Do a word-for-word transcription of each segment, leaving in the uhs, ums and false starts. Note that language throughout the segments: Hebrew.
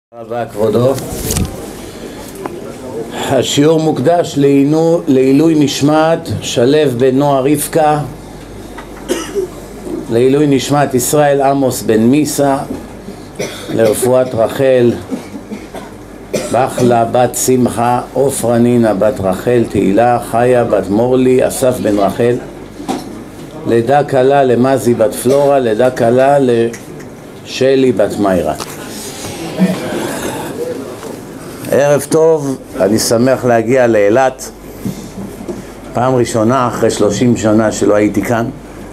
רבה כבודו. השיעור מוקדש לעינו, לעילוי נשמת שלו בן נועה רבקה, לעילוי נשמת ישראל עמוס בן מיסה, לרפואת רחל בחלה בת שמחה, עופרה נינה בת רחל, תהילה חיה בת מורלי, אסף בן רחל, לידה קלה למזי בת פלורה, לידה קלה לשלי בת מיירה. ערב טוב, אני שמח להגיע לאילת, פעם ראשונה אחרי שלושים שנה שלא הייתי כאן.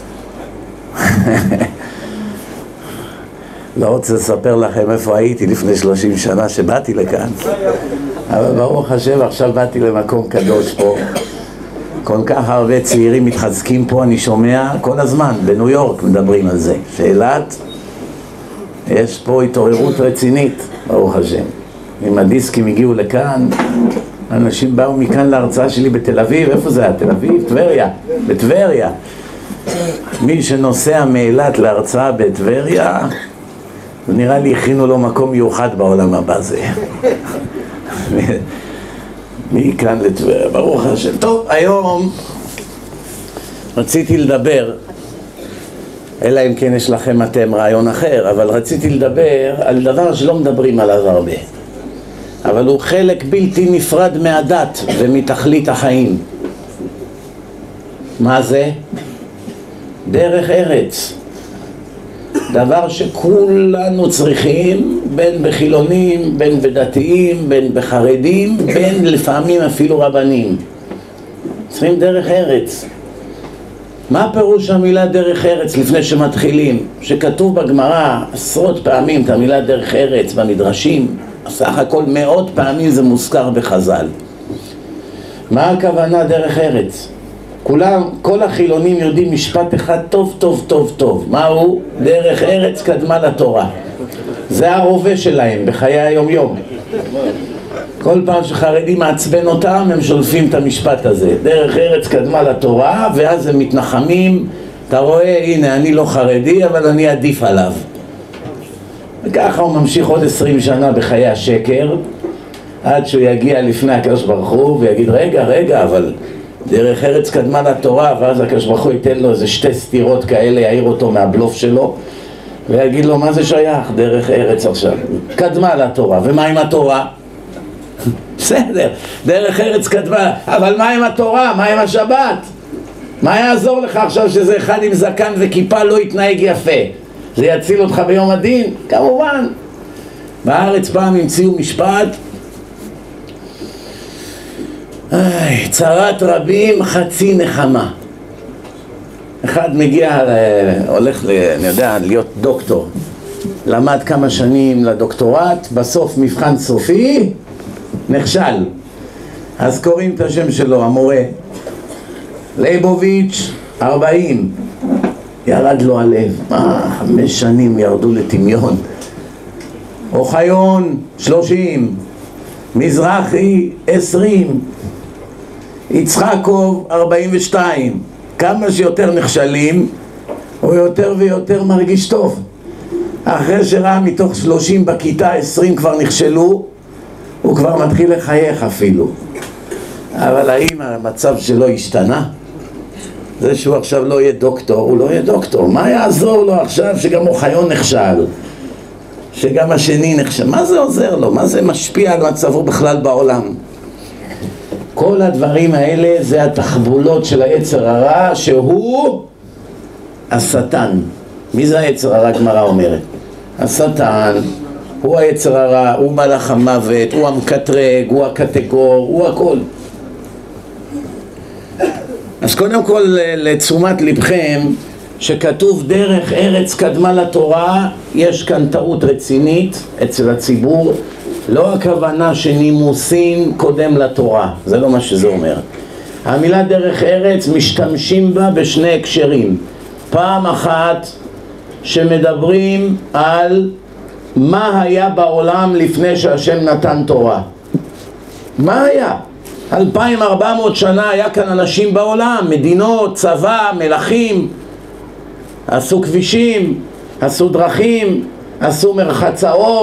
לא רוצה לספר לכם איפה הייתי לפני שלושים שנה שבאתי לכאן, אבל ברוך השם עכשיו באתי למקום קדוש פה. כל כך הרבה צעירים מתחזקים פה, אני שומע כל הזמן, בניו יורק מדברים על זה, שאילת יש פה התעוררות רצינית, ברוך השם. עם הדיסקים הגיעו לכאן, אנשים באו מכאן להרצאה שלי בתל אביב. איפה זה היה? תל אביב? טבריה, בטבריה. מי שנוסע מאילת להרצאה בטבריה, נראה לי הכינו לו מקום מיוחד בעולם הבא זה. מכאן לטבריה, ברוך השם. טוב, היום רציתי לדבר, אלא אם כן יש לכם אתם רעיון אחר, אבל רציתי לדבר על דבר שלא מדברים עליו הרבה, אבל הוא חלק בלתי נפרד מהדת ומתכלית החיים. מה זה? דרך ארץ. דבר שכולנו צריכים, בין בחילונים, בין בדתיים, בין בחרדים, בין לפעמים אפילו רבנים. צריכים דרך ארץ. מה פירוש המילה דרך ארץ לפני שמתחילים? שכתוב בגמרא עשרות פעמים את המילה דרך ארץ במדרשים, סך הכל מאות פעמים זה מוזכר בחז"ל. מה הכוונה דרך ארץ? כולם, כל החילונים יודעים משפט אחד טוב טוב טוב טוב. מהו? דרך ארץ קדמה לתורה. זה הרובה שלהם בחיי היום יום. כל פעם שחרדים מעצבן אותם הם שולפים את המשפט הזה, דרך ארץ קדמה לתורה, ואז הם מתנחמים. אתה רואה, הנה אני לא חרדי אבל אני עדיף עליו. וככה הוא ממשיך עוד עשרים שנה בחיי השקר, עד שהוא יגיע לפני הקדוש ברוך הוא ויגיד רגע רגע אבל דרך ארץ קדמה לתורה, ואז הקדוש ברוך הוא ייתן לו איזה שתי סתירות כאלה, יעיר אותו מהבלוף שלו ויגיד לו מה זה שייך דרך ארץ עכשיו? קדמה לתורה. ומה עם התורה? בסדר, דרך ארץ קדמה, אבל מה עם התורה? מה עם השבת? מה יעזור לך עכשיו שזה אחד עם זקן וכיפה לא יתנהג יפה? זה יציל אותך ביום הדין? כמובן. בארץ פעם המציאו משפט, איי, צרת רבים חצי נחמה. אחד מגיע, הולך, אני יודע, להיות דוקטור, למד כמה שנים לדוקטורט, בסוף מבחן סופי נכשל. אז קוראים את השם שלו, המורה ליבוביץ' ארבעים. ירד לו הלב, מה, חמש שנים ירדו לטמיון. אוחיון שלושים, מזרחי עשרים, יצחקוב ארבעים ושתיים. כמה שיותר נכשלים הוא יותר ויותר מרגיש טוב. אחרי שראה מתוך שלושים בכיתה עשרים כבר נכשלו, הוא כבר מתחיל לחייך אפילו. אבל האם המצב שלו השתנה? זה שהוא עכשיו לא יהיה דוקטור, הוא לא יהיה דוקטור. מה יעזור לו עכשיו שגם אוחיון נכשל, שגם השני נכשל? מה זה עוזר לו? מה זה משפיע על מצבו בכלל בעולם? כל הדברים האלה זה התחבולות של היצר הרע, שהוא השטן. מי זה היצר הרע? גמרא אומרת השטן הוא היצר הרע, הוא מלאך המוות, הוא המקטרג, הוא הקטגור, הוא הכל. אז קודם כל לתשומת לבכם, שכתוב דרך ארץ קדמה לתורה, יש כאן טעות רצינית אצל הציבור. לא הכוונה שנימוסין קודם לתורה, זה לא מה שזה אומר. המילה דרך ארץ משתמשים בה בשני הקשרים. פעם אחת שמדברים על מה היה בעולם לפני שהשם נתן תורה. מה היה? אלפיים וארבע מאות שנה היה כאן אנשים בעולם, מדינות, צבא, מלכים, עשו כבישים, עשו דרכים, עשו מרחצאות,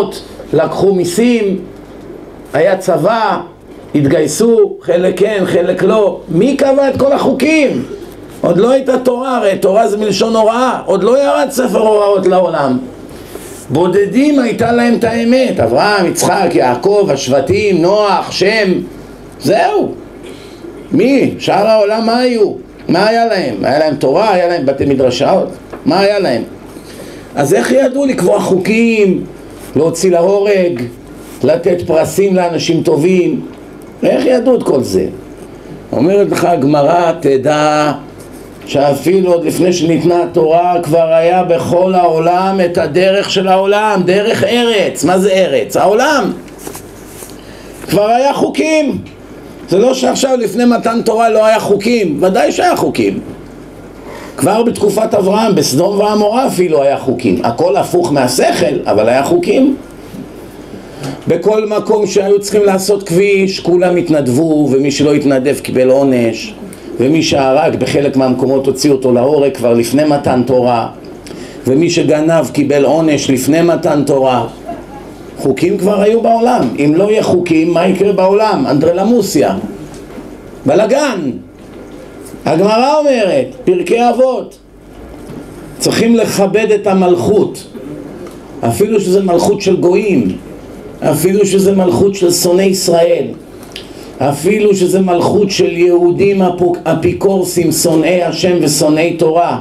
לקחו מיסים, היה צבא, התגייסו, חלק כן, חלק לא. מי קבע את כל החוקים? עוד לא הייתה תורה, הרי תורה זה מלשון הוראה, עוד לא ירד ספר הוראות לעולם. בודדים הייתה להם את האמת, אברהם, יצחק, יעקב, השבטים, נוח, שם, זהו. מי? שאר העולם מה היו? מה היה להם? היה להם תורה, היה להם בתי מדרשות? מה היה להם? אז איך ידעו לקבוע חוקים, להוציא להורג, לתת פרסים לאנשים טובים? איך ידעו את כל זה? אומרת לך הגמרא, תדע שאפילו עוד לפני שניתנה התורה כבר היה בכל העולם את הדרך של העולם, דרך ארץ. מה זה ארץ? העולם. כבר היה חוקים. זה לא שעכשיו לפני מתן תורה לא היה חוקים, ודאי שהיה חוקים. כבר בתקופת אברהם, בסדום ועמורה אפילו היה חוקים. הכל הפוך מהשכל, אבל היה חוקים. בכל מקום שהיו צריכים לעשות כביש, כולם התנדבו, ומי שלא התנדב קיבל עונש, ומי שהרג בחלק מהמקומות הוציא אותו להורג כבר לפני מתן תורה, ומי שגנב קיבל עונש לפני מתן תורה. חוקים כבר היו בעולם. אם לא יהיה חוקים, מה יקרה בעולם? אנדרלמוסיה, בלגן. הגמרא אומרת, פרקי אבות, צריכים לכבד את המלכות, אפילו שזה מלכות של גויים, אפילו שזה מלכות של שונאי ישראל, אפילו שזה מלכות של יהודים אפיקורסים, שונאי השם ושונאי תורה.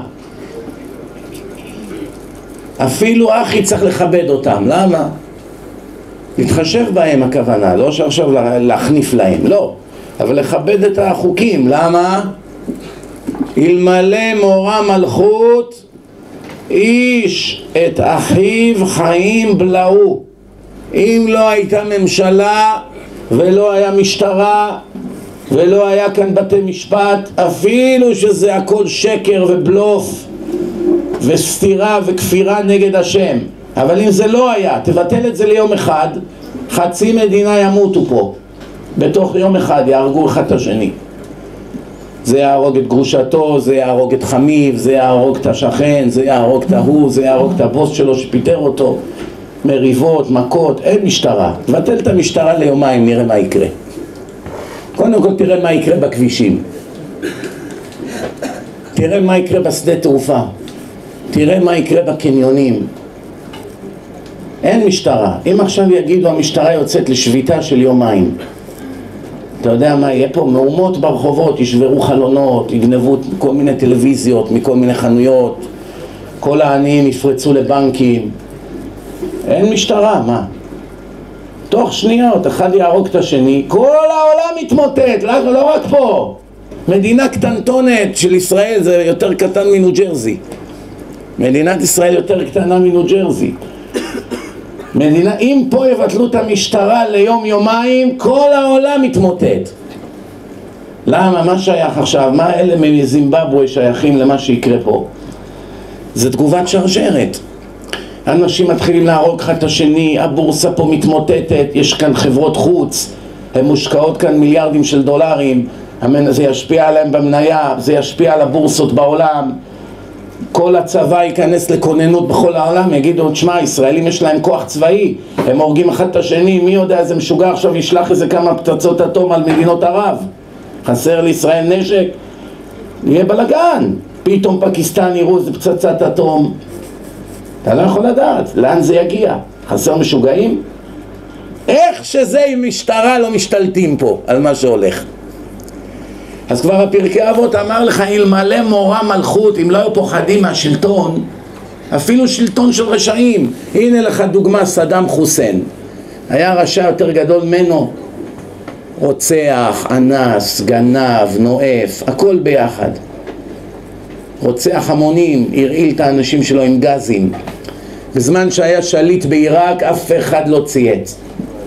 אפילו אחי צריך לכבד אותם. למה? להתחשב בהם הכוונה, לא שעכשיו להחניף להם, לא, אבל לכבד את החוקים. למה? אלמלא מורה מלכות איש את אחיו חיים בלעו. אם לא הייתה ממשלה ולא היה משטרה ולא היה כאן בתי משפט, אפילו שזה הכל שקר ובלוף וסתירה וכפירה נגד השם, אבל אם זה לא היה, תבטל את זה ליום אחד, חצי מדינה ימותו פה בתוך יום אחד, יהרגו אחד את השני. זה יהרוג את גרושתו, זה יהרוג את חמיב, זה יהרוג את השכן, זה יהרוג את ההוא, זה יהרוג את הבוס שלו שפיטר אותו. מריבות, מכות, אין משטרה. תבטל את המשטרה ליומיים, נראה מה יקרה. קודם כל תראה מה יקרה בכבישים, תראה מה יקרה בשדה תעופה, תראה מה יקרה בקניונים. אין משטרה. אם עכשיו יגידו המשטרה יוצאת לשביתה של יומיים, אתה יודע מה יהיה פה? מהומות ברחובות, ישברו חלונות, יגנבו כל מיני טלוויזיות מכל מיני חנויות, כל העניים יפרצו לבנקים. אין משטרה, מה? תוך שניות אחד יהרוג את השני, כל העולם מתמוטט. לא, לא רק פה, מדינה קטנטונת של ישראל, זה יותר קטן מניו ג'רזי. מדינת ישראל יותר קטנה מניו ג'רזי. מדינה, אם פה יבטלו את המשטרה ליום יומיים, כל העולם מתמוטט. למה? מה שייך עכשיו? מה אלה מזימבבואה שייכים למה שיקרה פה? זה תגובת שרשרת. אנשים מתחילים להרוג אחד את השני, הבורסה פה מתמוטטת, יש כאן חברות חוץ, הן מושקעות כאן מיליארדים של דולרים, זה ישפיע עליהם במניה, זה ישפיע על הבורסות בעולם. כל הצבא ייכנס לכוננות בכל העולם, יגידו, תשמע, ישראלים יש להם כוח צבאי, הם הורגים אחד את השני, מי יודע, איזה משוגע עכשיו ישלח איזה כמה פצצות אטום על מדינות ערב, חסר לישראל נשק, יהיה בלגן. פתאום פקיסטן יראו איזה פצצת אטום, אתה לא יכול לדעת לאן זה יגיע. חסר משוגעים? איך שזה עם משטרה לא משתלטים פה על מה שהולך. אז כבר הפרקי אבות אמר לך, אלמלא מורה מלכות, אם לא היו פוחדים מהשלטון, אפילו שלטון של רשעים. הנה לך דוגמה, סדאם חוסיין היה רשע יותר גדול ממנו, רוצח, אנס, גנב, נואף, הכל ביחד. רוצח המונים, הרעיל את האנשים שלו עם גזים. בזמן שהיה שליט בעיראק אף אחד לא צייץ,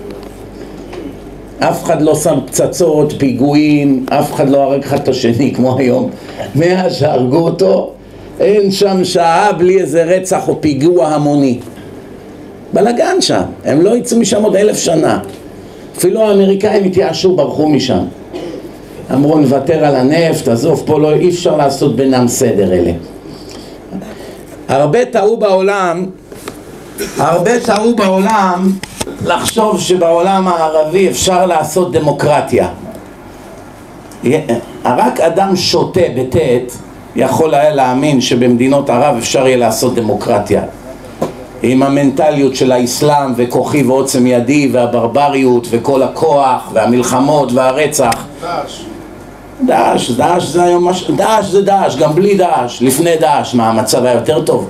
אף אחד לא שם פצצות, פיגועים, אף אחד לא הרג אחד את השני כמו היום. מאז שהרגו אותו אין שם שעה בלי איזה רצח או פיגוע המוני. בלגן שם, הם לא יצאו משם עוד אלף שנה. אפילו האמריקאים התייאשו, ברחו משם, אמרו נוותר על הנפט, עזוב, פה לא, אי אפשר לעשות בינם סדר. אלה הרבה טעו בעולם, הרבה טעו בעולם לחשוב שבעולם הערבי אפשר לעשות דמוקרטיה. רק אדם שוטה בטט יכול היה להאמין שבמדינות ערב אפשר יהיה לעשות דמוקרטיה. עם המנטליות של האסלאם וכוחי ועוצם ידי והברבריות וכל הכוח והמלחמות והרצח. דאעש. דאעש, דאעש זה היום מש... דאעש זה דאעש, גם בלי דאעש, לפני דאעש, מה המצב היה יותר טוב?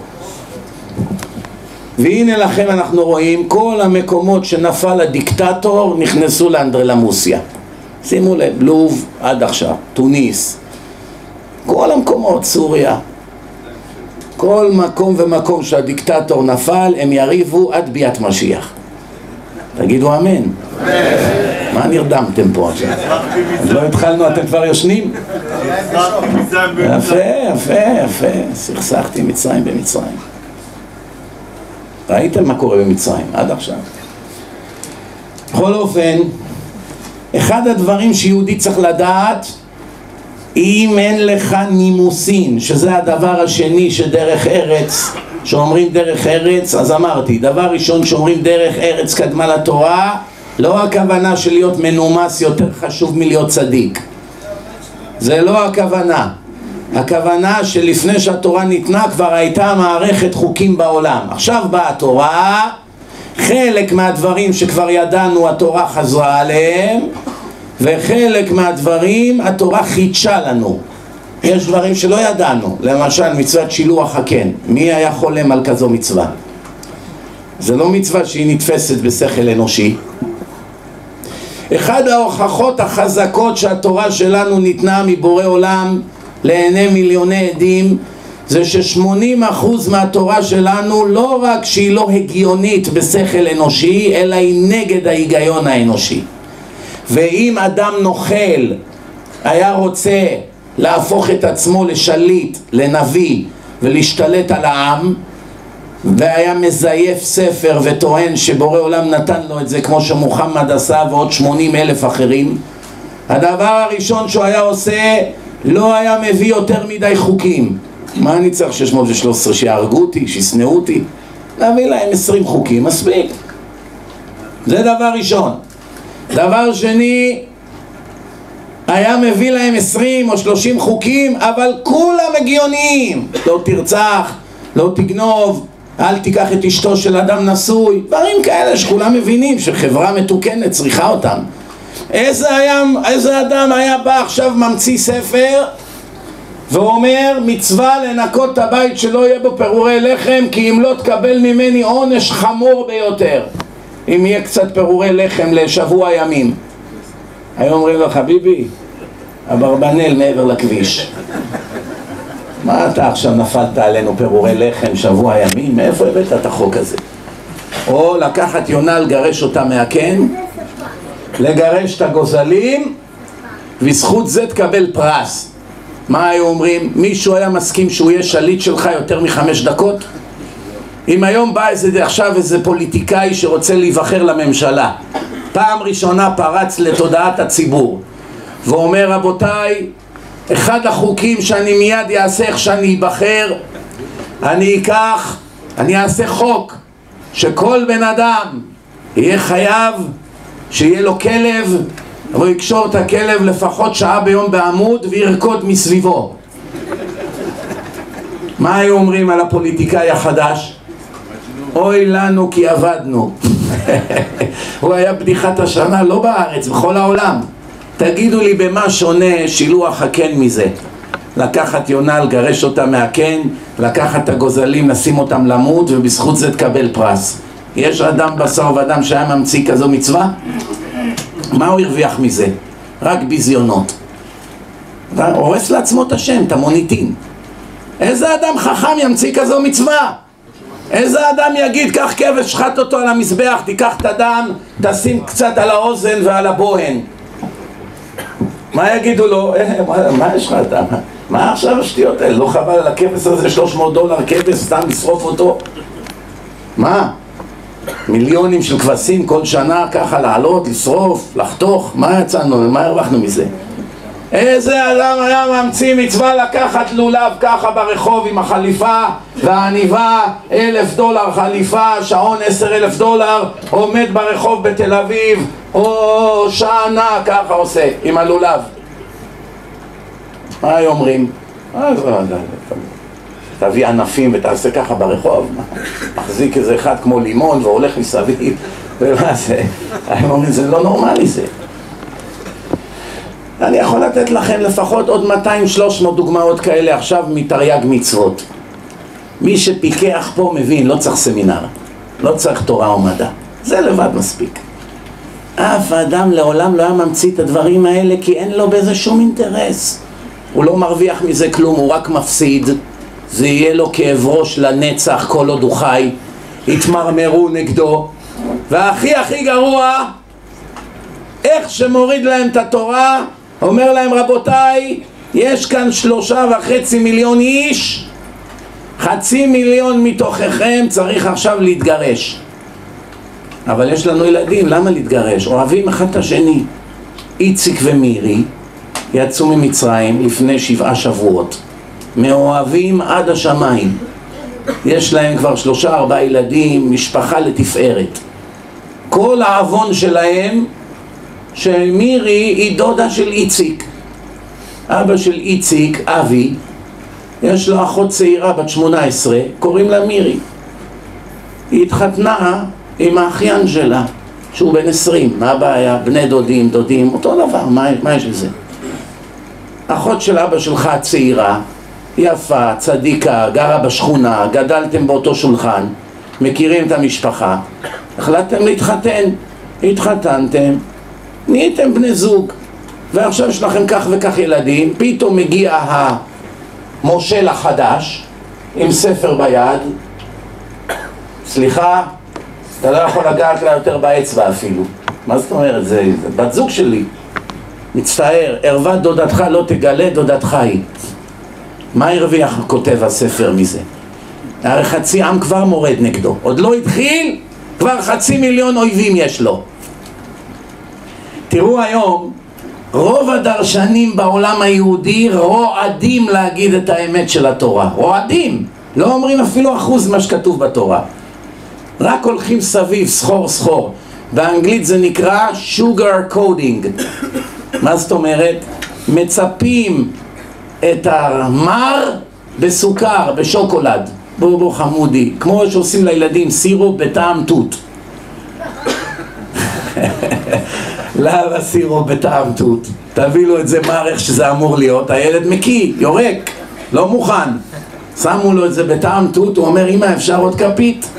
והנה לכם אנחנו רואים כל המקומות שנפל הדיקטטור נכנסו לאנדרלמוסיה. שימו לב, לוב עד עכשיו, טוניס, כל המקומות, סוריה, כל מקום ומקום שהדיקטטור נפל הם יריבו עד ביאת משיח. תגידו אמן. אמן. מה נרדמתם פה עכשיו? אז לא התחלנו, אתם כבר יושנים? יפה, יפה, יפה, סכסכתי מצרים במצרים. ראיתם מה קורה במצרים עד עכשיו? בכל אופן, אחד הדברים שיהודי צריך לדעת, אם אין לך נימוסין, שזה הדבר השני שדרך ארץ, שאומרים דרך ארץ, אז אמרתי, דבר ראשון שאומרים דרך ארץ קדמה לתורה, לא הכוונה של להיות מנומס יותר חשוב מלהיות צדיק. זה לא הכוונה. הכוונה שלפני שהתורה ניתנה כבר הייתה מערכת חוקים בעולם. עכשיו באה התורה, חלק מהדברים שכבר ידענו התורה חזרה עליהם, וחלק מהדברים התורה חידשה לנו. יש דברים שלא ידענו, למשל מצוות שילוח הקן. מי היה חולם על כזו מצווה? זה לא מצווה שהיא נתפסת בשכל אנושי. אחד ההוכחות החזקות שהתורה שלנו ניתנה מבורא עולם לעיני מיליוני עדים, זה ש-שמונים אחוז מהתורה שלנו לא רק שהיא לא הגיונית בשכל אנושי, אלא היא נגד ההיגיון האנושי. ואם אדם נוכל היה רוצה להפוך את עצמו לשליט, לנביא ולהשתלט על העם, והיה מזייף ספר וטוען שבורא עולם נתן לו את זה כמו שמוחמד עשה ועוד שמונים אלף אחרים, הדבר הראשון שהוא היה עושה, לא היה מביא יותר מדי חוקים. מה אני צריך שש מאות ושלוש עשרה שיהרגו אותי, שישנאו אותי? להביא להם עשרים חוקים, מספיק. זה דבר ראשון. דבר שני, היה מביא להם עשרים או שלושים חוקים, אבל כולם הגיוניים. לא תרצח, לא תגנוב, אל תיקח את אשתו של אדם נשוי, דברים כאלה שכולם מבינים שחברה מתוקנת צריכה אותם. איזה, היה, איזה אדם היה בא עכשיו ממציא ספר ואומר מצווה לנקות את הבית שלא יהיה בו פירורי לחם, כי אם לא תקבל ממני עונש חמור ביותר אם יהיה קצת פירורי לחם לשבוע ימים. היום אומרים לו, חביבי, אברבנאל מעבר לכביש, מה אתה עכשיו נפלת עלינו פירורי לחם שבוע ימים? מאיפה הבאת את החוק הזה? או לקחת יונה לגרש אותה מהקן, לגרש את הגוזלים, וזכות זה תקבל פרס. מה היו אומרים? מישהו היה מסכים שהוא יהיה שליט שלך יותר מחמש דקות? אם היום בא איזה, עכשיו איזה פוליטיקאי שרוצה להיבחר לממשלה, פעם ראשונה פרץ לתודעת הציבור ואומר, רבותיי, אחד החוקים שאני מיד אעשה איך שאני ייבחר, אני אקח, אני אעשה חוק שכל בן אדם יהיה חייב שיהיה לו כלב, והוא יקשור את הכלב לפחות שעה ביום בעמוד וירקוד מסביבו. מה היו אומרים על הפוליטיקאי החדש? אוי לנו כי עבדנו. הוא היה בדיחת השנה לא בארץ, בכל העולם. תגידו לי במה שונה שילוח הקן מזה? לקחת יונה, לגרש אותה מהקן, לקחת את הגוזלים, לשים אותם למות, ובזכות זה תקבל פרס. יש אדם בשר ואדם שהיה ממציא כזו מצווה? מה הוא הרוויח מזה? רק ביזיונות. הורס לעצמו את השם, את המוניטין. איזה אדם חכם ימציא כזו מצווה? איזה אדם יגיד, קח כבש, שחט אותו על המזבח, תיקח את הדם, תשים קצת על האוזן ועל הבוהן. מה יגידו לו? אה, מה, מה יש לך אתה? מה עכשיו השטויות האלה? לא חבל על הכבש הזה שלוש מאות דולר כבש, סתם לשרוף אותו? מה? מיליונים של כבשים כל שנה ככה לעלות, לשרוף, לחתוך? מה יצאנו? מה הרווחנו מזה? איזה אדם היה ממציא מצווה לקחת לולב ככה ברחוב עם החליפה והעניבה, אלף דולר חליפה, שעון עשר אלף דולר, עומד ברחוב בתל אביב, או שענה ככה עושה עם הלולב. מה היו אומרים? תביא ענפים ותעשה ככה ברחוב, מחזיק איזה אחד כמו לימון והולך מסביב, ומה זה? הם אומרים, זה לא נורמלי זה. אני יכול לתת לכם לפחות עוד מאתיים שלוש מאות דוגמאות כאלה עכשיו מתרי"ג מצוות. מי שפיקח פה מבין, לא צריך סמינר, לא צריך תורה או מדע, זה לבד מספיק. אף אדם לעולם לא היה ממציא את הדברים האלה, כי אין לו בזה שום אינטרס. הוא לא מרוויח מזה כלום, הוא רק מפסיד. זה יהיה לו כאב ראש לנצח כל עוד הוא חי, יתמרמרו נגדו. והכי הכי גרוע, איך שמוריד להם את התורה, אומר להם, רבותיי, יש כאן שלושה וחצי מיליון איש, חצי מיליון מתוככם צריך עכשיו להתגרש. אבל יש לנו ילדים, למה להתגרש? אוהבים אחד את השני. איציק ומירי יצאו ממצרים לפני שבעה שבועות, מאוהבים עד השמיים, יש להם כבר שלושה ארבעה ילדים, משפחה לתפארת. כל העוון שלהם שמירי היא דודה של איציק. אבא של איציק, אבי, יש לו אחות צעירה בת שמונה עשרה, קוראים לה מירי. היא התחתנה עם האחיין שלה, שהוא בן עשרים. מה הבעיה? בני דודים, דודים, אותו דבר, מה, מה יש לזה? אחות של אבא שלך הצעירה, יפה, צדיקה, גרה בשכונה, גדלתם באותו שולחן, מכירים את המשפחה, החלטתם להתחתן, התחתנתם, נהייתם בני זוג, ועכשיו יש לכם כך וכך ילדים. פתאום מגיע המושל החדש עם ספר ביד, סליחה, אתה לא יכול לגעת לה יותר באצבע אפילו. מה זאת אומרת? זה, זה בת זוג שלי, מצטער, ערוות דודתך לא תגלה, דודתך היא. מה הרוויח כותב הספר מזה? הרי חצי עם כבר מורד נגדו, עוד לא התחיל, כבר חצי מיליון אויבים יש לו. תראו היום, רוב הדרשנים בעולם היהודי רועדים להגיד את האמת של התורה. רועדים, לא אומרים אפילו אחוז מה שכתוב בתורה, רק הולכים סביב, סחור סחור. באנגלית זה נקרא sugar coating. מה זאת אומרת? מצפים את המר בסוכר, בשוקולד. בוא בוא חמודי, כמו שעושים לילדים סירופ בטעם תות. למה סירופ בטעם תות? תביא לו את זה מערך שזה אמור להיות, הילד מקיא, יורק, לא מוכן. שמו לו את זה בטעם תות, הוא אומר, אמא אפשר עוד כפית?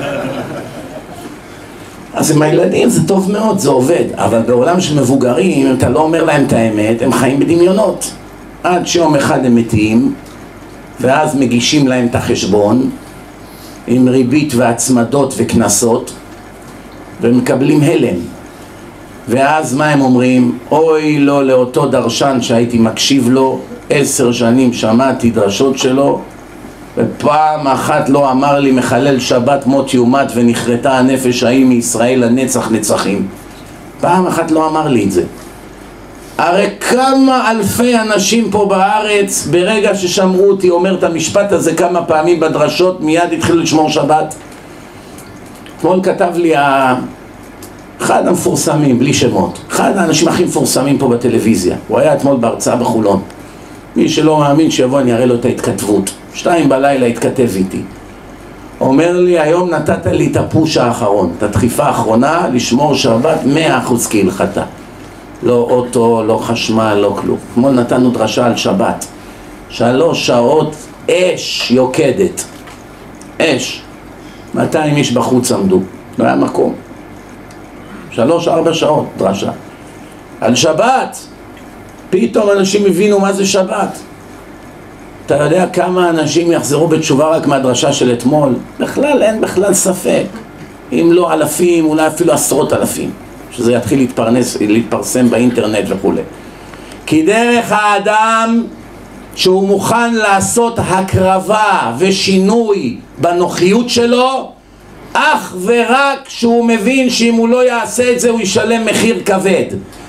אז עם הילדים זה טוב מאוד, זה עובד, אבל בעולם של מבוגרים, אם אתה לא אומר להם את האמת, הם חיים בדמיונות. עד שיום אחד הם מתים, ואז מגישים להם את החשבון, עם ריבית והצמדות וכנסות, ומקבלים הלם. ואז מה הם אומרים? אוי לא לאותו דרשן שהייתי מקשיב לו, עשר שנים שמעתי דרשות שלו, ופעם אחת לא אמר לי מחלל שבת מות יומת ונחרטה הנפש ההיא מישראל לנצח נצחים. פעם אחת לא אמר לי את זה. הרי כמה אלפי אנשים פה בארץ ברגע ששמעו אותי אומר את המשפט הזה כמה פעמים בדרשות מיד התחילו לשמור שבת. אתמול כתב לי אחד המפורסמים, בלי שמות, אחד האנשים הכי מפורסמים פה בטלוויזיה, הוא היה אתמול בהרצאה בחולון. מי שלא מאמין שיבוא אני אראה לו את ההתכתבות. שתיים בלילה התכתב איתי, אומר לי, היום נתת לי את הפוש האחרון, את הדחיפה האחרונה לשמור שבת מאה אחוז כהלכתה. לא אוטו, לא חשמל, לא כלום. אתמול נתנו דרשה על שבת, שלוש שעות אש יוקדת, אש. מאתיים איש בחוץ עמדו, לא היה מקום. שלוש ארבע שעות דרשה על שבת. פתאום אנשים הבינו מה זה שבת. אתה יודע כמה אנשים יחזרו בתשובה רק מהדרשה של אתמול? בכלל אין בכלל ספק, אם לא אלפים, אולי אפילו עשרות אלפים, שזה יתחיל להתפרנס, להתפרסם באינטרנט וכו'. כי דרך האדם שהוא מוכן לעשות הקרבה ושינוי בנוחיות שלו, אך ורק שהוא מבין שאם הוא לא יעשה את זה הוא ישלם מחיר כבד.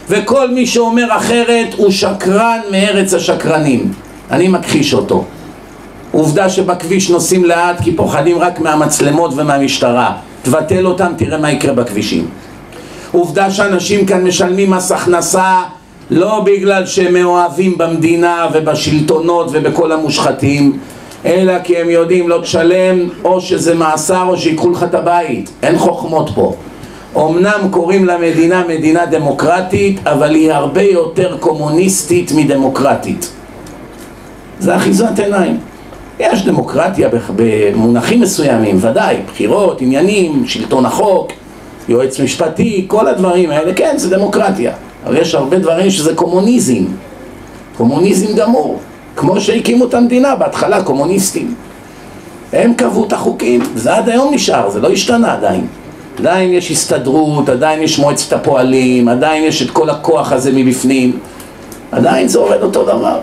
וכל מי שאומר אחרת הוא שקרן מארץ השקרנים. אני מכחיש אותו. עובדה שבכביש נוסעים לאט כי פוחדים רק מהמצלמות ומהמשטרה. תבטל אותם, תראה מה יקרה בכבישים. עובדה שאנשים כאן משלמים מס הכנסה לא בגלל שהם מאוהבים במדינה ובשלטונות ובכל המושחתים, אלא כי הם יודעים לא תשלם או שזה מאסר או שיקחו לך את הבית. אין חוכמות פה. אמנם קוראים למדינה מדינה דמוקרטית, אבל היא הרבה יותר קומוניסטית מדמוקרטית. זה אחיזת עיניים. יש דמוקרטיה במונחים מסוימים, ודאי, בחירות, עניינים, שלטון החוק, יועץ משפטי, כל הדברים האלה, כן, זה דמוקרטיה. אבל יש הרבה דברים שזה קומוניזם, קומוניזם גמור, כמו שהקימו את המדינה, בהתחלה קומוניסטים. הם קבעו את החוקים, זה עד היום נשאר, זה לא השתנה עדיין. עדיין יש הסתדרות, עדיין יש מועצת הפועלים, עדיין יש את כל הכוח הזה מבפנים, עדיין זה עובד אותו דבר.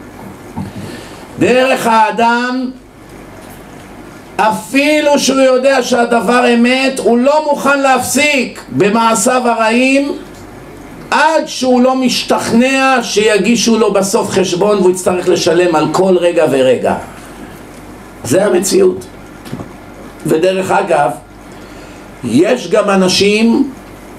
דרך האדם, אפילו שהוא יודע שהדבר אמת, הוא לא מוכן להפסיק במעשיו הרעים, עד שהוא לא משתכנע שיגישו לו בסוף חשבון והוא יצטרך לשלם על כל רגע ורגע. זה המציאות. ודרך אגב, יש גם אנשים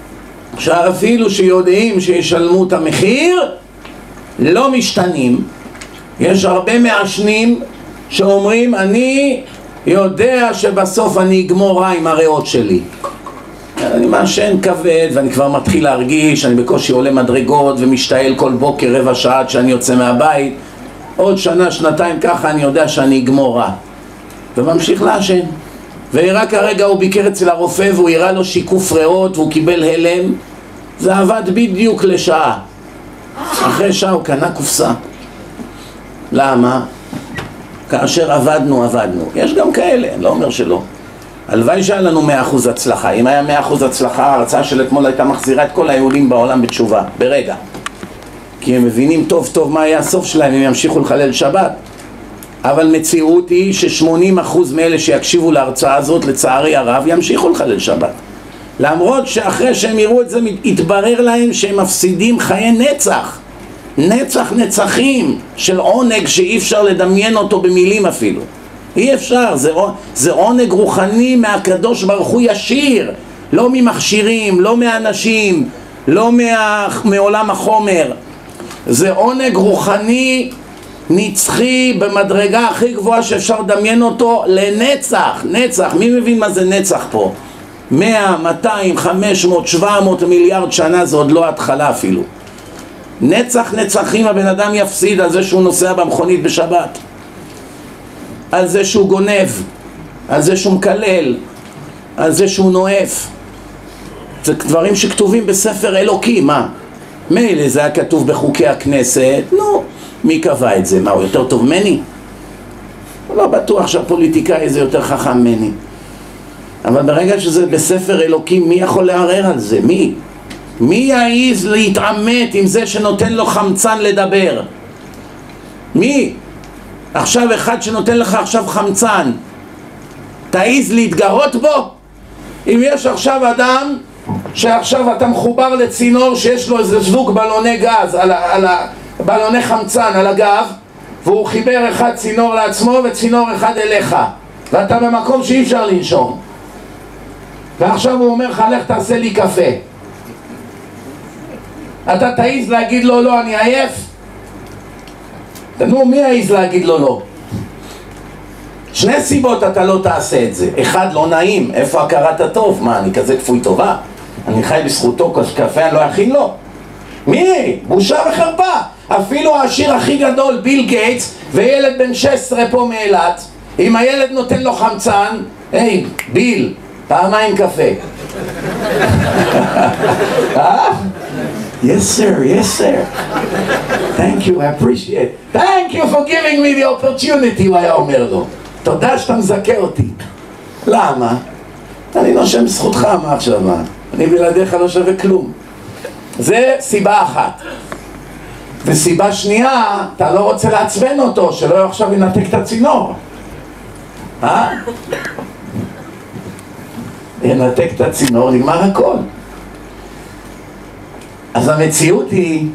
שאפילו שיודעים שישלמו את המחיר, לא משתנים. יש הרבה מעשנים שאומרים, אני יודע שבסוף אני אגמור רע עם הריאות שלי. אני מעשן כבד ואני כבר מתחיל להרגיש, אני בקושי עולה מדרגות ומשתעל כל בוקר רבע שעה עד שאני יוצא מהבית. עוד שנה, שנתיים ככה אני יודע שאני אגמור רע. וממשיך לעשן. ורק הרגע הוא ביקר אצל הרופא והוא הראה לו שיקוף ריאות והוא קיבל הלם. זה עבד בדיוק לשעה. אחרי שעה הוא קנה קופסה. למה? כאשר עבדנו, עבדנו. יש גם כאלה, אני לא אומר שלא. הלוואי שהיה לנו מאה אחוז הצלחה. אם היה מאה אחוז הצלחה, ההרצאה של אתמול הייתה מחזירה את כל היהודים בעולם בתשובה, ברגע. כי הם מבינים טוב טוב מה היה הסוף שלהם, הם ימשיכו לחלל שבת. אבל מציאות היא ש-שמונים אחוז מאלה שיקשיבו להרצאה הזאת, לצערי הרב, ימשיכו לחלל שבת. למרות שאחרי שהם יראו את זה, יתברר להם שהם מפסידים חיי נצח. נצח נצחים של עונג שאי אפשר לדמיין אותו במילים אפילו. אי אפשר, זה, זה עונג רוחני מהקדוש ברוך הוא ישיר, לא ממכשירים, לא מאנשים, לא מה, מעולם החומר. זה עונג רוחני נצחי במדרגה הכי גבוהה שאפשר לדמיין אותו לנצח, נצח. מי מבין מה זה נצח פה? מאה, מאתיים, חמש מאות, שבע מאות מיליארד שנה, זה עוד לא התחלה אפילו. נצח נצחים הבן אדם יפסיד על זה שהוא נוסע במכונית בשבת, על זה שהוא גונב, על זה שהוא מקלל, על זה שהוא נואף. זה דברים שכתובים בספר אלוקי. מה? מילא זה היה כתוב בחוקי הכנסת, נו, מי קבע את זה? מה, הוא יותר טוב מני? הוא לא בטוח שהפוליטיקאי זה יותר חכם מני. אבל ברגע שזה בספר אלוקי, מי יכול לערער על זה? מי? מי יעיז להתעמת עם זה שנותן לו חמצן לדבר? מי? עכשיו אחד שנותן לך עכשיו חמצן, תעיז להתגרות בו? אם יש עכשיו אדם שעכשיו אתה מחובר לצינור שיש לו איזה זוג בלוני גז, על, על, בלוני חמצן על הגב, והוא חיבר אחד צינור לעצמו וצינור אחד אליך, ואתה במקום שאי אפשר לנשום, ועכשיו הוא אומר לך, לך תעשה לי קפה. אתה תעיז להגיד לו לא, אני עייף? נו, מי יעיז להגיד לו לא? שני סיבות אתה לא תעשה את זה. אחד, לא נעים, איפה הכרת הטוב? מה, אני כזה כפוי טובה? אני חי בזכותו, כוס קפה אני לא אכין לו? מי? בושה וחרפה. אפילו העשיר הכי גדול, ביל גייטס, וילד בן שש עשרה פה מאילת, אם הילד נותן לו חמצן, היי, ביל, פעמיים קפה. אה? Yes sir, yes sir. Thank you, I appreciate it. Thank you for giving me the opportunity, הוא היה אומר לו. תודה שאתה מזכה אותי. למה? אני לא שם זכותך, מה עכשיו מה? אני בלעדיך לא שווה כלום. זה סיבה אחת. וסיבה שנייה, אתה לא רוצה לעצבן אותו, שלא עכשיו ינתק את הצינור. אה? ינתק את הצינור, נגמר הכל. אז המציאות היא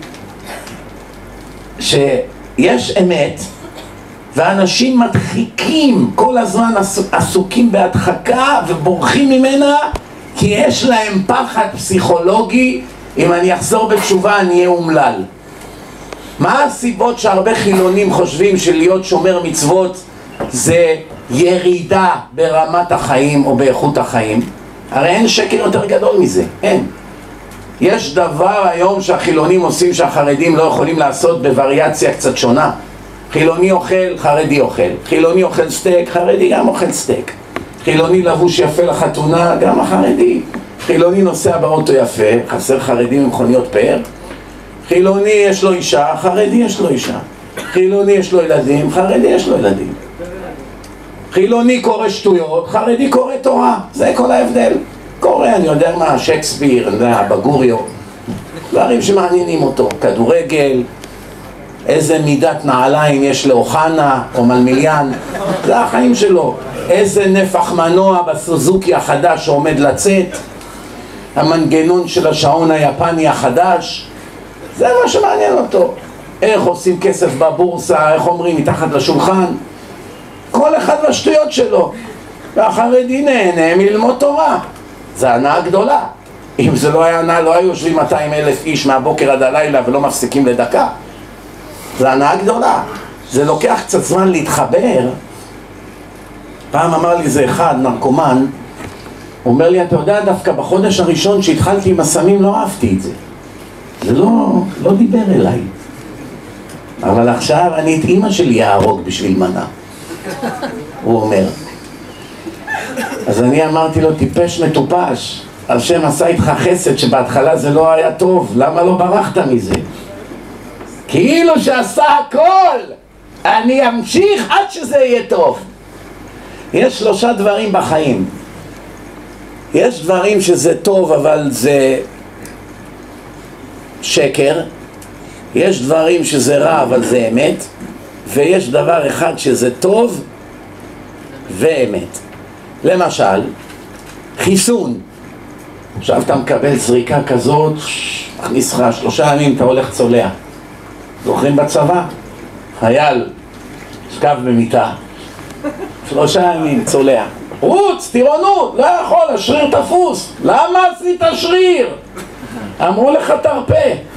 שיש אמת, ואנשים מדחיקים, כל הזמן עסוקים בהדחקה ובורחים ממנה, כי יש להם פחד פסיכולוגי, אם אני אחזור בתשובה אני אהיה אומלל. מה הסיבות שהרבה חילונים חושבים שלהיות שומר מצוות זה ירידה ברמת החיים או באיכות החיים? הרי אין שקר יותר גדול מזה, אין. יש דבר היום שהחילונים עושים שהחרדים לא יכולים לעשות בווריאציה קצת שונה. חילוני אוכל, חרדי אוכל. חילוני אוכל סטייק, חרדי גם אוכל סטייק. חילוני לבוש יפה לחתונה, גם החרדי. חילוני נוסע באוטו יפה, חסר חרדים עם מכוניות פאר. חילוני יש לו אישה, חרדי יש לו אישה. חילוני יש לו ילדים, חרדי יש לו ילדים. חילוני קורא שטויות, חרדי קורא תורה. זה כל ההבדל. קורא, אני יודע מה, שייקספיר, אני יודע, בגוריו. דברים שמעניינים אותו. כדורגל, איזה מידת נעליים יש לאוחנה או מלמיליאן, זה החיים שלו. איזה נפח מנוע בסוזוקי החדש שעומד לצאת, המנגנון של השעון היפני החדש, זה מה שמעניין אותו. איך עושים כסף בבורסה, איך אומרים מתחת לשולחן, כל אחד והשטויות שלו. והחרדי נהנה מללמוד תורה, זה הנאה גדולה. אם זה לא היה הנאה, לא היו יושבים מאתיים אלף איש מהבוקר עד הלילה ולא מפסיקים לדקה. זה הנאה גדולה. זה לוקח קצת זמן להתחבר. פעם אמר לי זה אחד, נרקומן, אומר לי, אתה יודע, דווקא בחודש הראשון שהתחלתי עם הסמים לא אהבתי את זה. זה לא, לא דיבר אליי. אבל עכשיו אני את אמא שלי אהרוג בשביל מנה. הוא אומר. אז אני אמרתי לו, טיפש מטופש, השם עשה איתך חסד שבהתחלה זה לא היה טוב, למה לא ברחת מזה? כאילו שעשה הכל, אני אמשיך עד שזה יהיה טוב. יש שלושה דברים בחיים. יש דברים שזה טוב אבל זה שקר, יש דברים שזה רע אבל זה אמת, ויש דבר אחד שזה טוב ואמת. למשל, חיסון. עכשיו אתה מקבל זריקה כזאת, מכניס לך שלושה ימים, אתה הולך צולע. זוכרים בצבא? חייל שכב במיטה, שלושה ימים צולע. רוץ, טירונות, לא יכול, השריר תפוס. למה עשית שריר? אמרו לך תרפה.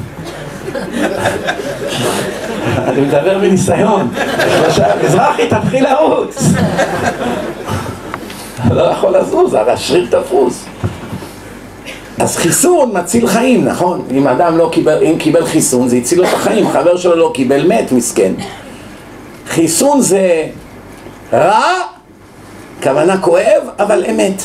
אני מדבר בניסיון. מזרחי תתחיל לרוץ. לא יכול לזוז, הרי השריר תפוס. אז חיסון מציל חיים, נכון? אם אדם לא קיבל, אם קיבל חיסון זה הציל לו את החיים, חבר שלו לא קיבל, מת, מסכן. חיסון זה רע, כוונה כואב, אבל אמת.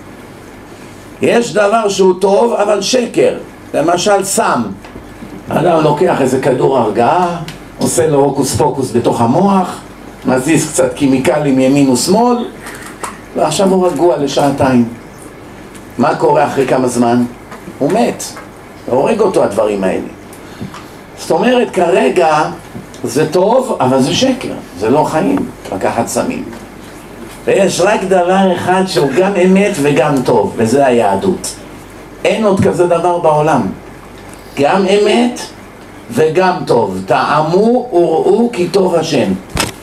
יש דבר שהוא טוב, אבל שקר. למשל סם. אדם לוקח איזה כדור הרגעה, עושה לו הוקוס פוקוס בתוך המוח, מזיז קצת קימיקלים ימין ושמאל, ועכשיו הוא רגוע לשעתיים. מה קורה אחרי כמה זמן? הוא מת. הורג אותו הדברים האלה. זאת אומרת, כרגע זה טוב, אבל זה שקר. זה לא חיים, לקחת סמים. ויש רק דבר אחד שהוא גם אמת וגם טוב, וזה היהדות. אין עוד כזה דבר בעולם. גם אמת וגם טוב. טעמו וראו כי טוב השם.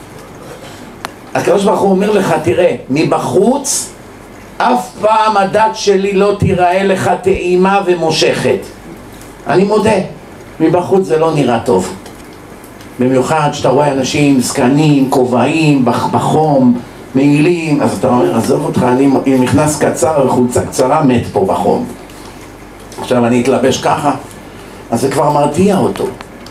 הקדוש ברוך הוא אומר לך, תראה, מבחוץ אף פעם הדת שלי לא תיראה לך טעימה ומושכת. אני מודה, מבחוץ זה לא נראה טוב. במיוחד שאתה רואה אנשים זקנים, כובעים, בחום, מעילים, אז אתה אומר, עזוב אותך, אני אם נכנס קצר וחולצה קצרה, מת פה בחום. עכשיו אני אתלבש ככה, אז זה כבר מרתיע אותו.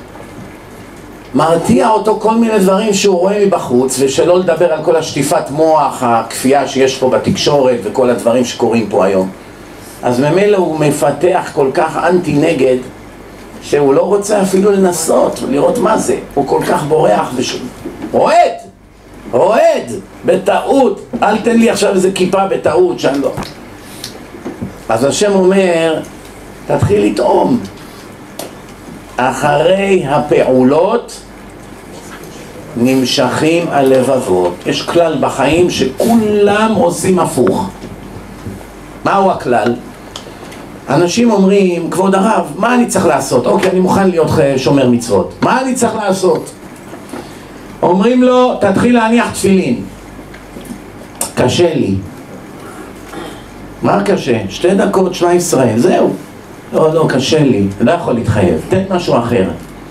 מרתיע אותו כל מיני דברים שהוא רואה מבחוץ, ושלא לדבר על כל השטיפת מוח, הכפייה שיש פה בתקשורת וכל הדברים שקורים פה היום. אז ממילא הוא מפתח כל כך אנטי נגד, שהוא לא רוצה אפילו לנסות ולראות מה זה. הוא כל כך בורח ושום. רועד! רועד! בטעות! אל תן לי עכשיו איזה כיפה בטעות שאני לא. אז השם אומר, תתחיל לטעום. אחרי הפעולות נמשכים הלבבות. יש כלל בחיים שכולם עושים הפוך. מהו הכלל? אנשים אומרים, כבוד הרב, מה אני צריך לעשות? אוקיי, אני מוכן להיות שומר מצוות. מה אני צריך לעשות? אומרים לו, תתחיל להניח תפילין. קשה לי. מה קשה? שתי דקות, שמע ישראל, זהו. לא, לא, קשה לי. לא יכול להתחייב. תן משהו אחר.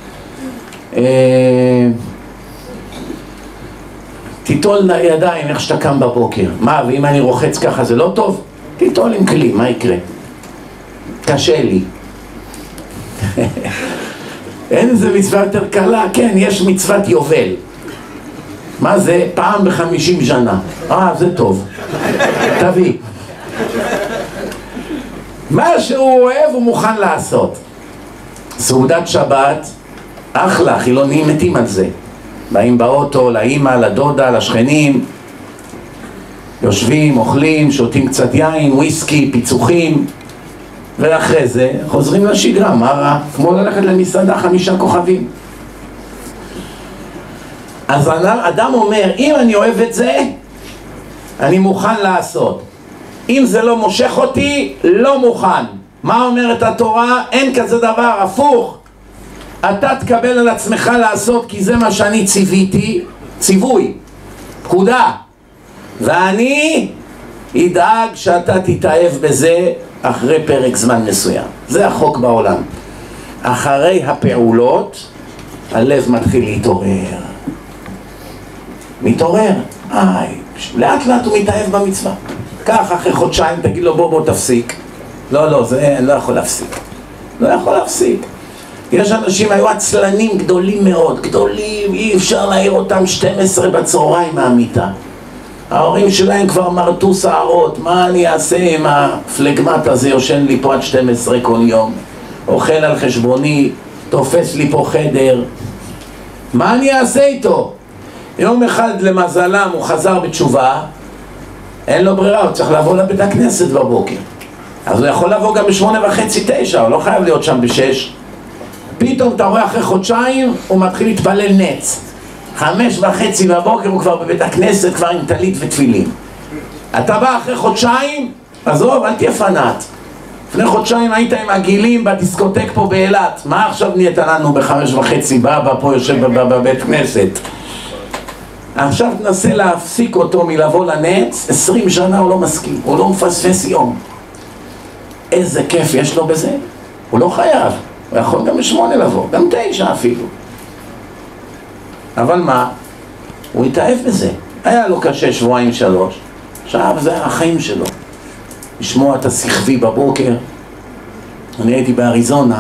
תיטול ידיים איך שאתה קם בבוקר. מה, ואם אני רוחץ ככה זה לא טוב? תיטול עם כלי, מה יקרה? קשה לי. אין איזה מצווה יותר קלה? כן, יש מצוות יובל. מה זה? פעם בחמישים שנה. אה, זה טוב. תביא. מה שהוא אוהב הוא מוכן לעשות. סעודת שבת, אחלה, חילונים מתים על זה. באים באוטו, לאמא, לדודה, לשכנים, יושבים, אוכלים, שותים קצת יין, וויסקי, פיצוחים, ואחרי זה חוזרים לשגרה. מה רע? כמו ללכת למסעדה חמישה כוכבים. אז אדם אומר, אם אני אוהב את זה, אני מוכן לעשות. אם זה לא מושך אותי, לא מוכן. מה אומרת התורה? אין כזה דבר, הפוך. אתה תקבל על עצמך לעשות כי זה מה שאני ציוויתי, ציווי, פקודה. ואני אדאג שאתה תתאהב בזה אחרי פרק זמן מסוים. זה החוק בעולם. אחרי הפעולות, הלב מתחיל להתעורר. מתעורר. איי, לאט לאט הוא מתאהב במצווה. כך אחרי חודשיים תגיד לו בוא בוא תפסיק. לא, לא, זה לא יכול להפסיק. לא יכול להפסיק. יש אנשים היו עצלנים גדולים מאוד, גדולים, אי אפשר להעיר אותם שתים עשרה בצהריים מהמיטה. ההורים שלהם כבר מרטו שערות, מה אני אעשה עם הפלגמט הזה, יושן לי פה עד שתים עשרה כל יום, אוכל על חשבוני, תופס לי פה חדר, מה אני אעשה איתו? יום אחד למזלם הוא חזר בתשובה, אין לו ברירה, הוא צריך לבוא לבית הכנסת בבוקר. אז הוא יכול לבוא גם בשמונה וחצי, תשע, הוא לא חייב להיות שם בשש. פתאום אתה רואה אחרי חודשיים, הוא מתחיל להתפלל נץ. חמש וחצי בבוקר הוא כבר בבית הכנסת, כבר עם טלית ותפילין. אתה בא אחרי חודשיים, עזוב, אל תהיה פנאט. לפני חודשיים היית עם הגילים בדיסקוטק פה באילת. מה עכשיו נהיית לנו בחמש וחצי? בא, פה יושב בבית כנסת. עכשיו תנסה להפסיק אותו מלבוא לנץ, עשרים שנה הוא לא מסכים, הוא לא מפספס יום. איזה כיף יש לו בזה? הוא לא חייב. הוא יכול גם בשמונה לבוא, גם תשע אפילו. אבל מה? הוא התאהב בזה. היה לו קשה שבועיים שלוש. עכשיו זה החיים שלו. לשמוע את השכבי בבוקר. אני הייתי באריזונה,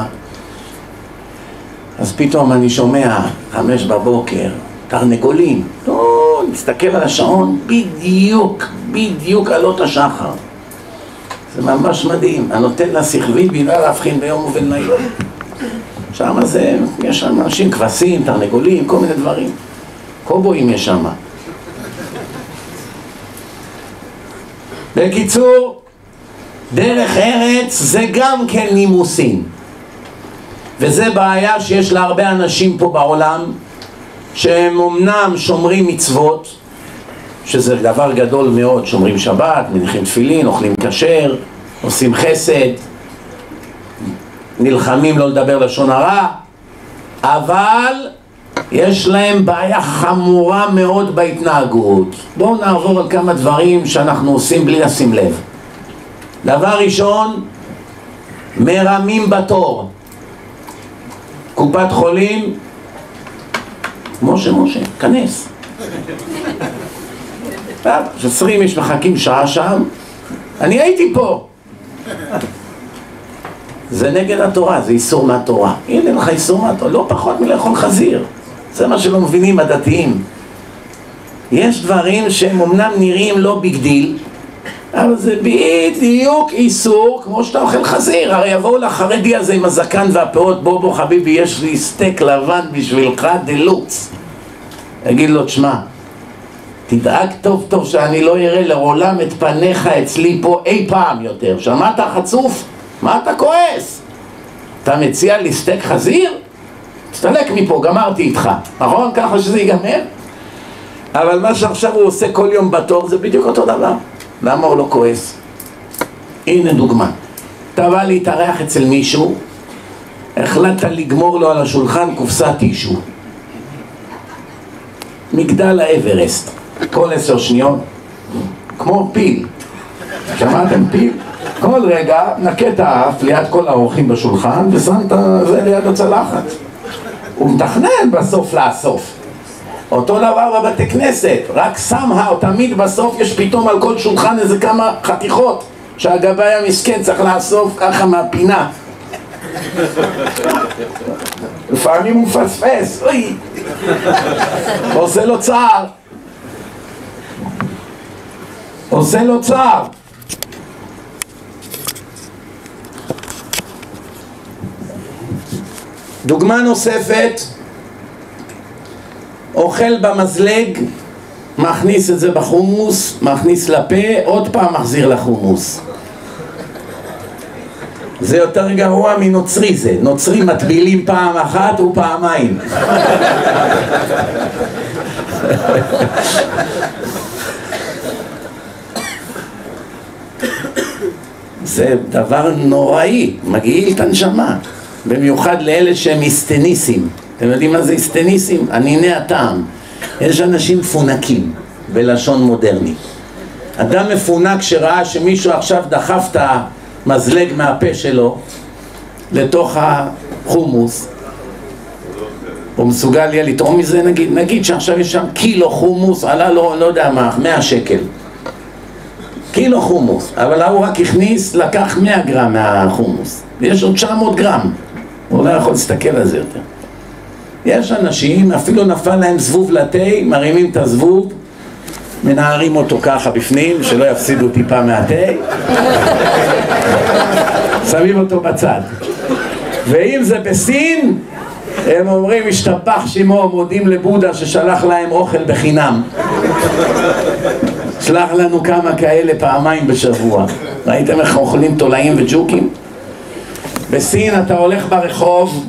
אז פתאום אני שומע חמש בבוקר, תרנגולים. לא, נסתכל על השעון, בדיוק, בדיוק עלות השחר. זה ממש מדהים. אני נותן לה שכבי בינה להבחין ביום ובין לילה. שם זה, יש שם אנשים, כבשים, תרנגולים, כל מיני דברים. קובויים יש שם. בקיצור, דרך ארץ זה גם כן נימוסים. וזה בעיה שיש לה הרבה אנשים פה בעולם, שהם אמנם שומרים מצוות, שזה דבר גדול מאוד, שומרים שבת, מניחים תפילין, אוכלים כשר, עושים חסד, נלחמים לא לדבר לשון הרע, אבל יש להם בעיה חמורה מאוד בהתנהגות. בואו נעבור על כמה דברים שאנחנו עושים בלי לשים לב. דבר ראשון, מרמים בתור. קופת חולים, משה משה, כנס. עשרים איש מחכים שעה שם, אני הייתי פה. זה נגד התורה, זה איסור מהתורה. הנה לך איסור מהתורה, לא פחות מלאכול חזיר. זה מה שלא מבינים הדתיים. יש דברים שהם אמנם נראים לא ביג דיל, אבל זה בדיוק איסור כמו שאתה אוכל חזיר. הרי יבואו לחרדי הזה עם הזקן והפאות, בוא בוא חביבי, יש לי סטייק לבן בשבילך דלוקס. יגיד לו, תשמע, תדאג טוב טוב שאני לא אראה לעולם את פניך אצלי פה אי פעם יותר. שמעת חצוף? מה אתה כועס? אתה מציע לי סטייק חזיר? תסתלק מפה, גמרתי איתך. נכון? ככה שזה ייגמר? אבל מה שעכשיו הוא עושה כל יום בתור זה בדיוק אותו דבר. למה הוא לא כועס? הנה דוגמה. אתה בא להתארח אצל מישהו, החלטת לגמור לו על השולחן קופסת טישו, מגדל האברסט, כל עשר שניות, כמו פיל. שמעתם פיל? כל רגע נקה את האף ליד כל האורחים בשולחן ושם את זה ליד הצלחת. הוא מתכנן בסוף לאסוף. אותו דבר בבתי כנסת, רק somehow תמיד בסוף יש פתאום על כל שולחן איזה כמה חתיכות שהגבאי המסכן צריך לאסוף ככה מהפינה. לפעמים הוא מפספס, אוי, עושה לו צער, עושה לו צער. דוגמה נוספת, אוכל במזלג, מכניס את זה בחומוס, מכניס לפה, עוד פעם מחזיר לחומוס. זה יותר גרוע מנוצרי זה. נוצרי מטבילים פעם אחת ופעמיים. זה דבר נוראי, מגעיל את הנשמה. במיוחד לאלה שהם היסטניסים. אתם יודעים מה זה היסטניסים? ענייני הטעם. יש אנשים מפונקים בלשון מודרני. אדם מפונק שראה שמישהו עכשיו דחף את המזלג מהפה שלו לתוך החומוס, הוא מסוגל יהיה לטעום מזה, נגיד, נגיד שעכשיו יש שם קילו חומוס, עלה לו, לא יודע מה, מאה שקל. קילו חומוס, אבל הוא רק הכניס, לקח מאה גרם מהחומוס. יש עוד תשע מאות גרם. הוא לא יכול להסתכל על זה יותר. יש אנשים, אפילו נפל להם זבוב לתה, מרימים את הזבוב, מנערים אותו ככה בפנים, שלא יפסידו טיפה מהתה, שמים אותו בצד. ואם זה בסין, הם אומרים, השתפח שמו, מודים לבודה ששלח להם אוכל בחינם. שלח לנו כמה כאלה פעמיים בשבוע. ראיתם איך אוכלים תולעים וג'וקים? בסין אתה הולך ברחוב,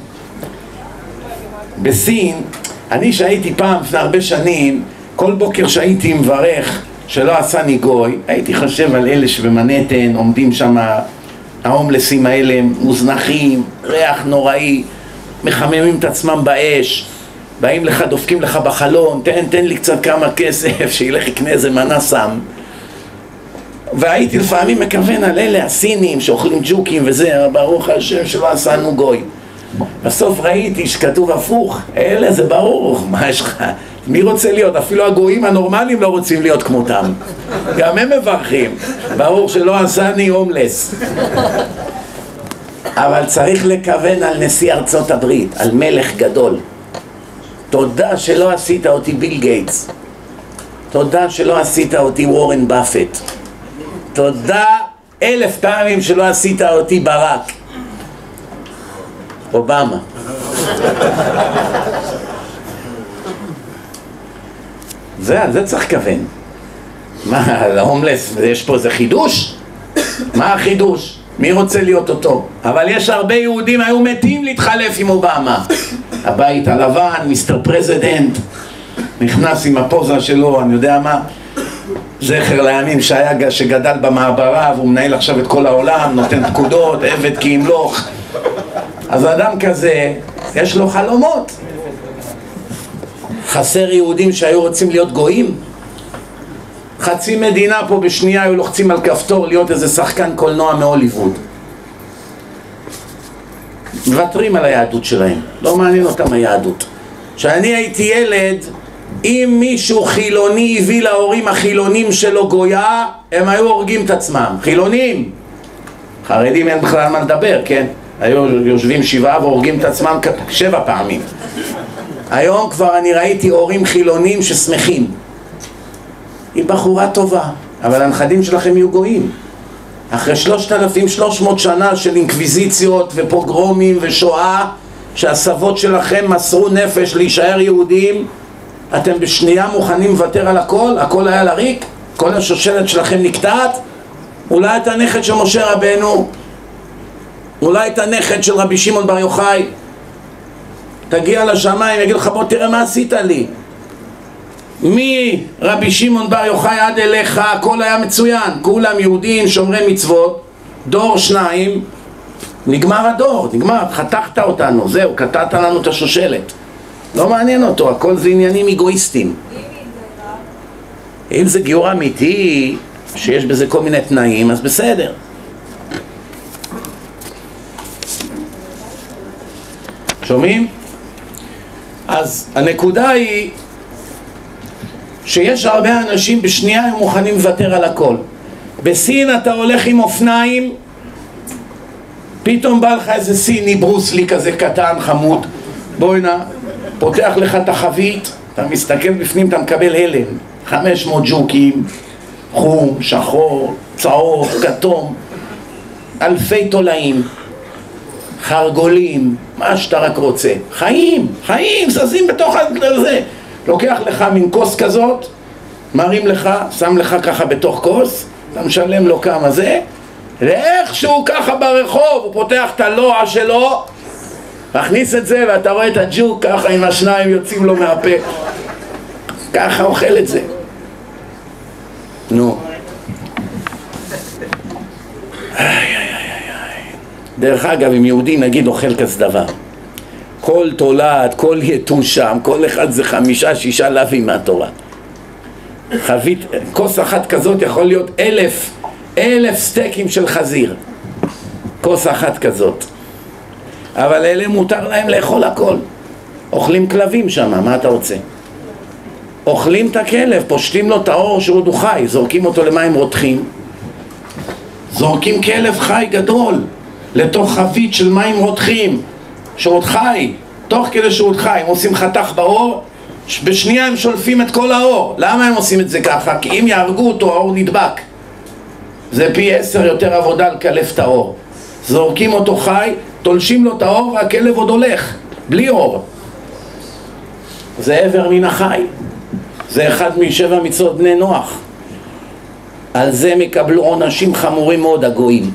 בסין, אני שהייתי פעם לפני הרבה שנים, כל בוקר שהייתי מברך שלא עשה לי גוי, הייתי חושב על אלה שבמנהטן עומדים שם, ההומלסים האלה מוזנחים, ריח נוראי, מחממים את עצמם באש, באים לך, דופקים לך בחלון, תן, תן לי קצת כמה כסף, שילך יקנה איזה מנה סם. והייתי לפעמים מכוון על אלה הסינים שאוכלים ג'וקים וזה, ברוך השם שלא עשנו גוי. בסוף ראיתי שכתוב הפוך, אלה זה ברור, מה יש לך? מי רוצה להיות? אפילו הגויים הנורמליים לא רוצים להיות כמותם. גם הם מברכים, ברור שלא עשני הומלס. אבל צריך לכוון על נשיא ארצות הברית, על מלך גדול. תודה שלא עשית אותי ביל גייטס. תודה שלא עשית אותי וורן באפט. תודה אלף פעמים שלא עשית אותי ברק. אובמה. זה, על זה צריך לכוון. מה, להומלס, יש פה איזה חידוש? מה החידוש? מי רוצה להיות אותו? אבל יש הרבה יהודים היו מתים להתחלף עם אובמה. הבית הלבן, מיסטר פרזידנט, נכנס עם הפוזה שלו, אני יודע מה, זכר לימים שהיה, שגדל במעברה והוא מנהל עכשיו את כל העולם, נותן פקודות, עבד כי ימלוך. אז אדם כזה, יש לו חלומות. חסר יהודים שהיו רוצים להיות גויים? חצי מדינה פה בשנייה היו לוחצים על כפתור להיות איזה שחקן קולנוע מהוליווד. מוותרים על היהדות שלהם, לא מעניין אותם היהדות. כשאני הייתי ילד, אם מישהו חילוני הביא להורים החילונים שלו גויה, הם היו הורגים את עצמם. חילונים. חרדים אין בכלל מה לדבר, כן? היו יושבים שבעה והורגים את עצמם שבע פעמים. היום כבר אני ראיתי הורים חילונים ששמחים. היא בחורה טובה, אבל הנכדים שלכם יהיו גויים. אחרי שלושת אלפים שלוש מאות שנה של אינקוויזיציות ופוגרומים ושואה, שהסבות שלכם מסרו נפש להישאר יהודים, אתם בשנייה מוכנים לוותר על הכל? הכל היה לריק? כל השושלת שלכם נקטעת? אולי את הנכד של משה רבנו? אולי את הנכד של רבי שמעון בר יוחאי? תגיע לשמיים, יגיד לך בוא תראה מה עשית לי. מרבי שמעון בר יוחאי עד אליך הכל היה מצוין, כולם יהודים שומרי מצוות, דור שניים, נגמר הדור, נגמר, חתכת אותנו, זהו, קטעת לנו את השושלת. לא מעניין אותו, הכל זה עניינים אגואיסטיים. אם זה גיור אמיתי, שיש בזה כל מיני תנאים, אז בסדר. שומעים? אז הנקודה היא שיש הרבה אנשים בשנייה הם מוכנים לוותר על הכל. בסין אתה הולך עם אופניים, פתאום בא לך איזה סיני ברוסלי כזה קטן חמוד, בואי נע, פותח לך את החבית, אתה מסתכל בפנים, אתה מקבל הלם, חמש מאות ג'וקים, חום, שחור, צהוב, כתום, אלפי תולעים, חרגולים, מה שאתה רק רוצה, חיים, חיים, זזים בתוך זה. לוקח לך מין כוס כזאת, מרים לך, שם לך ככה בתוך כוס, אתה משלם לו כמה זה, ואיכשהו ככה ברחוב, הוא פותח את הלוע שלו, מכניס את זה, ואתה רואה את הג'וק ככה עם השניים יוצאים לו מהפה, ככה אוכל את זה. נו. איי, איי, איי, איי. דרך אגב, אם יהודי נגיד אוכל כזה דבר, כל תולעת, כל יתוש שם, כל אחד זה חמישה, שישה לבים מהתורה. חבית, כוס אחת כזאת יכול להיות אלף, אלף סטייקים של חזיר. כוס אחת כזאת. אבל אלה מותר להם לאכול הכל. אוכלים כלבים שם, מה אתה רוצה? אוכלים את הכלב, פושטים לו את האור שעוד הוא חי, זורקים אותו למים רותחים. זורקים כלב חי גדול לתוך חבית של מים רותחים. שעוד חי, תוך כדי שעוד חי, הם עושים חתך באור, בשנייה הם שולפים את כל האור. למה הם עושים את זה ככה? כי אם יהרגו אותו, האור נדבק. זה פי עשר יותר עבודה לקלף את האור. זורקים אותו חי, תולשים לו את האור והכלב עוד הולך, בלי אור. זה עבר מן החי. זה אחד משבע מצוות בני נוח. על זה הם יקבלו עונשים חמורים מאוד הגויים.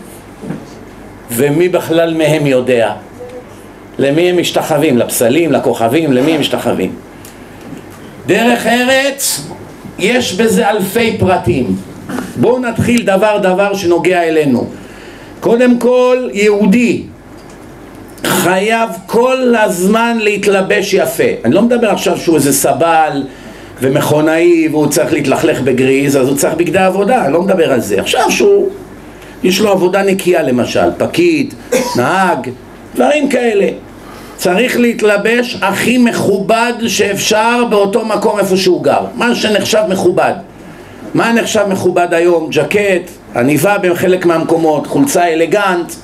ומי בכלל מהם יודע? למי הם משתחווים? לפסלים, לכוכבים, למי הם משתחווים? דרך ארץ יש בזה אלפי פרטים. בואו נתחיל דבר דבר שנוגע אלינו. קודם כל, יהודי חייב כל הזמן להתלבש יפה. אני לא מדבר עכשיו שהוא איזה סבל ומכונאי והוא צריך להתלכלך בגריז, אז הוא צריך בגדי עבודה, אני לא מדבר על זה. עכשיו שהוא, יש לו עבודה נקייה למשל, פקיד, נהג, דברים כאלה. צריך להתלבש הכי מכובד שאפשר באותו מקום איפה שהוא גר. מה שנחשב מכובד. מה נחשב מכובד היום? ג'קט, עניבה בחלק מהמקומות, חולצה אלגנט.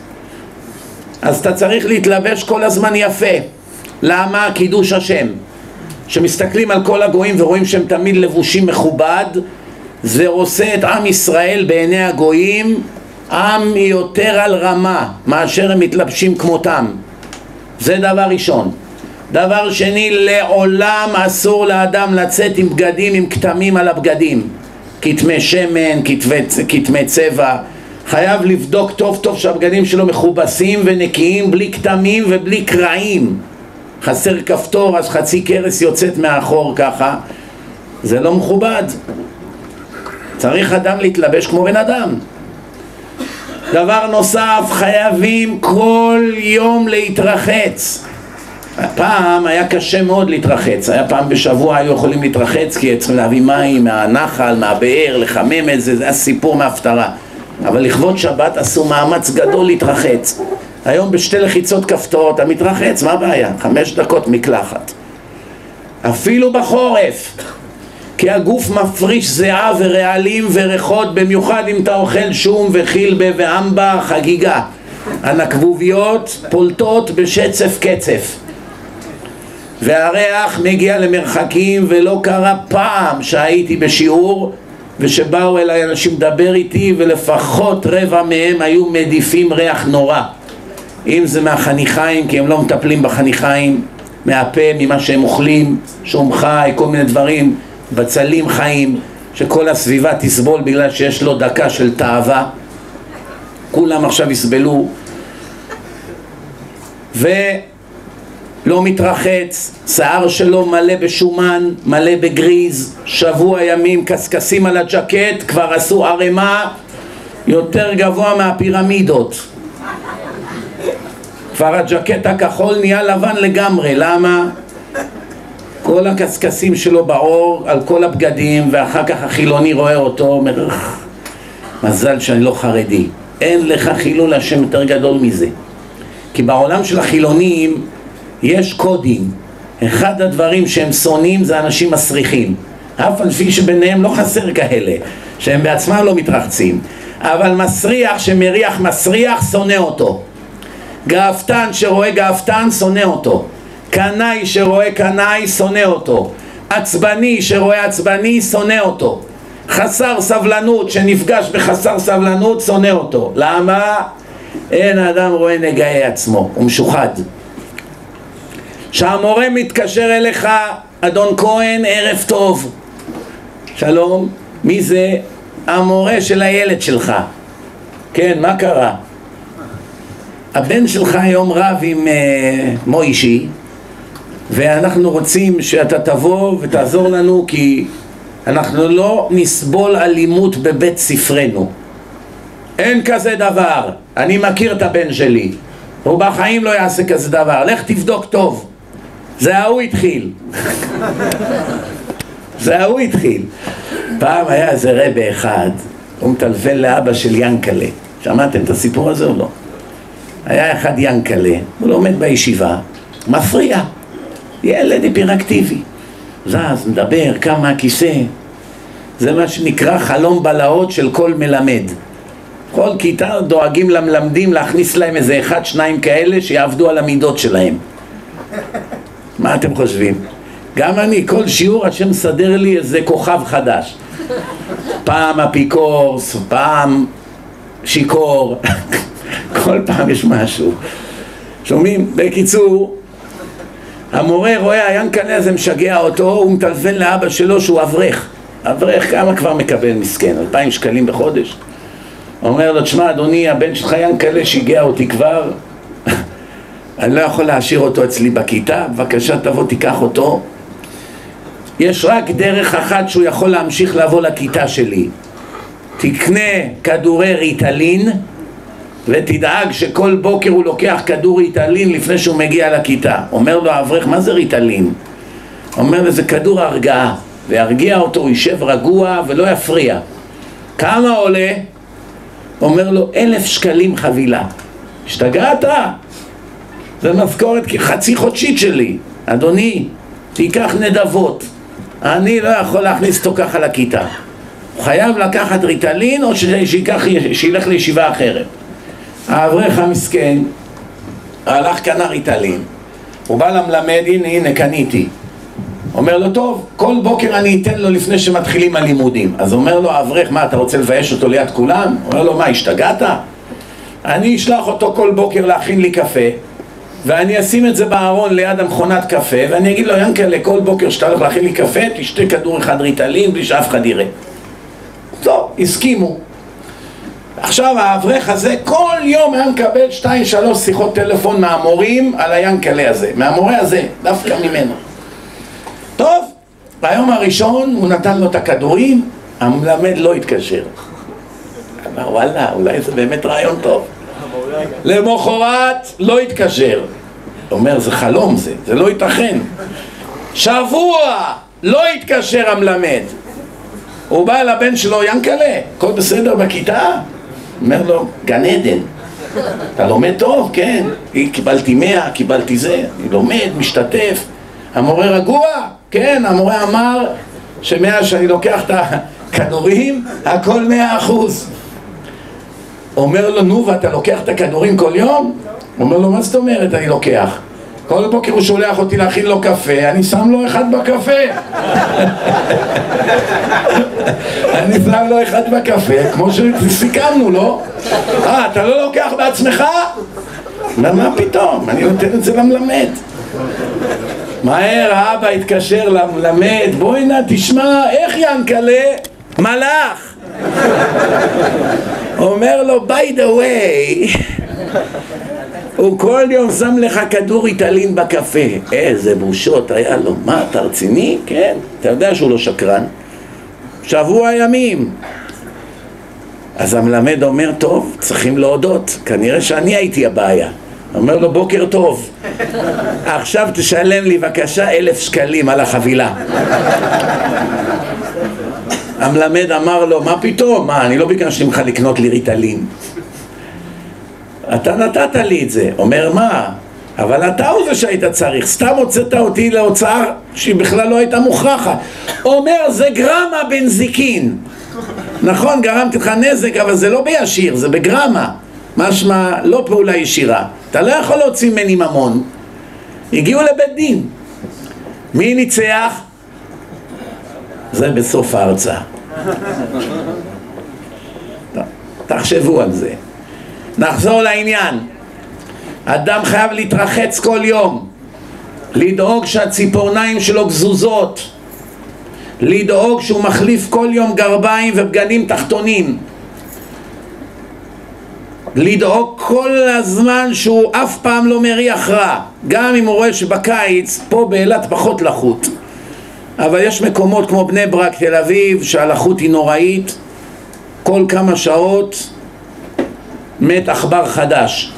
אז אתה צריך להתלבש כל הזמן יפה. למה? קידוש השם. שמסתכלים על כל הגויים ורואים שהם תמיד לבושים מכובד, זה עושה את עם ישראל בעיני הגויים עם יותר על רמה מאשר הם מתלבשים כמותם. זה דבר ראשון. דבר שני, לעולם אסור לאדם לצאת עם בגדים עם כתמים על הבגדים, כתמי שמן, כתמי צבע. חייב לבדוק טוב טוב שהבגדים שלו מכובסים ונקיים, בלי כתמים ובלי קרעים. חסר כפתור אז חצי קרס יוצאת מאחור ככה, זה לא מכובד. צריך אדם להתלבש כמו בן אדם. דבר נוסף, חייבים כל יום להתרחץ. פעם היה קשה מאוד להתרחץ, היה פעם בשבוע היו יכולים להתרחץ כי צריכים להביא מים מהנחל, מהבאר, לחמם את זה, זה היה סיפור מהפטרה. אבל לכבוד שבת עשו מאמץ גדול להתרחץ. היום בשתי לחיצות כפתור אתה מתרחץ, מה הבעיה? חמש דקות מקלחת. אפילו בחורף, כי הגוף מפריש זיעה ורעלים וריחות, במיוחד אם אתה אוכל שום וחילבה ואמבה, חגיגה. הנקבוביות פולטות בשצף קצף. והריח מגיע למרחקים, ולא קרה פעם שהייתי בשיעור ושבאו אליי אנשים לדבר איתי ולפחות רבע מהם היו מדיפים ריח נורא. אם זה מהחניכיים, כי הם לא מטפלים בחניכיים, מהפה, ממה שהם אוכלים, שום חי, כל מיני דברים, בצלים חיים, שכל הסביבה תסבול בגלל שיש לו דקה של תאווה. כולם עכשיו יסבלו. ולא מתרחץ, שיער שלו מלא בשומן, מלא בגריז, שבוע ימים קסקסים על הג'קט, כבר עשו ערימה יותר גבוה מהפירמידות. כבר הג'קט הכחול נהיה לבן לגמרי. למה? כל הקסקסים שלו בעור על כל הבגדים, ואחר כך החילוני רואה אותו, אומר, מזל שאני לא חרדי. אין לך חילול השם יותר גדול מזה. כי בעולם של החילונים יש קודים. אחד הדברים שהם שונאים זה אנשים מסריחים. אף על פי שביניהם לא חסר כאלה, שהם בעצמם לא מתרחצים. אבל מסריח שמריח מסריח שונא אותו. גאוותן שרואה גאוותן שונא אותו. קנאי שרואה קנאי שונא אותו. עצבני שרואה עצבני שונא אותו. חסר סבלנות שנפגש בחסר סבלנות שונא אותו. למה? אין האדם רואה נגעי עצמו, הוא משוחד. שהמורה מתקשר אליך, אדון כהן, ערב טוב. שלום, מי זה? המורה של הילד שלך. כן, מה קרה? הבן שלך היום רב עם uh, מוישי, ואנחנו רוצים שאתה תבוא ותעזור לנו, כי אנחנו לא נסבול אלימות בבית ספרנו. אין כזה דבר. אני מכיר את הבן שלי, הוא בחיים לא יעשה כזה דבר. לך תבדוק טוב. זה ההוא התחיל. זה ההוא התחיל. פעם היה איזה רבי אחד, הוא מטלפן לאבא של ינקלה. שמעתם את הסיפור הזה או לא? היה אחד ינקלה, הוא לומד בישיבה, מפריע, ילד היפראקטיבי, זז, מדבר, קם מהכיסא. זה מה שנקרא חלום בלהות של כל מלמד. כל כיתה דואגים למלמדים להכניס להם איזה אחד, שניים כאלה שיעבדו על המידות שלהם. מה אתם חושבים? גם אני, כל שיעור השם מסדר לי איזה כוכב חדש. פעם אפיקורס, פעם שיקור, כל פעם יש משהו. שומעים? בקיצור, המורה רואה, הינקלה הזה משגע אותו, הוא מטלפן לאבא שלו שהוא אברך. אברך כמה כבר מקבל מסכן? אלפיים שקלים בחודש. אומר לו, תשמע אדוני, הבן שלך ינקלה שיגע אותי כבר, אני לא יכול להשאיר אותו אצלי בכיתה, בבקשה תבוא תיקח אותו. יש רק דרך אחת שהוא יכול להמשיך לבוא לכיתה שלי. תקנה כדורי ריטלין ותדאג שכל בוקר הוא לוקח כדור ריטלין לפני שהוא מגיע לכיתה. אומר לו האברך, מה זה ריטלין? אומר לו, זה כדור הרגעה, והרגיע אותו, הוא יישב רגוע ולא יפריע. כמה עולה? אומר לו, אלף שקלים חבילה. השתגעת? זה משכורת חצי חודשית שלי. אדוני, תיקח נדבות. אני לא יכול להכניס אותו ככה לכיתה. הוא חייב לקחת ריטלין או שיקח, שילך לישיבה אחרת. האברך המסכן הלך קנה ריטלין. הוא בא למלמד, הנה הנה קניתי. אומר לו, טוב, כל בוקר אני אתן לו לפני שמתחילים הלימודים. אז אומר לו האברך, מה אתה רוצה לבייש אותו ליד כולם? אומר לו, מה השתגעת? אני אשלח אותו כל בוקר להכין לי קפה, ואני אשים את זה בארון ליד המכונת קפה, ואני אגיד לו, ינקלה, כל בוקר שאתה הולך להכין לי קפה, תשתה כדור אחד ריטלין בלי שאף אחד יראה. טוב, הסכימו. עכשיו האברך הזה כל יום היה מקבל שתיים שלוש שיחות טלפון מהמורים על הינקלה הזה, מהמורה הזה, דווקא ממנו. טוב, ביום הראשון הוא נתן לו את הכדורים, המלמד לא התקשר. אמר, וואלה, אולי זה באמת רעיון טוב. למחרת לא התקשר. אומר, זה חלום זה, זה לא ייתכן. שבוע לא התקשר המלמד. הוא בא לבן שלו, ינקלה, הכל בסדר בכיתה? אומר לו, גן עדן. אתה לומד טוב? כן. קיבלתי מאה, קיבלתי זה, אני לומד, משתתף. המורה רגוע? כן, המורה אמר שמאה שאני לוקח את הכדורים, הכל מאה אחוז. אומר לו, נו, ואתה לוקח את הכדורים כל יום? אומר לו, מה זאת אומרת אני לוקח? כל בוקר הוא שולח אותי להכין לו קפה, אני שם לו אחד בקפה. אני שם לו אחד בקפה, כמו שסיכמנו, לא? אה, אתה לא לוקח בעצמך? אומר, מה פתאום? אני נותן את זה למלמד. מהר האבא התקשר למלמד, בואי נא תשמע, איך ינקלה? מלאך. אומר לו, by the way, הוא כל יום שם לך כדור ריטלין בקפה. איזה בושות היה לו. מה, אתה רציני? כן. אתה יודע שהוא לא שקרן. שבוע ימים. אז המלמד אומר, טוב, צריכים להודות. כנראה שאני הייתי הבעיה. אומר לו, בוקר טוב, עכשיו תשלם לי בבקשה אלף שקלים על החבילה. המלמד אמר לו, מה פתאום? מה, אני לא ביקשתי ממך לקנות לי ריטלין. אתה נתת לי את זה. אומר, מה? אבל אתה הוא זה שהיית צריך, סתם הוצאת אותי להוצאה שהיא בכלל לא הייתה מוכרחה. אומר, זה גרמה בנזיקין. נכון, גרמתי לך נזק, אבל זה לא בישיר, זה בגרמה. משמע, לא פעולה ישירה. אתה לא יכול להוציא ממני ממון. הגיעו לבית דין. מי ניצח? זה בסוף ההרצאה. תחשבו על זה. נחזור לעניין. אדם חייב להתרחץ כל יום, לדאוג שהציפורניים שלו גזוזות, לדאוג שהוא מחליף כל יום גרביים ובגדים תחתונים, לדאוג כל הזמן שהוא אף פעם לא מריח רע, גם אם הוא רואה שבקיץ פה באילת פחות לחות, אבל יש מקומות כמו בני ברק, תל אביב, שהלחות היא נוראית. כל כמה שעות מת עכבר חדש.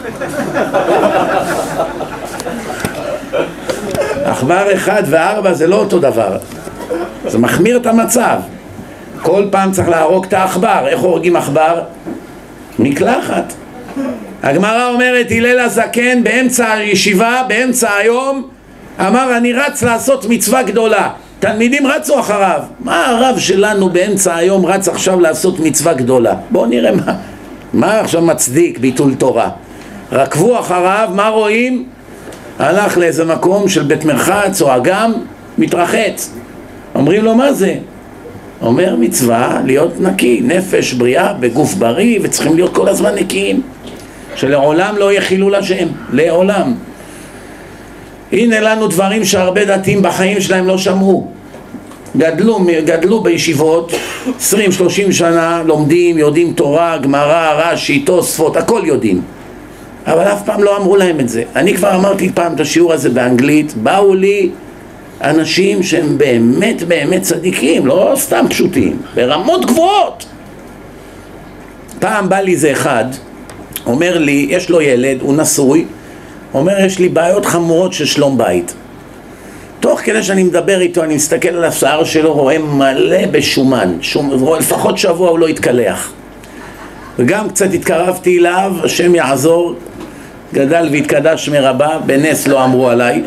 עכבר אחד וארבע זה לא אותו דבר, זה מחמיר את המצב. כל פעם צריך להרוג את העכבר. איך הורגים עכבר? מקלחת. הגמרא אומרת, הלל הזקן באמצע הישיבה, באמצע היום, אמר, אני רץ לעשות מצווה גדולה. תלמידים רצו אחריו. מה הרב שלנו באמצע היום רץ עכשיו לעשות מצווה גדולה? בואו נראה מה מה עכשיו מצדיק ביטול תורה. רקבו אחריו, מה רואים? הלך לאיזה מקום של בית מרחץ או אגם, מתרחץ. אומרים לו, מה זה? אומר, מצווה להיות נקי, נפש בריאה בגוף בריא, וצריכים להיות כל הזמן נקיים, שלעולם לא יהיה חילול השם, לעולם. הנה לנו דברים שהרבה דתיים בחיים שלהם לא שמעו. גדלו, גדלו בישיבות עשרים שלושים שנה, לומדים, יודעים תורה, גמרא, רש"י, תוספות, הכל יודעים, אבל אף פעם לא אמרו להם את זה. אני כבר אמרתי פעם את השיעור הזה באנגלית. באו לי אנשים שהם באמת באמת צדיקים, לא סתם פשוטים, ברמות גבוהות. פעם בא לי זה אחד, אומר לי, יש לו ילד, הוא נשוי, אומר, יש לי בעיות חמורות של שלום בית. תוך כדי שאני מדבר איתו, אני מסתכל על השיער שלו, רואה מלא בשומן, שום, רואה לפחות שבוע הוא לא התקלח. וגם קצת התקרבתי אליו, השם יעזור, גדל והתקדש מרבה, בנס לא אמרו עליי.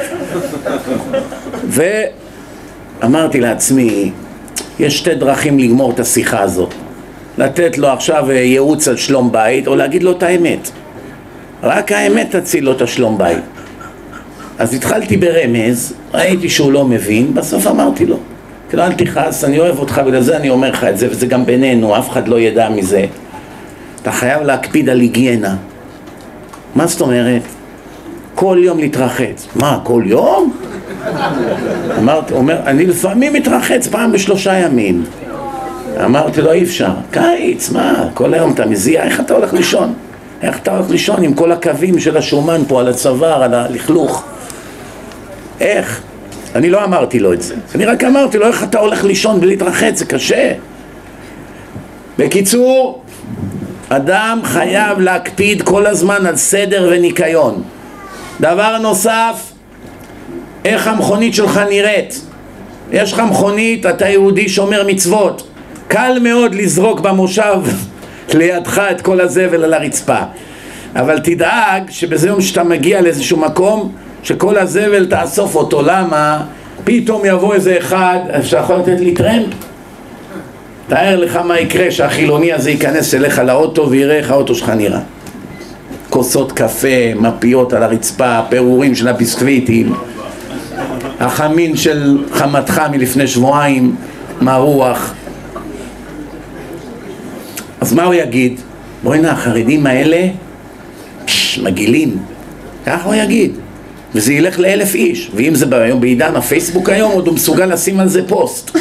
ואמרתי לעצמי, יש שתי דרכים לגמור את השיחה הזאת. לתת לו עכשיו ייעוץ על שלום בית, או להגיד לו את האמת. רק האמת תציל לו את השלום בית. אז התחלתי ברמז, ראיתי שהוא לא מבין, בסוף אמרתי לו, כאילו, אל תכעס, אני אוהב אותך, בגלל זה אני אומר לך את זה, וזה גם בינינו, אף אחד לא ידע מזה. אתה חייב להקפיד על היגיינה. מה זאת אומרת? כל יום להתרחץ. מה, כל יום? אמרתי, אומר, אני לפעמים מתרחץ פעם בשלושה ימים. אמרתי לו, אי אפשר. קיץ, מה? כל היום אתה מזיע, איך אתה הולך לישון? איך אתה הולך לישון עם כל הקווים של השומן פה על הצוואר, על הלכלוך? איך? אני לא אמרתי לו את זה. אני רק אמרתי לו, איך אתה הולך לישון בלי להתרחץ? זה קשה. בקיצור, אדם חייב להקפיד כל הזמן על סדר וניקיון. דבר נוסף, איך המכונית שלך נראית? יש לך מכונית, אתה יהודי שומר מצוות, קל מאוד לזרוק במושב לידך את כל הזבל על הרצפה, אבל תדאג שבזה יום שאתה מגיע לאיזשהו מקום, שכל הזבל תאסוף אותו. למה? פתאום יבוא איזה אחד שיכול לתת לי טרמפ. תאר לך מה יקרה שהחילוני הזה ייכנס אליך לאוטו ויראה איך האוטו שלך נראה. כוסות קפה, מפיות על הרצפה, פירורים של הביסקוויטים, החמין של חמתך מלפני שבועיים, מרוח. אז מה הוא יגיד? בואי נה, החרדים האלה פש, מגילים. ככה הוא יגיד. וזה ילך לאלף איש. ואם זה ביום, בעידן הפייסבוק היום, עוד הוא מסוגל לשים על זה פוסט.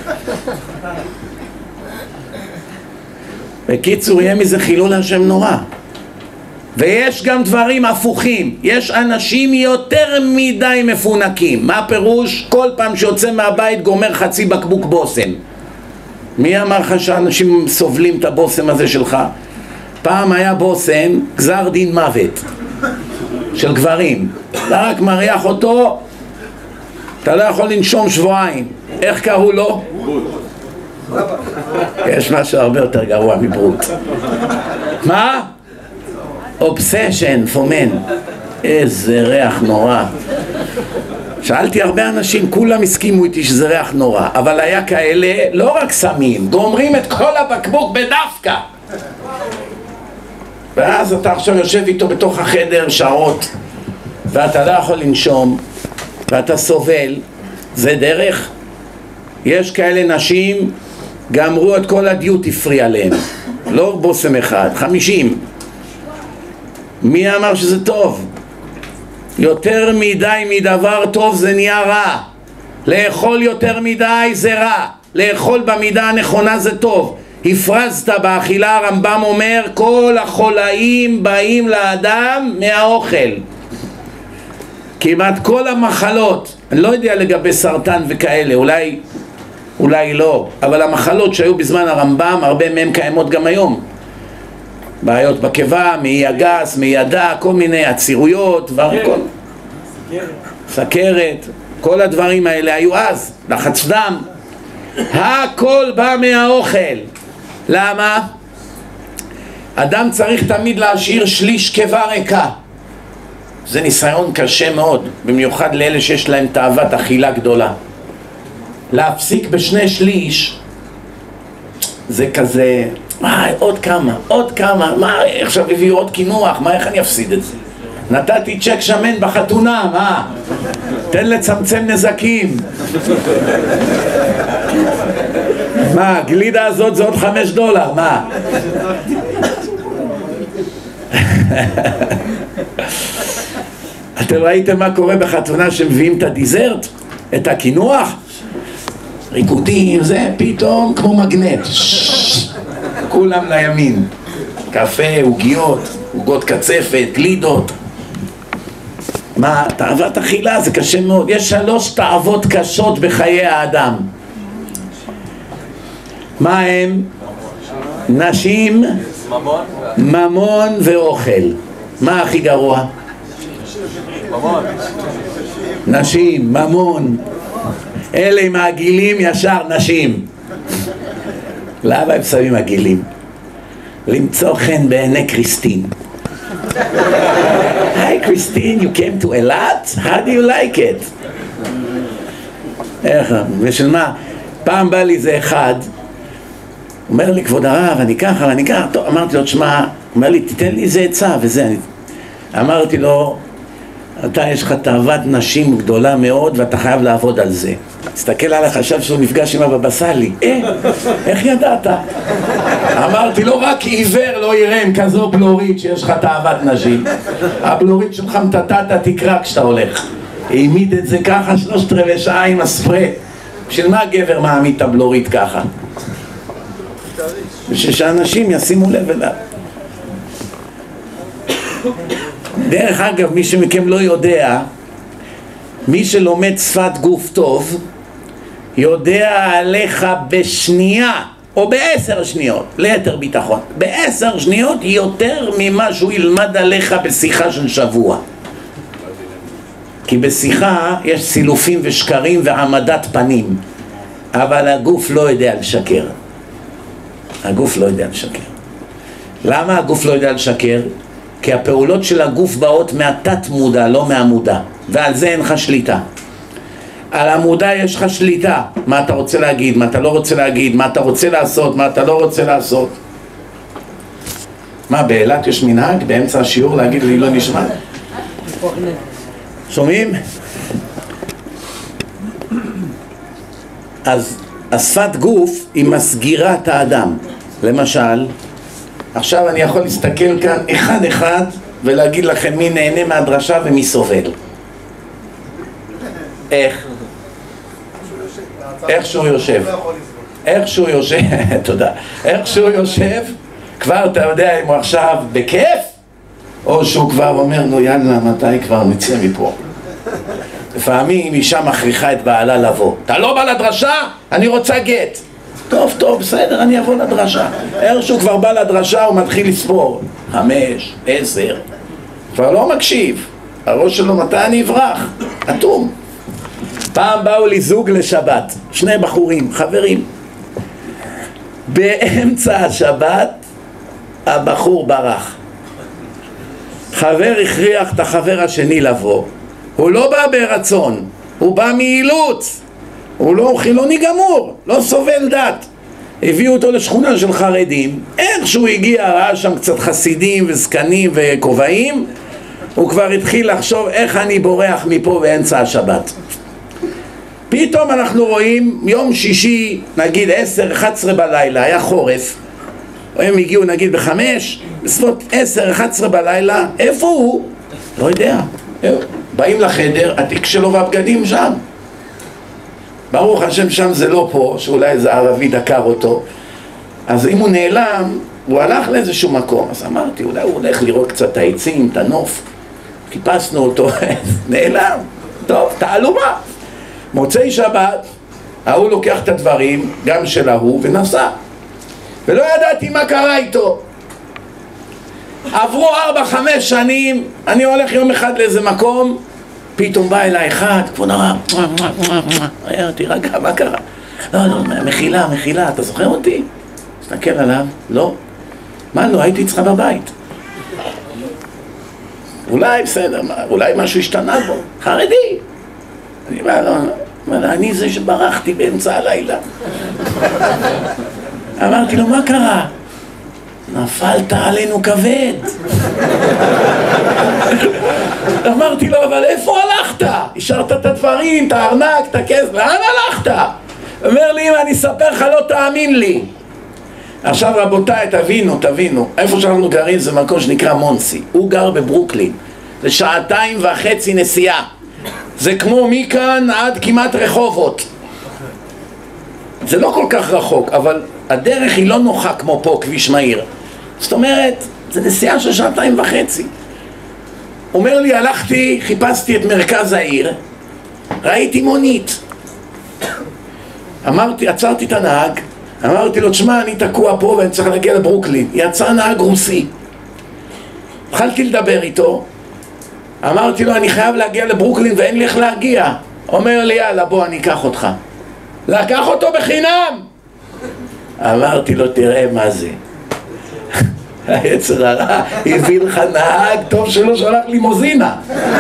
בקיצור, יהיה מזה חילול השם נורא. ויש גם דברים הפוכים. יש אנשים יותר מדי מפונקים. מה פירוש? כל פעם שיוצא מהבית גומר חצי בקבוק בוסם. מי אמר לך שאנשים סובלים את הבוסם הזה שלך? פעם היה בוסם, גזר דין מוות. של גברים. אתה רק מריח אותו, אתה לא יכול לנשום שבועיים. איך קראו לו? יש משהו הרבה יותר גרוע מברוט. מה? Obsession for men. איזה ריח נורא. שאלתי הרבה אנשים, כולם הסכימו איתי שזה ריח נורא, אבל היה כאלה, לא רק סמים, גומרים את כל הבקבוק בדווקא. ואז אתה עכשיו יושב איתו בתוך החדר שעות, ואתה לא יכול לנשום, ואתה סובל. זה דרך? יש כאלה נשים, גמרו את כל הדיוטי פרי עליהם. לא בוסם אחד, חמישים. מי אמר שזה טוב? יותר מדי מדבר טוב זה נהיה רע. לאכול יותר מדי זה רע. לאכול במידה הנכונה זה טוב. הפרזת באכילה, הרמב"ם אומר, כל החולאים באים לאדם מהאוכל. כמעט כל המחלות, אני לא יודע לגבי סרטן וכאלה, אולי, אולי לא, אבל המחלות שהיו בזמן הרמב"ם, הרבה מהם קיימות גם היום. בעיות בקיבה, מעי הגס, מעי הדק, כל מיני עצירויות, והכל. סכרת, כל הדברים האלה היו אז, לחץ דם. הכל בא מהאוכל. למה? אדם צריך תמיד להשאיר שליש קיבה ריקה. זה ניסיון קשה מאוד, במיוחד לאלה שיש להם תאוות אכילה גדולה. להפסיק בשני שליש זה כזה, מה, עוד כמה, עוד כמה, מה, עכשיו הביאו עוד כינוח, מה, איך אני אפסיד את זה? נתתי צ'ק שמן בחתונה, מה? תן לצמצם נזקים. מה, הגלידה הזאת זה עוד חמש דולר, מה? אתם ראיתם מה קורה בחתונה שמביאים את הדיזרט? את הכינוח? ריקודים, זה פתאום כמו מגנט. כולם לימין. קפה, עוגיות, עוגות קצפת, גלידות. מה, תאוות אכילה זה קשה מאוד. יש שלוש תאוות קשות בחיי האדם. מה הם? נשים, ממון ואוכל. מה הכי גרוע? ממון. נשים, ממון. אלה עם העגילים ישר נשים. למה הם שמים עגילים? למצוא חן בעיני קריסטין. Hi Christine, you came to Eilat? How do you like it? איך? ושל מה? פעם בא לי זה אחד, אומר לי, כבוד הרב, אני ככה, אני ככה, טוב, אמרתי לו, תשמע, אומר לי, תיתן לי איזה עצה וזה. אמרתי לו, אתה יש לך תאוות נשים גדולה מאוד ואתה חייב לעבוד על זה. תסתכל עליי, חשב שהוא נפגש עם הבבא סאלי. אה, איך ידעת? אמרתי לו, רק עיוור לא יראה עם כזו בלורית שיש לך תאוות נשים. הבלורית שלך מטטת תקרא כשאתה הולך. העמיד את זה ככה שלושת רבעי שעה עם הספרי. בשביל מה הגבר מעמיד את הבלורית ככה? בשביל שאנשים ישימו לב אליו. דרך אגב, מי שמכם לא יודע, מי שלומד שפת גוף טוב יודע עליך בשנייה או בעשר שניות, ליתר ביטחון, בעשר שניות יותר ממה שהוא ילמד עליך בשיחה של שבוע. כי בשיחה יש סילופים ושקרים ועמדת פנים, אבל הגוף לא יודע לשקר. הגוף לא יודע לשקר. למה הגוף לא יודע לשקר? כי הפעולות של הגוף באות מהתת מודע, לא מהמודע, ועל זה אין לך שליטה. על המודע יש לך שליטה, מה אתה רוצה להגיד, מה אתה לא רוצה להגיד, מה אתה רוצה לעשות, מה אתה לא רוצה לעשות. מה, באילת יש מנהג באמצע השיעור להגיד לי לא נשמע? שומעים? אז השפת גוף היא מסגירה את האדם. למשל, עכשיו אני יכול להסתכל כאן אחד אחד ולהגיד לכם מי נהנה מהדרשה ומי סובל. איך? איך שהוא יושב. איך שהוא יושב, תודה. איך שהוא יושב, כבר אתה יודע אם הוא עכשיו בכיף, או שהוא כבר אומר, נו יאללה, מתי כבר נצא מפה. לפעמים אישה מכריחה את בעלה לבוא. אתה לא בא לדרשה? אני רוצה גט. טוב, טוב, בסדר, אני אבוא לדרשה. איך שהוא כבר בא לדרשה, הוא מתחיל לספור. חמש, עשר. כבר לא מקשיב. הראש שלו מתי אני אברח? אטום. פעם באו לי זוג לשבת, שני בחורים, חברים. באמצע השבת הבחור ברח. חבר הכריח את החבר השני לבוא. הוא לא בא ברצון, הוא בא מאילוץ. הוא לא חילוני גמור, לא סובל דת. הביאו אותו לשכונה של חרדים, איך שהוא הגיע, ראה שם קצת חסידים וזקנים וכובעים, הוא כבר התחיל לחשוב איך אני בורח מפה באמצע השבת. פתאום אנחנו רואים יום שישי, נגיד עשר אחת עשרה בלילה, היה חורף, הם הגיעו נגיד בחמש, בסביבות עשר אחת עשרה בלילה, איפה הוא? לא יודע. באים לחדר, התיק שלו והבגדים שם. ברוך השם שם זה לא פה, שאולי איזה ערבי דקר אותו. אז אם הוא נעלם, הוא הלך לאיזשהו מקום. אז אמרתי, אולי הוא הולך לראות קצת את העצים, את הנוף. חיפשנו אותו, נעלם. טוב, תעלומה. מוצאי שבת, ההוא לוקח את הדברים, גם של ההוא, ונסע. ולא ידעתי מה קרה איתו. עברו ארבע, חמש שנים, אני הולך יום אחד לאיזה מקום, פתאום בא אליי אחד, כבוד הרב, תירגע, מה קרה? לא, לא, מחילה, מחילה, אתה זוכר אותי? תסתכל עליו, לא. מה לא, הייתי אצלך בבית. אולי, בסדר, אולי משהו השתנה בו, חרדי. אני בא, לא, אני זה שברחתי באמצע הלילה. אמרתי לו, מה קרה? נפלת עלינו כבד. אמרתי לו, אבל איפה הלכת? השארת את הדברים, את הארנק, את הכסף, לאן הלכת? אומר לי, אם אני אספר לך, לא תאמין לי. עכשיו רבותיי, תבינו, תבינו, איפה שאנחנו גרים זה מקום שנקרא מונסי. הוא גר בברוקלין, זה שעתיים וחצי נסיעה. זה כמו מכאן עד כמעט רחובות. זה לא כל כך רחוק, אבל הדרך היא לא נוחה כמו פה, כביש מהיר. זאת אומרת, זה נסיעה של שעתיים וחצי. אומר לי, הלכתי, חיפשתי את מרכז העיר, ראיתי מונית. אמרתי, עצרתי את הנהג, אמרתי לו, תשמע, אני תקוע פה ואני צריך להגיע לברוקלין. יצא נהג רוסי. התחלתי לדבר איתו, אמרתי לו, אני חייב להגיע לברוקלין ואין לי איך להגיע. אומר לי, יאללה, בוא, אני אקח אותך. לקח אותו בחינם. אמרתי לו, תראה מה זה. היצר הרע הביא לך נהג, טוב שלא שלח לימוזינה.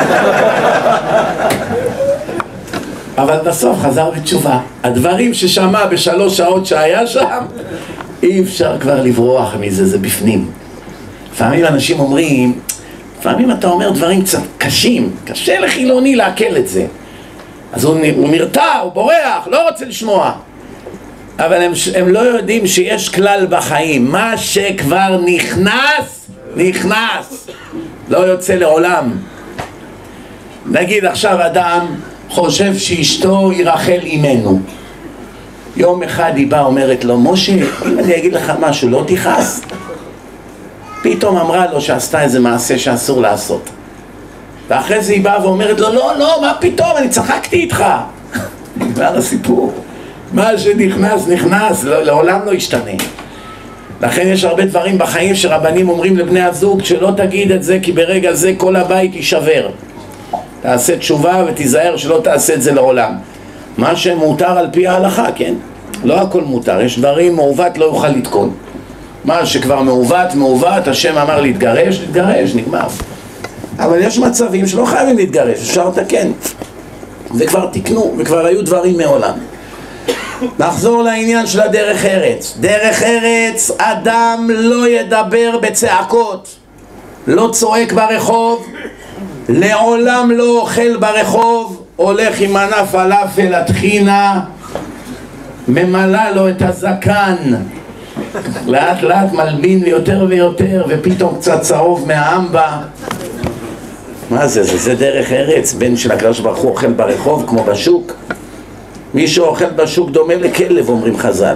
אבל בסוף חזר בתשובה. הדברים ששמע בשלוש שעות שהיה שם, אי אפשר כבר לברוח מזה, זה בפנים. לפעמים אנשים אומרים, לפעמים אתה אומר דברים קצת קשים, קשה לחילוני לעכל את זה. אז הוא, הוא נרתע, הוא בורח, לא רוצה לשמוע. אבל הם, הם לא יודעים שיש כלל בחיים, מה שכבר נכנס, נכנס, לא יוצא לעולם. נגיד עכשיו אדם חושב שאשתו היא רחל אימנו. יום אחד היא באה אומרת לו, משה, אם אני אגיד לך משהו, לא תכעס? פתאום אמרה לו שעשתה איזה מעשה שאסור לעשות. ואחרי זה היא באה ואומרת לו, לא, לא, מה פתאום, אני צחקתי איתך. נגמר הסיפור. מה שנכנס, נכנס, לא, לעולם לא ישתנה. לכן יש הרבה דברים בחיים שרבנים אומרים לבני הזוג, שלא תגיד את זה, כי ברגע זה כל הבית יישבר. תעשה תשובה ותיזהר שלא תעשה את זה לעולם. מה שמותר על פי ההלכה, כן? לא הכל מותר, יש דברים מעוות לא יוכל לתקון. מה שכבר מעוות, מעוות, השם אמר להתגרש, להתגרש, נגמר. אבל יש מצבים שלא חייבים להתגרש, אפשר לתקן. וכבר תקנו, וכבר היו דברים מעולם. נחזור לעניין של הדרך ארץ. דרך ארץ, אדם לא ידבר בצעקות, לא צועק ברחוב, לעולם לא אוכל ברחוב, הולך עם מנה פלאפל הטחינה, ממלא לו את הזקן, לאט לאט מלבין לי יותר ויותר, ופתאום קצת צהוב מהאמבה. מה זה? זה, זה דרך ארץ? בן של הקדוש ברוך הוא אוכל ברחוב כמו בשוק? מי שאוכל בשוק דומה לכלב, אומרים חז"ל.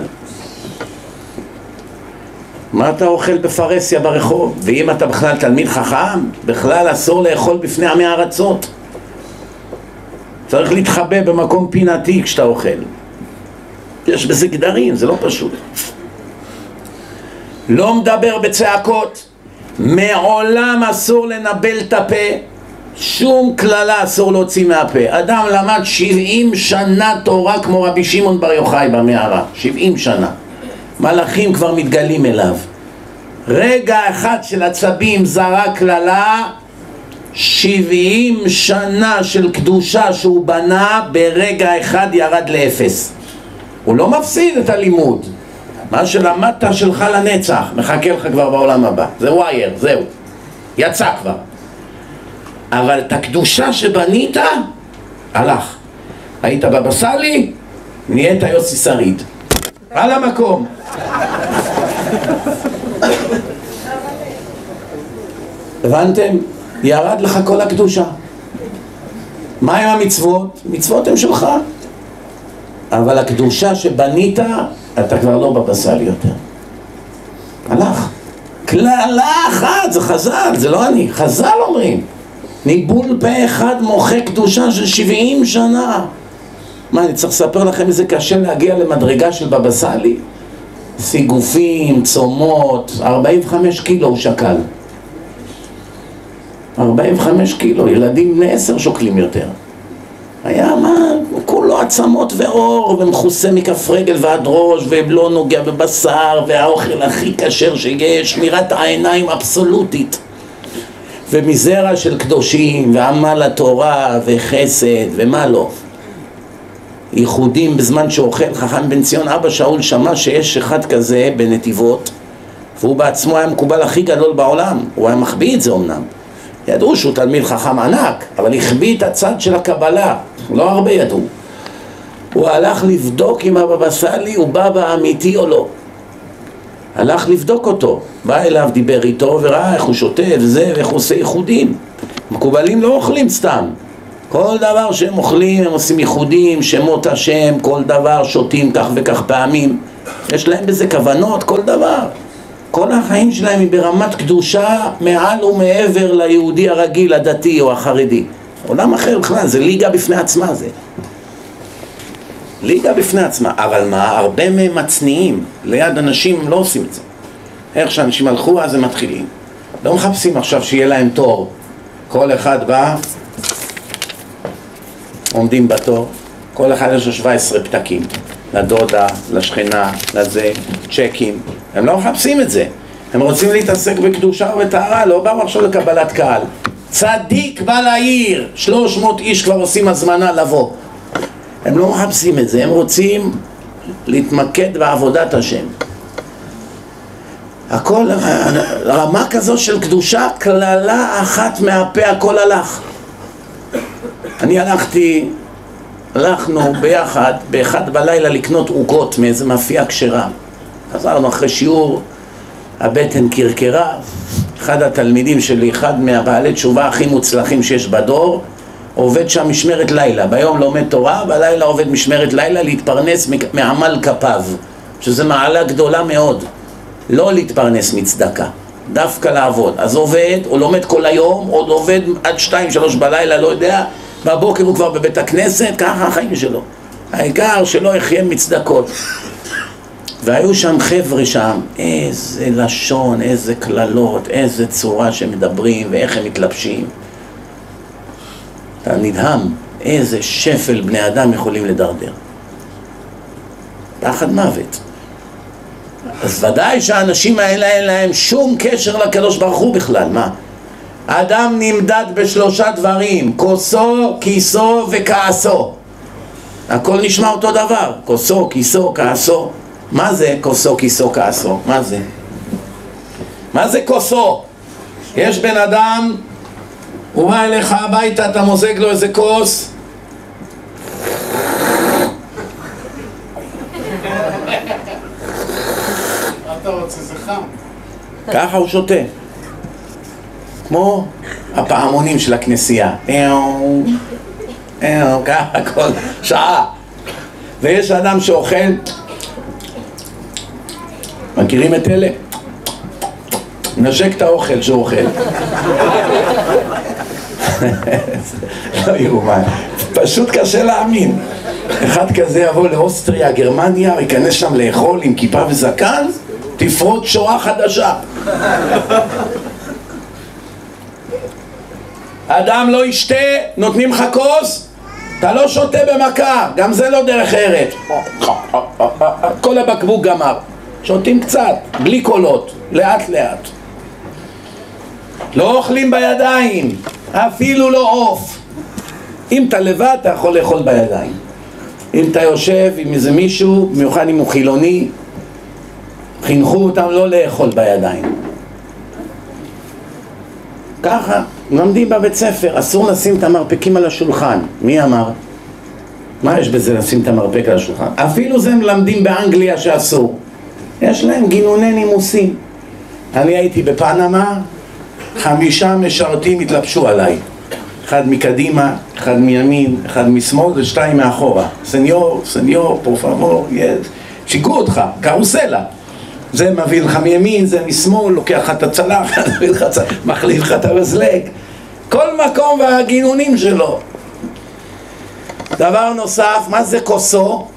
מה אתה אוכל בפרסיה ברחוב? ואם אתה בכלל תלמיד חכם, בכלל אסור לאכול בפני עמי ארצות. צריך להתחבא במקום פינתי כשאתה אוכל. יש בזה גדרים, זה לא פשוט. לא מדבר בצעקות, מעולם אסור לנבל את הפה, שום כללה אסור להוציא מהפה. אדם למד שבעים שנה תורה כמו רבי שמעון בר יוחאי במערה, שבעים שנה. מלאכים כבר מתגלים אליו. רגע אחד של עצבים זרק כללה, שבעים שנה של קדושה שהוא בנה ברגע אחד ירד לאפס. הוא לא מפסיד את הלימוד. מה שלמדת שלך לנצח, מחכה לך כבר בעולם הבא. זה ווייר, זהו. יצא כבר. אבל את הקדושה שבנית, הלך. היית בבא סאלי, נהיית יוסי שריד. על המקום. הבנתם? ירד לך כל הקדושה. מה עם המצוות? מצוות הן שלך. אבל הקדושה שבנית, אתה כבר לא בבא סאלי יותר. הלך. כללה אחת, זה חז"ל, זה לא אני. חז"ל אומרים. ניבול פה אחד מוחה קדושה של שבעים שנה. מה, אני צריך לספר לכם איזה קשה להגיע למדרגה של בבא סאלי? סיגופים, צומות, ארבעים וחמישה קילו הוא שקל. ארבעים וחמישה קילו, ילדים בני עשר שוקלים יותר. היה מה, כולו עצמות ואור, ומכוסה מכף רגל ועד ראש, ולא נוגע בבשר, והאוכל הכי כשר שיש, שמירת העיניים אבסולוטית. ומזרע של קדושים, ועמל התורה, וחסד, ומה לא. ייחודים בזמן שאוכל. חכם בן ציון אבא שאול שמע שיש אחד כזה בנתיבות, והוא בעצמו היה מקובל הכי גדול בעולם. הוא היה מחביא את זה אמנם. ידעו שהוא תלמיד חכם ענק, אבל החביא את הצד של הקבלה. לא הרבה ידעו. הוא הלך לבדוק אם הבבא סאלי הוא בבא אמיתי או לא. הלך לבדוק אותו. בא אליו, דיבר איתו וראה איך הוא שותה וזה, ואיך הוא עושה ייחודים. מקובלים לא אוכלים סתם. כל דבר שהם אוכלים, הם עושים ייחודים, שמות השם, כל דבר שותים כך וכך פעמים. יש להם בזה כוונות, כל דבר. כל החיים שלהם היא ברמת קדושה מעל ומעבר ליהודי הרגיל, הדתי או החרדי. עולם אחר בכלל, זה ליגה בפני עצמה זה. ליגה בפני עצמה. אבל מה, הרבה מהם מצניעים. ליד אנשים הם לא עושים את זה. איך שאנשים הלכו, אז הם מתחילים. לא מחפשים עכשיו שיהיה להם תור. כל אחד בא, עומדים בתור. כל אחד יש לו שבע עשרה פתקים. לדודה, לשכנה, לזה, צ'קים. הם לא מחפשים את זה. הם רוצים להתעסק בקדושה ובטהרה, לא באו עכשיו לקבלת קהל. צדיק בא לעיר, שלוש מאות איש כבר עושים הזמנה לבוא. הם לא מחפשים את זה, הם רוצים להתמקד בעבודת השם. הכל, רמה כזו של קדושה, כללה אחת מהפה, הכל הלך. אני הלכתי, הלכנו ביחד, באחד בלילה לקנות עוגות מאיזה מאפייה כשרה. חזרנו אחרי שיעור, הבטן קרקרה. אחד התלמידים שלי, אחד מהבעלי תשובה הכי מוצלחים שיש בדור, עובד שם משמרת לילה. ביום לומד תורה, בלילה עובד משמרת לילה להתפרנס מעמל כפיו, שזה מעלה גדולה מאוד. לא להתפרנס מצדקה, דווקא לעבוד. אז עובד, הוא לומד כל היום, עוד עובד עד שתיים, שלוש בלילה, לא יודע, בבוקר הוא כבר בבית הכנסת, ככה החיים שלו. העיקר שלא יחיה מצדקות. והיו שם חבר'ה שם, איזה לשון, איזה כללות, איזה צורה שמדברים ואיך הם מתלבשים. אתה נדהם, איזה שפל בני אדם יכולים לדרדר. פחד מוות. אז ודאי שהאנשים האלה אין להם שום קשר לקדוש ברוך הוא בכלל, מה? האדם נמדד בשלושה דברים, כוסו, כיסו וכעסו. הכל נשמע אותו דבר, כוסו, כיסו, כעסו. מה זה כוסו, כיסו, כעסו? מה זה? מה זה כוסו? יש בן אדם, הוא בא אליך הביתה, אתה מוזג לו איזה כוס. אתה רוצה, זה חם. ככה הוא שותה. כמו הפעמונים של הכנסייה. איו, איו, ככה כל שעה. ויש אדם שאוכל, מכירים את אלה? נשק את האוכל שהוא אוכל. לא יאומן. פשוט קשה להאמין. אחד כזה יבוא לאוסטריה, גרמניה, ייכנס שם לאכול עם כיפה וזקן, תפרוט שואה חדשה. אדם לא ישתה, נותנים לך כוס, אתה לא שותה במכה, גם זה לא דרך ארץ. כל הבקבוק גמר. שותים קצת, בלי קולות, לאט לאט. לא אוכלים בידיים, אפילו לא עוף. אם אתה לבד, אתה יכול לאכול בידיים. אם אתה יושב עם איזה מישהו, במיוחד אם הוא חילוני, חינכו אותם לא לאכול בידיים. ככה, לומדים בבית ספר, אסור לשים את המרפקים על השולחן. מי אמר? מה יש בזה לשים את המרפק על השולחן? אפילו זה מלמדים באנגליה שאסור. יש להם גינוני נימוסים. אני הייתי בפנמה, חמישה משרתים התלבשו עליי. אחד מקדימה, אחד מימין, אחד משמאל ושתיים מאחורה. סניור, סניור, פורפאבור, שיגעו אותך, קרוסלה. זה מביא לך מימין, זה משמאל, לוקח לך את הצלח, מחליף לך את המזלג. כל מקום והגינונים שלו. דבר נוסף, מה זה כוסו?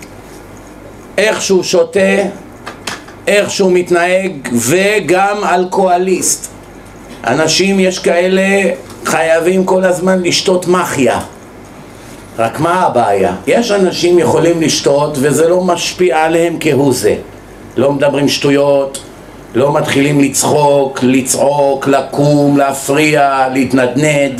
איך שהוא שותה, איך שהוא מתנהג, וגם אלכוהוליסט. אנשים יש כאלה חייבים כל הזמן לשתות מחיה. רק מה הבעיה? יש אנשים יכולים לשתות וזה לא משפיע עליהם כהוא זה. לא מדברים שטויות, לא מתחילים לצחוק, לצעוק, לקום, להפריע, להתנדנד.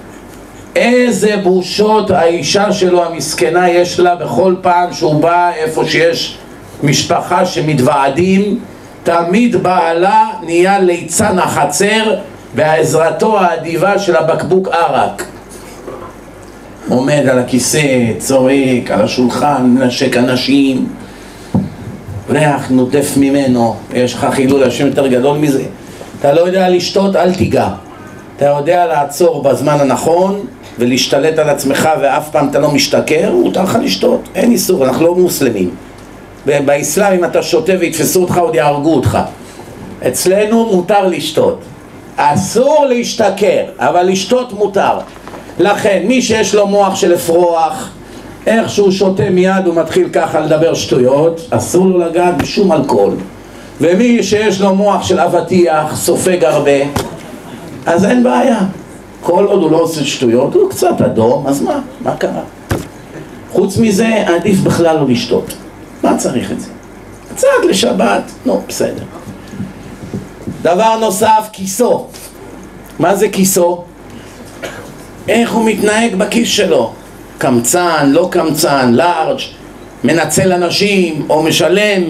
איזה בושות האישה שלו המסכנה יש לה בכל פעם שהוא בא איפה שיש משפחה שמתוועדים, תמיד בעלה נהיה ליצן החצר בעזרתו האדיבה של הבקבוק ערק. עומד על הכיסא, צועק, על השולחן, מנשק אנשים, ריח נוטף ממנו. יש לך חילול השם יותר גדול מזה? אתה לא יודע לשתות, אל תיגע. אתה יודע לעצור בזמן הנכון ולהשתלט על עצמך ואף פעם אתה לא משתכר, מותר לך לשתות, אין איסור, אנחנו לא מוסלמים. באסלאם אם אתה שותה ויתפסו אותך עוד יהרגו אותך. אצלנו מותר לשתות, אסור להשתכר, אבל לשתות מותר. לכן מי שיש לו מוח של אפרוח, איך שהוא שותה מיד הוא מתחיל ככה לדבר שטויות, אסור לו לגעת בשום אלכוהול. ומי שיש לו מוח של אבטיח, סופג הרבה, אז אין בעיה. כל עוד הוא לא עושה שטויות, הוא קצת אדום, אז מה? מה קרה? חוץ מזה עדיף בכלל לא לשתות. מה צריך את זה? קצת לשבת, נו בסדר. דבר נוסף, כיסו. מה זה כיסו? איך הוא מתנהג בכיס שלו? קמצן, לא קמצן, לארג', מנצל אנשים או משלם,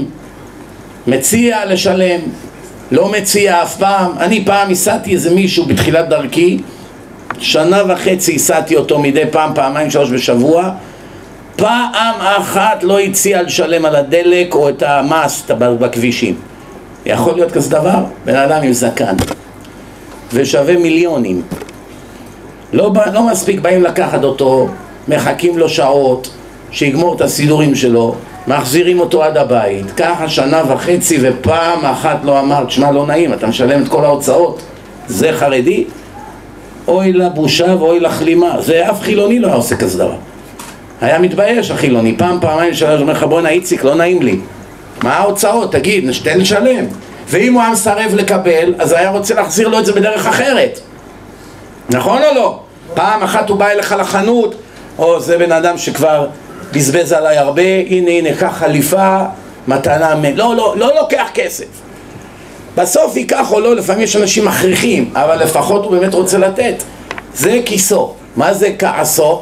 מציע לשלם, לא מציע אף פעם. אני פעם הסעתי איזה מישהו בתחילת דרכי, שנה וחצי הסעתי אותו מדי פעם, פעמיים שלוש בשבוע, פעם אחת לא הציע לשלם על הדלק או את המס בכבישים. יכול להיות כזה דבר? בן אדם עם זקן ושווה מיליונים, לא, לא מספיק באים לקחת אותו, מחכים לו שעות שיגמור את הסידורים שלו, מחזירים אותו עד הבית. ככה שנה וחצי ופעם אחת לא אמר, תשמע לא נעים, אתה משלם את כל ההוצאות, זה חרדי? אוי לבושה ואוי לחלימה. זה אף חילוני לא היה עושה כזה דבר. היה מתבייש החילוני, פעם פעמיים שלוש אומר לך בוא'נה איציק לא נעים לי, מה ההוצאות? תגיד, נשתן לשלם. ואם הוא היה מסרב לקבל, אז היה רוצה להחזיר לו את זה בדרך אחרת, נכון או לא? פעם אחת הוא בא אליך לחנות, או זה בן אדם שכבר בזבז עליי הרבה, הנה הנה קח חליפה, מתנה, לא לא לא לוקח כסף. בסוף ייקח או לא, לפעמים יש אנשים מכריחים, אבל לפחות הוא באמת רוצה לתת. זה כיסו. מה זה כעסו?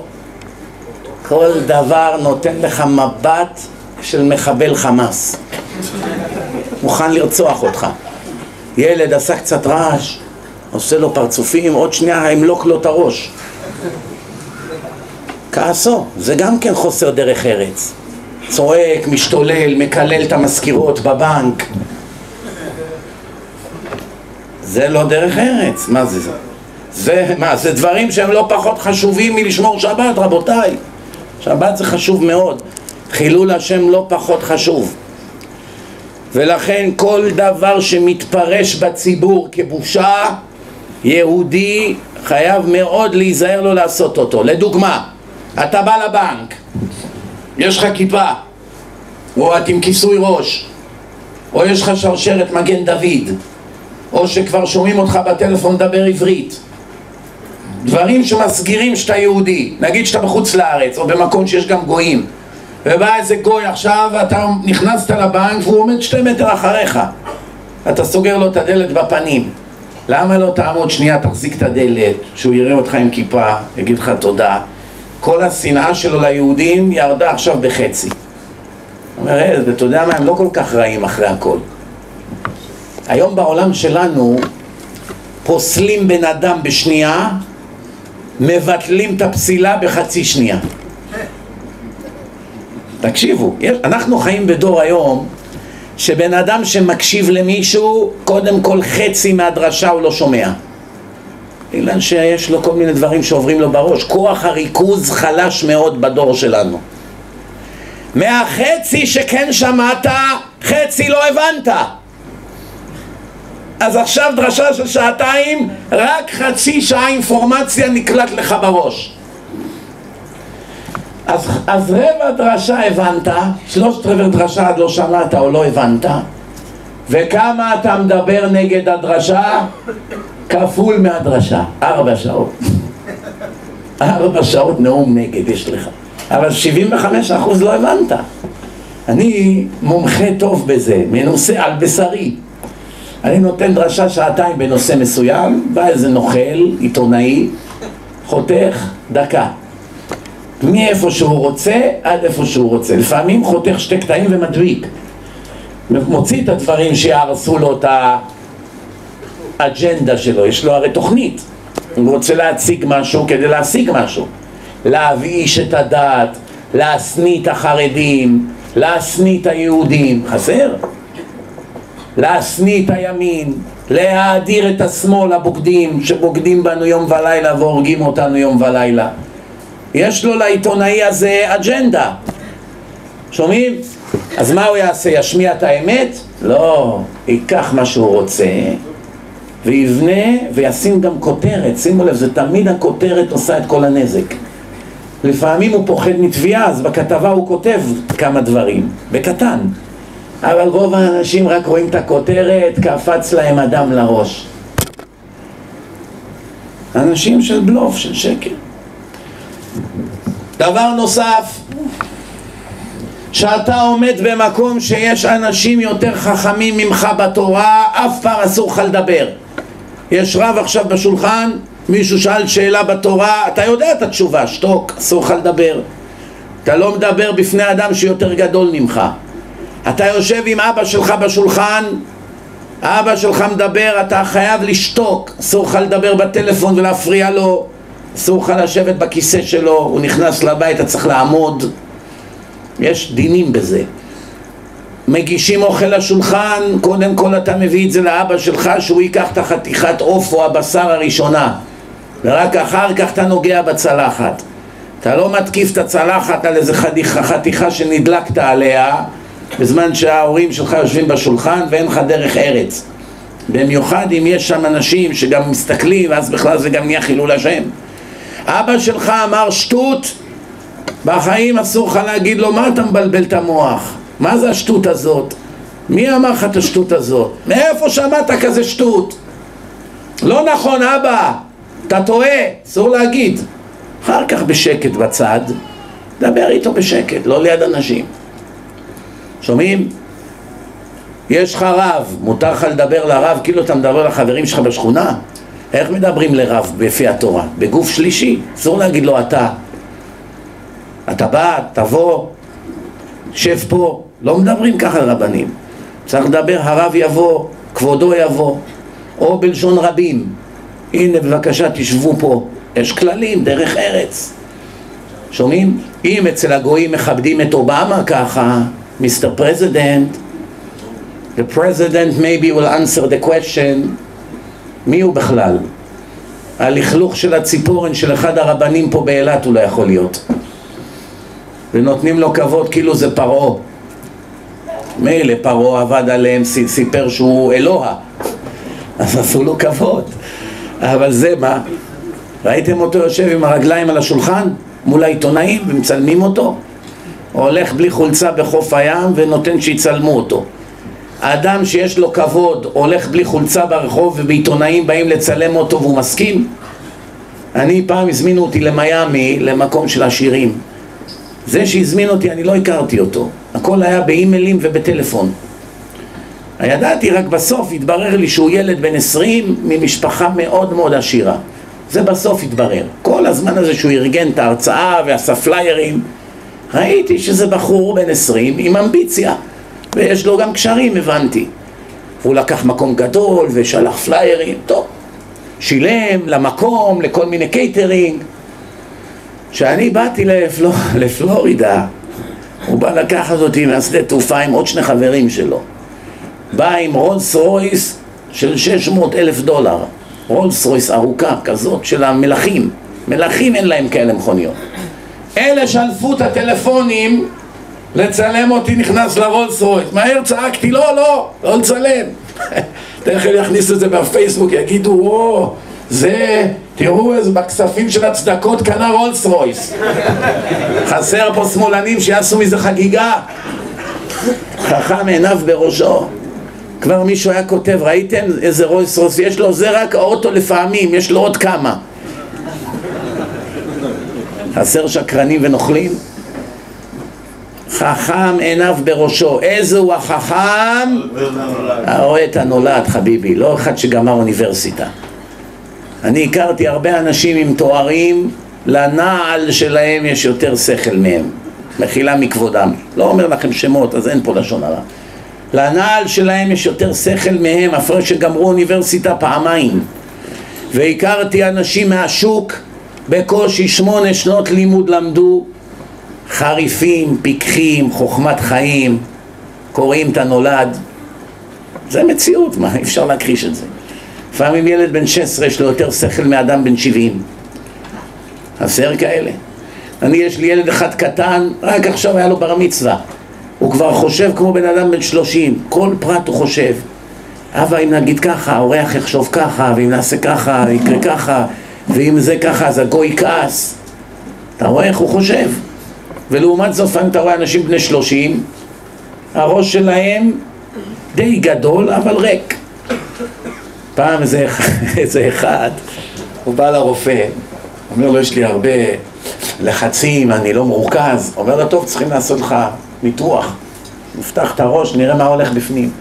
כל דבר נותן לך מבט של מחבל חמאס, מוכן לרצוח אותך. ילד עשה קצת רעש, עושה לו פרצופים, עוד שנייה המלוק לו את הראש. כעסו, זה גם כן חוסר דרך ארץ. צועק, משתולל, מקלל את המזכירות בבנק. זה לא דרך ארץ. מה זה זה? זה, מה, זה דברים שהם לא פחות חשובים מלשמור שבת, רבותיי. שבת זה חשוב מאוד. חילול השם לא פחות חשוב. ולכן כל דבר שמתפרש בציבור כבושה, יהודי חייב מאוד להיזהר לו לעשות אותו. לדוגמה, אתה בא לבנק, יש לך כיפה, או את עם כיסוי ראש, או יש לך שרשרת מגן דוד, או שכבר שומעים אותך בטלפון דבר עברית, דברים שמסגירים שאתה יהודי. נגיד שאתה בחוץ לארץ או במקום שיש גם גויים, ובא איזה גוי עכשיו, אתה נכנסת לבנק והוא עומד שתי מטר אחריך, אתה סוגר לו את הדלת בפנים. למה לא תעמוד שנייה, תחזיק את הדלת, שהוא יראה אותך עם כיפה, יגיד לך תודה? כל השנאה שלו ליהודים ירדה עכשיו בחצי. אומר, אתה יודע מה, הם לא כל כך רעים אחרי הכל. היום בעולם שלנו פוסלים בן אדם בשנייה, מבטלים את הפסילה בחצי שנייה. תקשיבו, יש, אנחנו חיים בדור היום שבן אדם שמקשיב למישהו, קודם כל חצי מהדרשה הוא לא שומע. בגלל שיש לו כל מיני דברים שעוברים לו בראש. כוח הריכוז חלש מאוד בדור שלנו. מהחצי שכן שמעת, חצי לא הבנת. אז עכשיו דרשה של שעתיים, רק חצי שעה אינפורמציה נקלט לך בראש. אז, אז רבע דרשה הבנת, שלושת רבע דרשה עד לא שמעת או לא הבנת, וכמה אתה מדבר נגד הדרשה? כפול מהדרשה, ארבע שעות. ארבע שעות נאום נגד יש לך, אבל שבעים וחמישה אחוז לא הבנת. אני מומחה טוב בזה, מנושא על בשרי. אני נותן דרשה שעתיים בנושא מסוים, בא איזה נוכל, עיתונאי, חותך דקה. מאיפה שהוא רוצה עד איפה שהוא רוצה. לפעמים חותך שתי קטעים ומדביק. מוציא את הדברים שיערסו לו את האג'נדה שלו. יש לו הרי תוכנית. הוא רוצה להציג משהו כדי להשיג משהו. להבאיש את הדעת, להשניא את החרדים, להשניא את היהודים. חסר? להשניא את הימין, להאדיר את השמאל הבוגדים שבוגדים בנו יום ולילה והורגים אותנו יום ולילה. יש לו לעיתונאי הזה אג'נדה. שומעים? אז מה הוא יעשה? ישמיע את האמת? לא, ייקח מה שהוא רוצה ויבנה וישים גם כותרת. שימו לב, זה תמיד הכותרת עושה את כל הנזק. לפעמים הוא פוחד מתביעה, אז בכתבה הוא כותב כמה דברים בקטן, אבל רוב האנשים רק רואים את הכותרת, קפץ להם אדם לראש. אנשים של בלוף, של שקר. דבר נוסף, שאתה עומד במקום שיש אנשים יותר חכמים ממך בתורה, אף פעם אסור לך לדבר. יש רב עכשיו בשולחן, מישהו שאל שאלה בתורה, אתה יודע את התשובה, שתוק, אסור לך לדבר. אתה לא מדבר בפני אדם שיותר גדול ממך. אתה יושב עם אבא שלך בשולחן, אבא שלך מדבר, אתה חייב לשתוק, אסור לך לדבר בטלפון ולהפריע לו, אסור לך לשבת בכיסא שלו, הוא נכנס לבית, אתה צריך לעמוד. יש דינים בזה. מגישים אוכל לשולחן, קודם כל אתה מביא את זה לאבא שלך שהוא ייקח את החתיכת עוף או הבשר הראשונה, ורק אחר כך אתה נוגע בצלחת. אתה לא מתקיף את הצלחת על איזה חתיכה, חתיכה שנדלקת עליה בזמן שההורים שלך יושבים בשולחן ואין לך דרך ארץ. במיוחד אם יש שם אנשים שגם מסתכלים, אז בכלל זה גם נהיה חילול השם. אבא שלך אמר שטות, בחיים אסור לך להגיד לו, מה אתה מבלבל את המוח? מה זה השטות הזאת? מי אמר לך את השטות הזאת? מאיפה שמעת כזה שטות? לא נכון אבא, אתה טועה, אסור להגיד. אחר כך בשקט בצד, דבר איתו בשקט, לא ליד אנשים. שומעים? יש לך רב, מותר לך לדבר לרב כאילו אתה מדבר לחברים שלך בשכונה? איך מדברים לרב בפי התורה? בגוף שלישי, אסור להגיד לו אתה. אתה בא, תבוא, שב פה. לא מדברים ככה לרבנים. צריך לדבר, הרב יבוא, כבודו יבוא, או בלשון רבים. הנה בבקשה תשבו פה. יש כללים, דרך ארץ. שומעים? אם אצל הגויים מכבדים את אובמה ככה, מיסטר President, the president maybe will answer the question, מי הוא בכלל? הלכלוך של הציפורן של אחד הרבנים פה באילת הוא לא יכול להיות. ונותנים לו כבוד כאילו זה פרעה. מילא פרעה עבד עליהם, סיפר שהוא אלוה, אז עשו לו כבוד. אבל זה מה? ראיתם אותו יושב עם הרגליים על השולחן מול העיתונאים ומצלמים אותו? הוא הולך בלי חולצה בחוף הים ונותן שיצלמו אותו. האדם שיש לו כבוד הולך בלי חולצה ברחוב ובעיתונאים באים לצלם אותו והוא מסכים? אני פעם הזמינו אותי למיימי, למקום של השירים. זה שהזמין אותי, אני לא הכרתי אותו. הכל היה באימיילים ובטלפון. ידעתי, רק בסוף התברר לי שהוא ילד בן עשרים ממשפחה מאוד מאוד עשירה. זה בסוף התברר. כל הזמן הזה שהוא ארגן את ההרצאה ועשה פליירים, ראיתי שזה בחור בן עשרים עם אמביציה, ויש לו גם קשרים, הבנתי. הוא לקח מקום גדול ושלח פליירים, טוב. שילם למקום, לכל מיני קייטרינג. כשאני באתי לפלור... לפלורידה, הוא בא לקחת אותי מהשדה תעופה עם עוד שני חברים שלו. בא עם רולס רויס של שש מאות אלף דולר. רולס רויס ארוכה כזאת של המלכים. מלכים אין להם כאלה מכוניות. אלה שלפו את הטלפונים לצלם אותי, נכנס לרולס רויס. מהר צעקתי, לא, לא, לא לצלם. תכף יכניסו את זה בפייסבוק, יגידו, וואו, זה, תראו איזה בכספים של הצדקות קנה רולס רויס. חסר פה שמאלנים שיעשו מזה חגיגה. חכם עיניו בראשו. כבר מישהו היה כותב, ראיתם איזה רולס רויס יש לו? זה רק האוטו לפעמים, יש לו עוד כמה. חסר שקרנים ונוכלים. חכם עיניו בראשו. איזה הוא החכם? הרואה את הנולד, חביבי, לא אחד שגמר אוניברסיטה. אני הכרתי הרבה אנשים עם תוארים, לנעל שלהם יש יותר שכל מהם. מחילה מכבודם. לא אומר לכם שמות, אז אין פה לשון הרע. לנעל שלהם יש יותר שכל מהם, אחרי שגמרו אוניברסיטה פעמיים. והכרתי אנשים מהשוק, בקושי שמונה שנות לימוד למדו, חריפים, פיקחים, חוכמת חיים, קוראים את הנולד. זה מציאות, מה? אי אפשר להכחיש את זה. לפעמים ילד בן שש עשרה יש לו יותר שכל מאדם בן שבעים. חסר כאלה. אני, יש לי ילד אחד קטן, רק עכשיו היה לו בר מצווה. הוא כבר חושב כמו בן אדם בן שלושים. כל פרט הוא חושב. אבל אם נגיד ככה, האורח יחשוב ככה, ואם נעשה ככה, יקרה ככה, ואם זה ככה, אז הגוי כעס. אתה רואה איך הוא חושב. ולעומת זאת, פעמים אתה רואה אנשים בני שלושים, הראש שלהם די גדול, אבל ריק. פעם איזה, איזה אחד, הוא בא לרופא, אומר לו, יש לי הרבה לחצים, אני לא מורכז. אומר לו, טוב, צריכים לעשות לך ניתוח. נפתח את הראש, נראה מה הולך בפנים.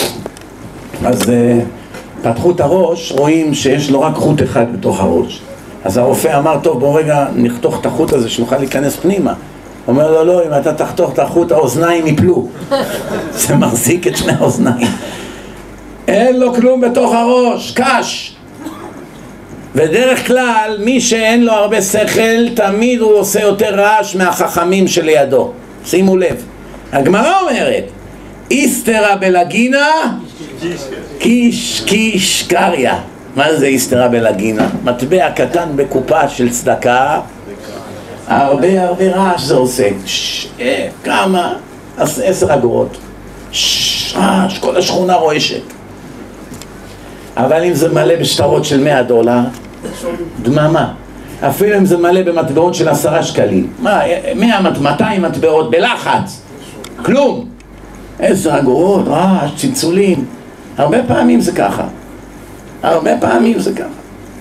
אז uh, פתחו את הראש, רואים שיש לו רק חוט אחד בתוך הראש. אז הרופא אמר, טוב, בוא רגע נחתוך את החוט הזה, שנוכל להיכנס פנימה. אומר לו, לא, אם אתה תחתוך את החוט, האוזניים יפלו. זה מחזיק את שני האוזניים. אין לו כלום בתוך הראש, קש. ודרך כלל, מי שאין לו הרבה שכל, תמיד הוא עושה יותר רעש מהחכמים שלידו. שימו לב. הגמרא אומרת, איסתרא בלגינה, קיש קיש קריה. מה זה איסתרא בלגינה? מטבע קטן בקופה של צדקה, הרבה הרבה רעש זה עושה. ש... אה, כמה? עשר אגורות. ש... רעש, כל השכונה רועשת. אבל אם זה מלא בשטרות של מאה דולר, דממה. אפילו אם זה מלא במטבעות של עשרה שקלים. מה, מאה, מאתיים מטבעות בלחץ. כלום. עשר אגורות, רעש, צלצולים. הרבה פעמים זה ככה. הרבה פעמים זה ככה.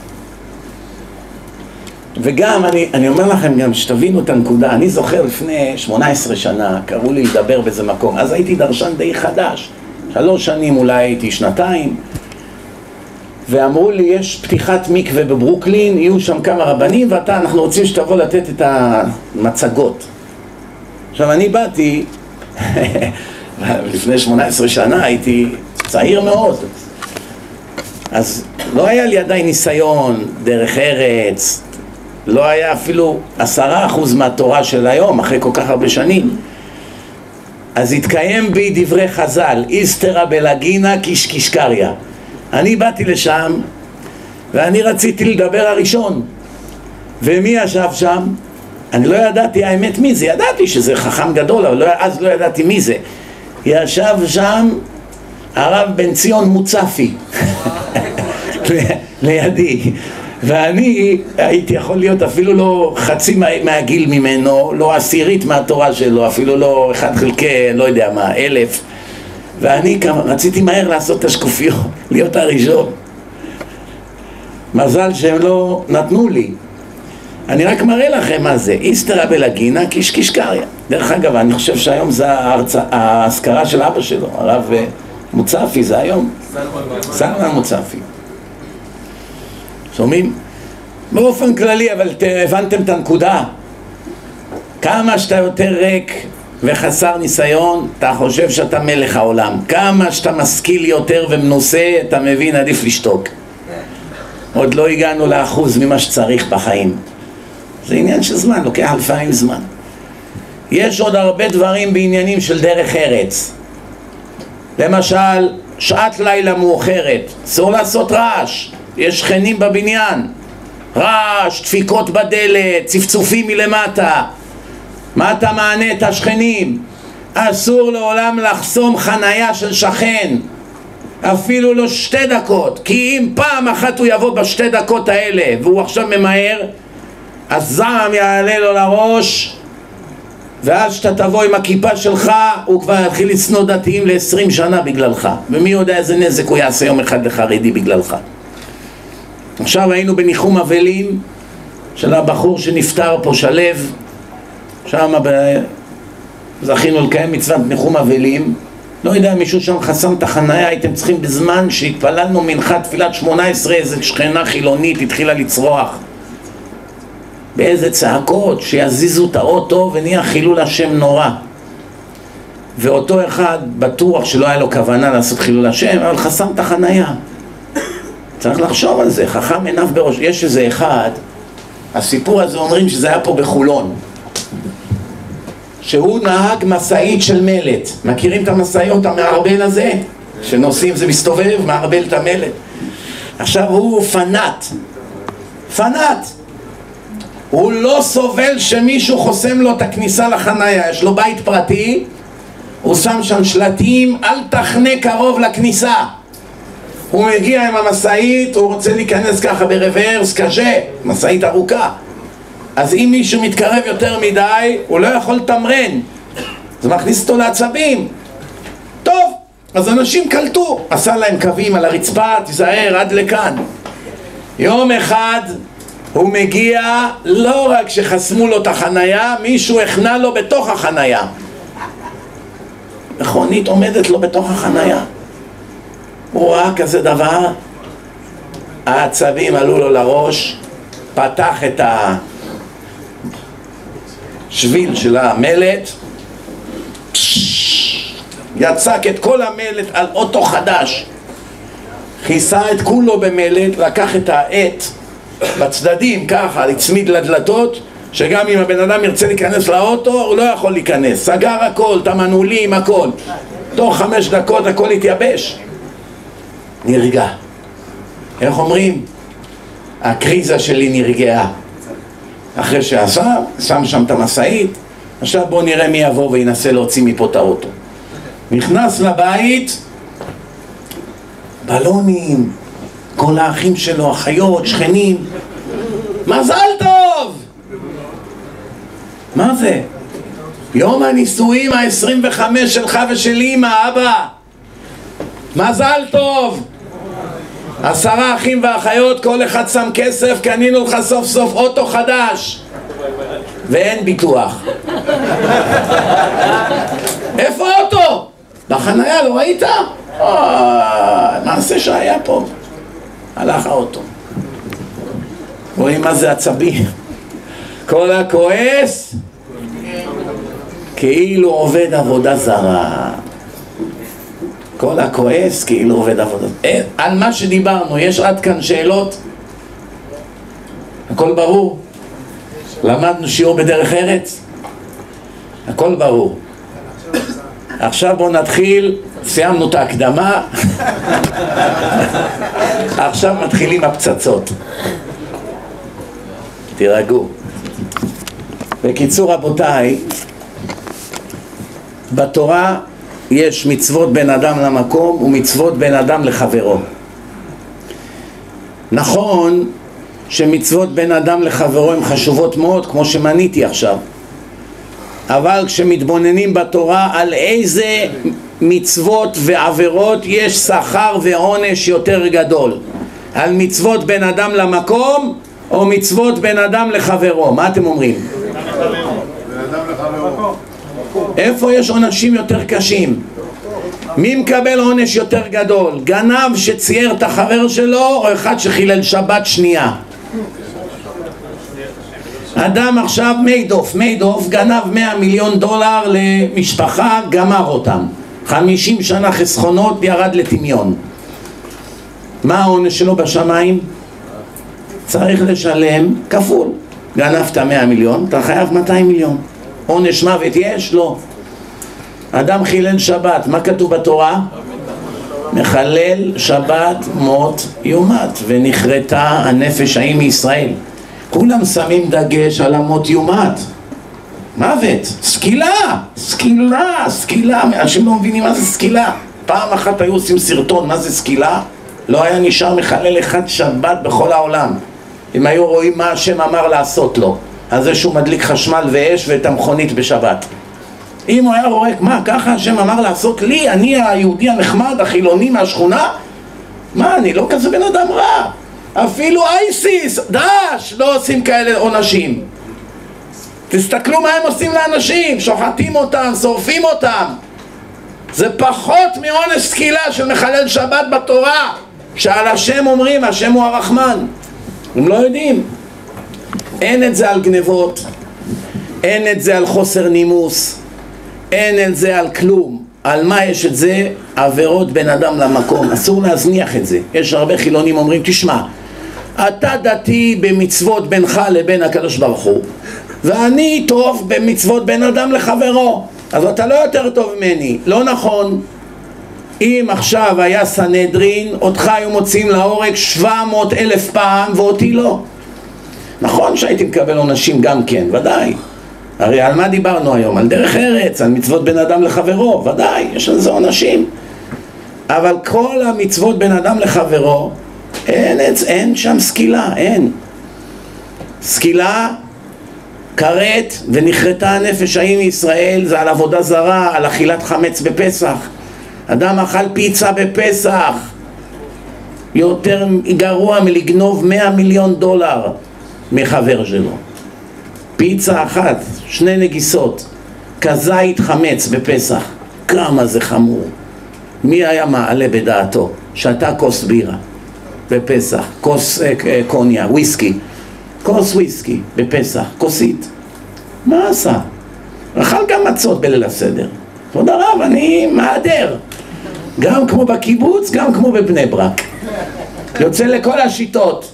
וגם, אני, אני אומר לכם גם שתבינו את הנקודה, אני זוכר לפני שמונה עשרה שנה, קראו לי לדבר באיזה מקום, אז הייתי דרשן די חדש, שלוש שנים אולי הייתי שנתיים, ואמרו לי, יש פתיחת מקווה בברוקלין, יהיו שם כמה רבנים, ואתה, אנחנו רוצים שתבוא לתת את המצגות. עכשיו, אני באתי, לפני שמונה עשרה שנה הייתי צעיר מאוד, אז לא היה לי עדיין ניסיון, דרך ארץ, לא היה אפילו עשרה אחוז מהתורה של היום, אחרי כל כך הרבה שנים. אז התקיים בי דברי חז"ל, איסתרא בלגינה קיש קיש קריה. אני באתי לשם, ואני רציתי לדבר הראשון. ומי ישב שם? אני לא ידעתי האמת מי זה, ידעתי שזה חכם גדול, אבל לא, אז לא ידעתי מי זה. ישב שם הרב בן ציון מוצפי, לידי. ואני הייתי יכול להיות אפילו לא חצי מהגיל ממנו, לא עשירית מהתורה שלו, אפילו לא אחד חלקי, לא יודע מה, אלף. ואני רציתי מהר לעשות את השקופיות, להיות הראשון. מזל שהם לא נתנו לי, אני רק מראה לכם מה זה, איסתרא בלגינה קישקיש קריא. דרך אגב, אני חושב שהיום זה ההזכרה של אבא שלו, הרב מוצפי, זה היום. סלמן מוצפי. שומעים? באופן כללי, אבל הבנתם את הנקודה. כמה שאתה יותר ריק וחסר ניסיון, אתה חושב שאתה מלך העולם. כמה שאתה משכיל יותר ומנוסה, אתה מבין, עדיף לשתוק. עוד לא הגענו לאחוז ממה שצריך בחיים. זה עניין של זמן, לוקח לפעמים זמן. יש עוד הרבה דברים בעניינים של דרך ארץ. למשל, שעת לילה מאוחרת, אסור לעשות רעש. יש שכנים בבניין, רעש, דפיקות בדלת, צפצופים מלמטה. מה אתה מענה את השכנים? אסור לעולם לחסום חנייה של שכן, אפילו לא שתי דקות, כי אם פעם אחת הוא יבוא בשתי דקות האלה והוא עכשיו ממהר, אז זעם יעלה לו לראש, ואז שאתה תבוא עם הכיפה שלך הוא כבר יתחיל לצנוע דתיים ל-עשרים שנה בגללך, ומי יודע איזה נזק הוא יעשה יום אחד לחרדי בגללך. עכשיו היינו בניחום אבלים של הבחור שנפטר פה, שלב, שם ב... זכינו לקיים מצוות ניחום אבלים. לא יודע, מישהו שם חסם את החנייה, הייתם צריכים בזמן שהתפללנו מנחה תפילת שמונה עשרה, איזו שכנה חילונית התחילה לצרוח באיזה צעקות שיזיזו את האוטו, ונהיה חילול השם נורא. ואותו אחד בטוח שלא היה לו כוונה לעשות חילול השם, אבל חסם את החנייה. צריך לחשוב על זה, חכם עיניו בראש. יש איזה אחד, הסיפור הזה אומרים שזה היה פה בחולון, שהוא נהג מסעית של מלט. מכירים את המסעיות, המערבל הזה? שנוסעים, זה מסתובב, מערבל את המלט. עכשיו הוא פנאט, פנאט. הוא לא סובל שמישהו חוסם לו את הכניסה לחנייה. יש לו בית פרטי, הוא שם שם שלטים, אל תחנה קרוב לכניסה. הוא מגיע עם המסעית, הוא רוצה להיכנס ככה ברוורס קשה, מסעית ארוכה. אז אם מישהו מתקרב יותר מדי, הוא לא יכול לתמרן, זה מכניס אותו לעצבים. טוב, אז אנשים קלטו, עשה להם קווים על הרצפה, תיזהר עד לכאן. יום אחד הוא מגיע, לא רק שחסמו לו את החנייה, מישהו הכנה לו בתוך החנייה. מכונית עומדת לו בתוך החנייה. הוא ראה כזה דבר, העצבים עלו לו לראש, פתח את השביל של המלט, יצק את כל המלט על אוטו חדש, כיסה את כולו במלט, לקח את העט בצדדים ככה, לצמיד לדלתות, שגם אם הבן אדם ירצה להיכנס לאוטו, הוא לא יכול להיכנס. סגר הכל, את המנעולים, הכל. תוך חמש דקות הכל התייבש. נרגע. איך אומרים? הקריזה שלי נרגעה. אחרי שעשה, שם שם את המסעית, עכשיו בואו נראה מי יבוא וינסה להוציא מפה את האוטו. נכנס לבית, בלונים, כל האחים שלו, אחיות, שכנים. מזל טוב! מה זה? יום הנישואים ה-עשרים וחמש שלך ושל אמא, אבא. מזל טוב! עשרה אחים ואחיות, כל אחד שם כסף, קנינו לך סוף סוף אוטו חדש. ואין ביטוח. איפה האוטו? בחניה, לא ראית? מעשה שהיה פה. הלך האוטו. רואים מה זה עצבי? כל הכועס כאילו עובד עבודה זרה. כל הכועס כאילו עובד עבודה זרה. על מה שדיברנו, יש עד כאן שאלות? הכל ברור? למדנו שיעור בדרך ארץ? הכל ברור. עכשיו בואו נתחיל, סיימנו את ההקדמה. עכשיו מתחילים הפצצות. תירגעו. בקיצור רבותיי, בתורה יש מצוות בין אדם למקום ומצוות בין אדם לחברו. נכון שמצוות בין אדם לחברו הן חשובות מאוד, כמו שמניתי עכשיו, אבל כשמתבוננים בתורה על איזה מצוות ועבירות יש שכר ועונש יותר גדול, על מצוות בין אדם למקום או מצוות בין אדם לחברו? מה אתם אומרים? בן אדם לחברו. איפה יש עונשים יותר קשים? מי מקבל עונש יותר גדול? גנב שצייר את החבר שלו או אחד שחילל שבת שנייה? אדם עכשיו מיידוף, מיידוף גנב מאה מיליון דולר למשפחה, גמר אותם, חמישים שנה חסכונות, ירד לטמיון. מה העונש שלו בשמיים? צריך לשלם כפול. גנבת מאה מיליון, אתה חייב מאתיים מיליון. עונש מוות יש? לא. אדם חילל שבת, מה כתוב בתורה? מחלל שבת מות יומת, ונכרתה הנפש ההיא מישראל. כולם שמים דגש על המות יומת. מוות, סקילה, סקילה, סקילה. אנשים לא מבינים מה זה סקילה. פעם אחת היו עושים סרטון מה זה סקילה, לא היה נשאר מחלל אחד שבת בכל העולם. אם היו רואים מה השם אמר לעשות לו, אז זה שהוא מדליק חשמל ואש ואת המכונית בשבת. אם הוא היה רואה, מה, ככה השם אמר לעשות לי, אני היהודי הנחמד, החילוני מהשכונה? מה, אני לא כזה בן אדם רע. אפילו אייסיס, דאעש, לא עושים כאלה עונשים. תסתכלו מה הם עושים לאנשים, שוחטים אותם, שורפים אותם. זה פחות מעונש סקילה של מחלל שבת בתורה, שעל השם אומרים, השם הוא הרחמן. הם לא יודעים. אין את זה על גנבות, אין את זה על חוסר נימוס, אין את זה על כלום. על מה יש את זה? עבירות בין אדם למקום. אסור להזניח את זה. יש הרבה חילונים אומרים, תשמע, אתה דתי במצוות בינך לבין הקדוש ברוך הוא, ואני טוב במצוות בין אדם לחברו, אז אתה לא יותר טוב ממני. לא נכון. אם עכשיו היה סנהדרין, אותך היו מוציאים להורג שבע מאות אלף פעם ואותי לא. נכון שהייתי מקבל עונשים גם כן, ודאי. הרי על מה דיברנו היום? על דרך ארץ, על מצוות בין אדם לחברו, ודאי, יש על זה עונשים. אבל כל המצוות בין אדם לחברו, אין, אין שם סקילה, אין. סקילה, כרת, ונכרתה הנפש ההיא מישראל, זה על עבודה זרה, על אכילת חמץ בפסח. אדם אכל פיצה בפסח, יותר גרוע מלגנוב מאה מיליון דולר מחבר שלו. פיצה אחת, שני נגיסות, כזית חמץ בפסח. כמה זה חמור. מי היה מעלה בדעתו? שתה כוס בירה בפסח, כוס אה, קוניה, וויסקי, כוס וויסקי בפסח, כוסית. מה עשה? אכל גם מצות בליל הסדר. תודה רב, אני מעדר. גם כמו בקיבוץ, גם כמו בבני ברק. יוצא לכל השיטות.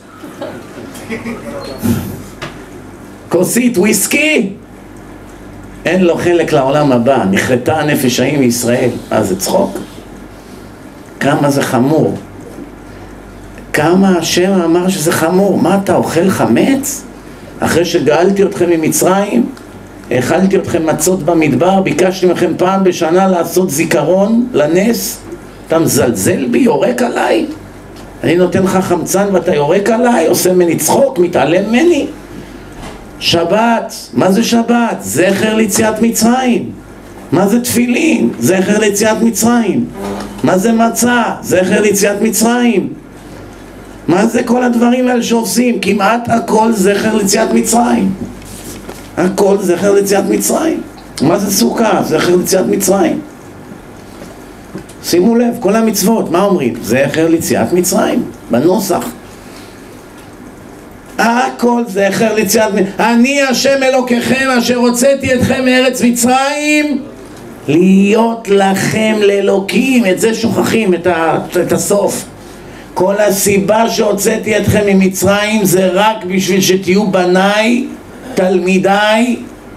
כוסית וויסקי, אין לו חלק לעולם הבא. נכרתה הנפש ההיא מישראל. אה, זה צחוק. כמה זה חמור. כמה השם אמר שזה חמור. מה, אתה אוכל חמץ? אחרי שגאלתי אתכם ממצרים, האכלתי אתכם מצות במדבר, ביקשתי מכם פעם בשנה לעשות זיכרון לנס, אתה מזלזל בי, יורק עליי? אני נותן לך חמצן ואתה יורק עליי, עושה מני צחוק, מתעלם מני? שבת, מה זה שבת? זכר ליציאת מצרים. מה זה תפילין? זכר ליציאת מצרים. מה זה מצה? זכר ליציאת מצרים. מה זה כל הדברים האלה שעושים? כמעט הכל זכר ליציאת מצרים. הכל זכר ליציאת מצרים. מה זה סוכה? זכר ליציאת מצרים. שימו לב, כל המצוות, מה אומרים? זכר ליציאת מצרים, בנוסח. הכל זכר ליציאת מצרים. אני השם אלוקיכם אשר הוצאתי אתכם מארץ מצרים, להיות לכם לאלוקים. את זה שוכחים, את, ה, את הסוף. כל הסיבה שהוצאתי אתכם ממצרים זה רק בשביל שתהיו בניי, תלמידיי,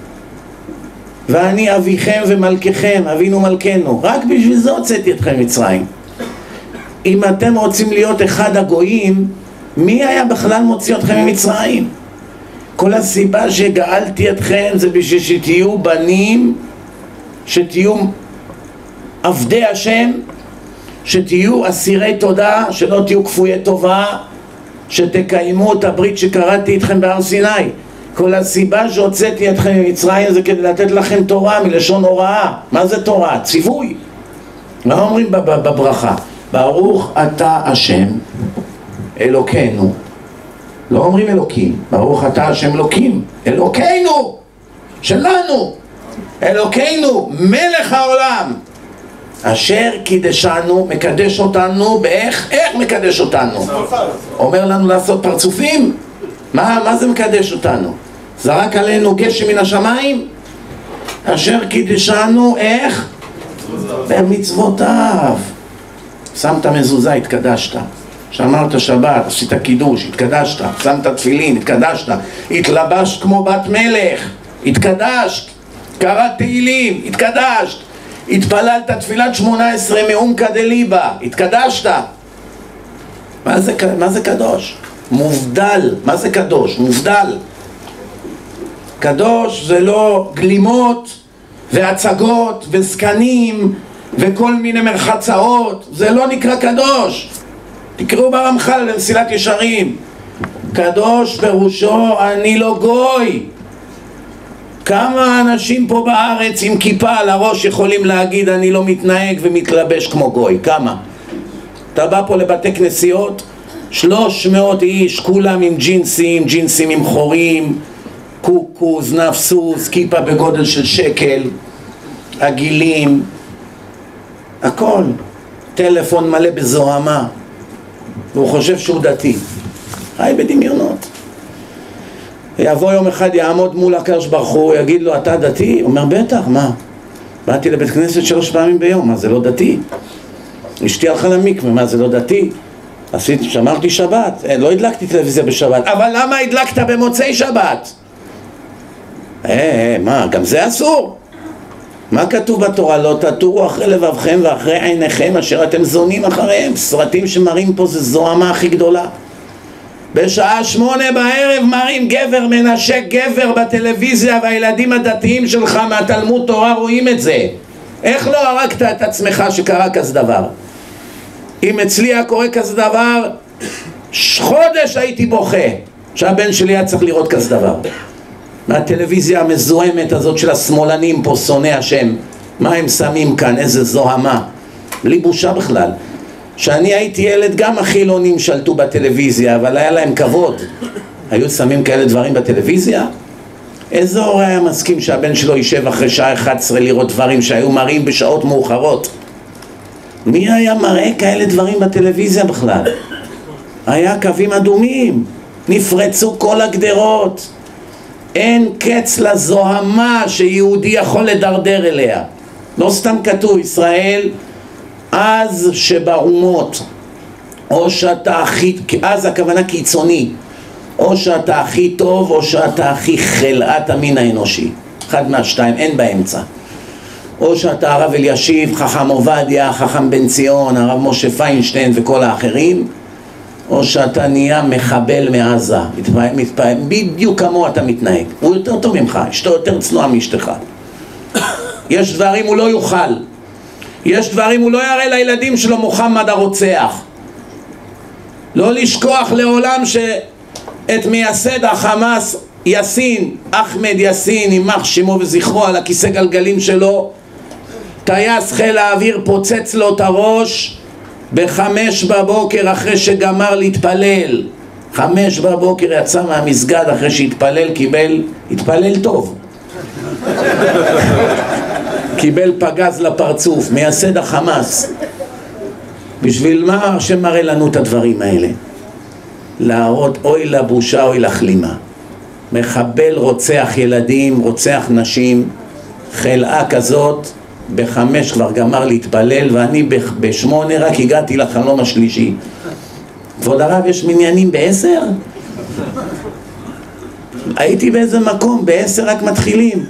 ואני אביכם ומלככם, אבינו מלכנו. רק בשביל זה הוצאתי אתכם ממצרים. אם אתם רוצים להיות אחד הגויים, מי היה בכלל מוציא אתכם ממצרים? כל הסיבה שגאלתי אתכם זה בשביל שתהיו בנים, שתהיו עבדי השם, שתהיו אסירי תודה, שלא תהיו כפויי טובה, שתקיימו את הברית שקראתי איתכם בהר סיני. כל הסיבה שהוצאתי אתכם ממצרים זה כדי לתת לכם תורה מלשון הוראה. מה זה תורה? ציווי. מה אומרים בברכה? ברוך אתה השם אלוקינו לא אומרים אלוקים, ברוך אתה השם אלוקים, אלוקינו, שלנו, אלוקינו, מלך העולם, אשר קידשנו, מקדש אותנו, באיך, איך מקדש אותנו? אומר לנו לעשות פרצופים? מה, מה זה מקדש אותנו? זרק עלינו גשם מן השמיים? אשר קידשנו, איך? במצוותיו. שמת מזוזה, התקדשת. שמרת שבת, עשית קידוש, התקדשת. שמת תפילין, התקדשת. התלבשת כמו בת מלך, התקדשת. קראת תהילים, התקדשת. התפללת תפילת שמונה עשרה מעומקא דליבא, התקדשת. מה זה, מה זה קדוש? מובדל. מה זה קדוש? מובדל. קדוש זה לא גלימות והצגות וזקנים וכל מיני מרחצאות, זה לא נקרא קדוש. תקראו ברמח"ל במסילת ישרים, קדוש פירושו אני לא גוי. כמה אנשים פה בארץ עם כיפה על הראש יכולים להגיד אני לא מתנהג ומתלבש כמו גוי? כמה? אתה בא פה לבתי כנסיות, שלוש מאות איש, כולם עם ג'ינסים, ג'ינסים עם חורים, קוקו, זנב סוס, כיפה בגודל של שקל, עגילים, הכל, טלפון מלא בזוהמה, והוא חושב שהוא דתי. חי בדמיונות. יבוא יום אחד, יעמוד מול הקדוש ברוך הוא, יגיד לו אתה דתי? הוא אומר בטח, מה? באתי לבית כנסת שלוש פעמים ביום, מה זה לא דתי? אשתי הלכה למקווה, מה זה לא דתי? עשיתי, שמרתי שבת, לא הדלקתי טלוויזיה בשבת, אבל למה הדלקת במוצאי שבת? אה, מה, גם זה אסור? מה כתוב בתורה? לא תטורו אחרי לבבכם ואחרי עיניכם אשר אתם זונים אחריהם. סרטים שמראים פה זה זוהמה הכי גדולה. בשעה שמונה בערב מראים גבר מנשק גבר בטלוויזיה, והילדים הדתיים שלך מהתלמוד תורה רואים את זה. איך לא הרגת את עצמך שקרה כזה דבר? אם אצלי היה קורה כזה דבר, חודש הייתי בוכה שהבן שלי היה צריך לראות כזה דבר. מהטלוויזיה המזוהמת הזאת של השמאלנים פה, שונא השם, מה הם שמים כאן? איזה זוהמה, בלי בושה בכלל. שאני הייתי ילד גם החילונים שלטו בטלוויזיה, אבל היה להם כבוד. היו שמים כאלה דברים בטלוויזיה? איזה הורה היה מסכים שהבן שלו יישב אחרי שעה אחת עשרה לראות דברים שהיו מראים בשעות מאוחרות? מי היה מראה כאלה דברים בטלוויזיה בכלל? היה קווים אדומים, נפרצו כל הגדרות. אין קץ לזוהמה שיהודי יכול לדרדר אליה. לא סתם כתוב ישראל אז שבאומות, או שאתה הכי, אז הכוונה קיצוני, או שאתה הכי טוב או שאתה הכי חלאת המין האנושי, אחד מהשתיים, אין באמצע. או שאתה הרב אלישיב, חכם עובדיה, חכם בן ציון, הרב משה פיינשטיין וכל האחרים, או שאתה נהיה מחבל מעזה, מתפעל, מתפעל, בדיוק כמו אתה מתנהג. הוא יותר טוב ממך, אשתו יותר צנועה מאשתך. יש דברים הוא לא יוכל, יש דברים הוא לא יראה לילדים שלו, מוחמד הרוצח. לא לשכוח לעולם שאת מייסד החמאס יאסין, אחמד יאסין, יימח שמו וזכרו, על הכיסא גלגלים שלו, טייס חיל האוויר פוצץ לו את הראש בחמש בבוקר אחרי שגמר להתפלל. חמש בבוקר יצא מהמסגד אחרי שהתפלל, קיבל, התפלל טוב. קיבל פגז לפרצוף, מייסד החמאס. בשביל מה השם מראה לנו את הדברים האלה? להראות אוי לבושה אוי לכלימה. מחבל רוצח ילדים, רוצח נשים, חלאה כזאת, בחמש כבר גמר להתפלל, ואני בשמונה רק הגעתי לחלום השלישי. כבוד הרב, יש מניינים בעשר? הייתי באיזה מקום, בעשר רק מתחילים.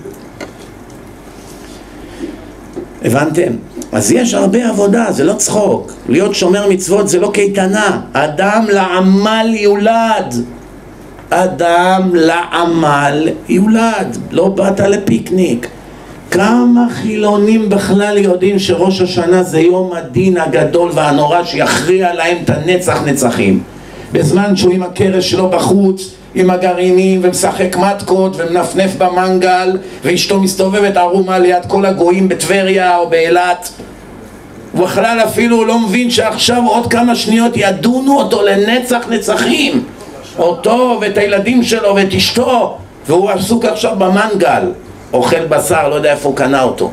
הבנתם? אז יש הרבה עבודה, זה לא צחוק. להיות שומר מצוות זה לא קייטנה. אדם לעמל יולד. אדם לעמל יולד. לא באת לפיקניק. כמה חילונים בכלל יודעים שראש השנה זה יום הדין הגדול והנורא שיכריע להם את הנצח נצחים? בזמן שהוא עם הקרש שלו בחוץ, עם הגרעינים, ומשחק מתקות ומנפנף במנגל, ואשתו מסתובבת ערומה ליד כל הגויים בטבריה או באילת, הוא בכלל אפילו לא מבין שעכשיו עוד כמה שניות ידונו אותו לנצח נצחים. אותו ואת הילדים שלו ואת אשתו, והוא עסוק עכשיו במנגל, אוכל בשר, לא יודע איפה הוא קנה אותו.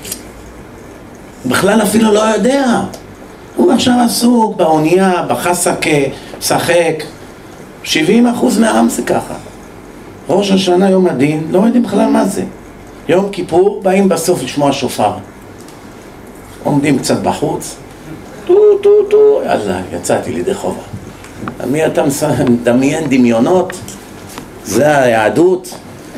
בכלל אפילו לא יודע. הוא עכשיו עסוק באונייה, בחסקה, שחק. שבעים אחוז מהעם זה ככה. ראש השנה, יום הדין, לא יודעים בכלל מה זה. יום כיפור, באים בסוף לשמוע שופר. עומדים קצת בחוץ. טו טו טו, יאללה, יצאתי לידי חובה. מי אתה מדמיין דמיונות? זה היהדות.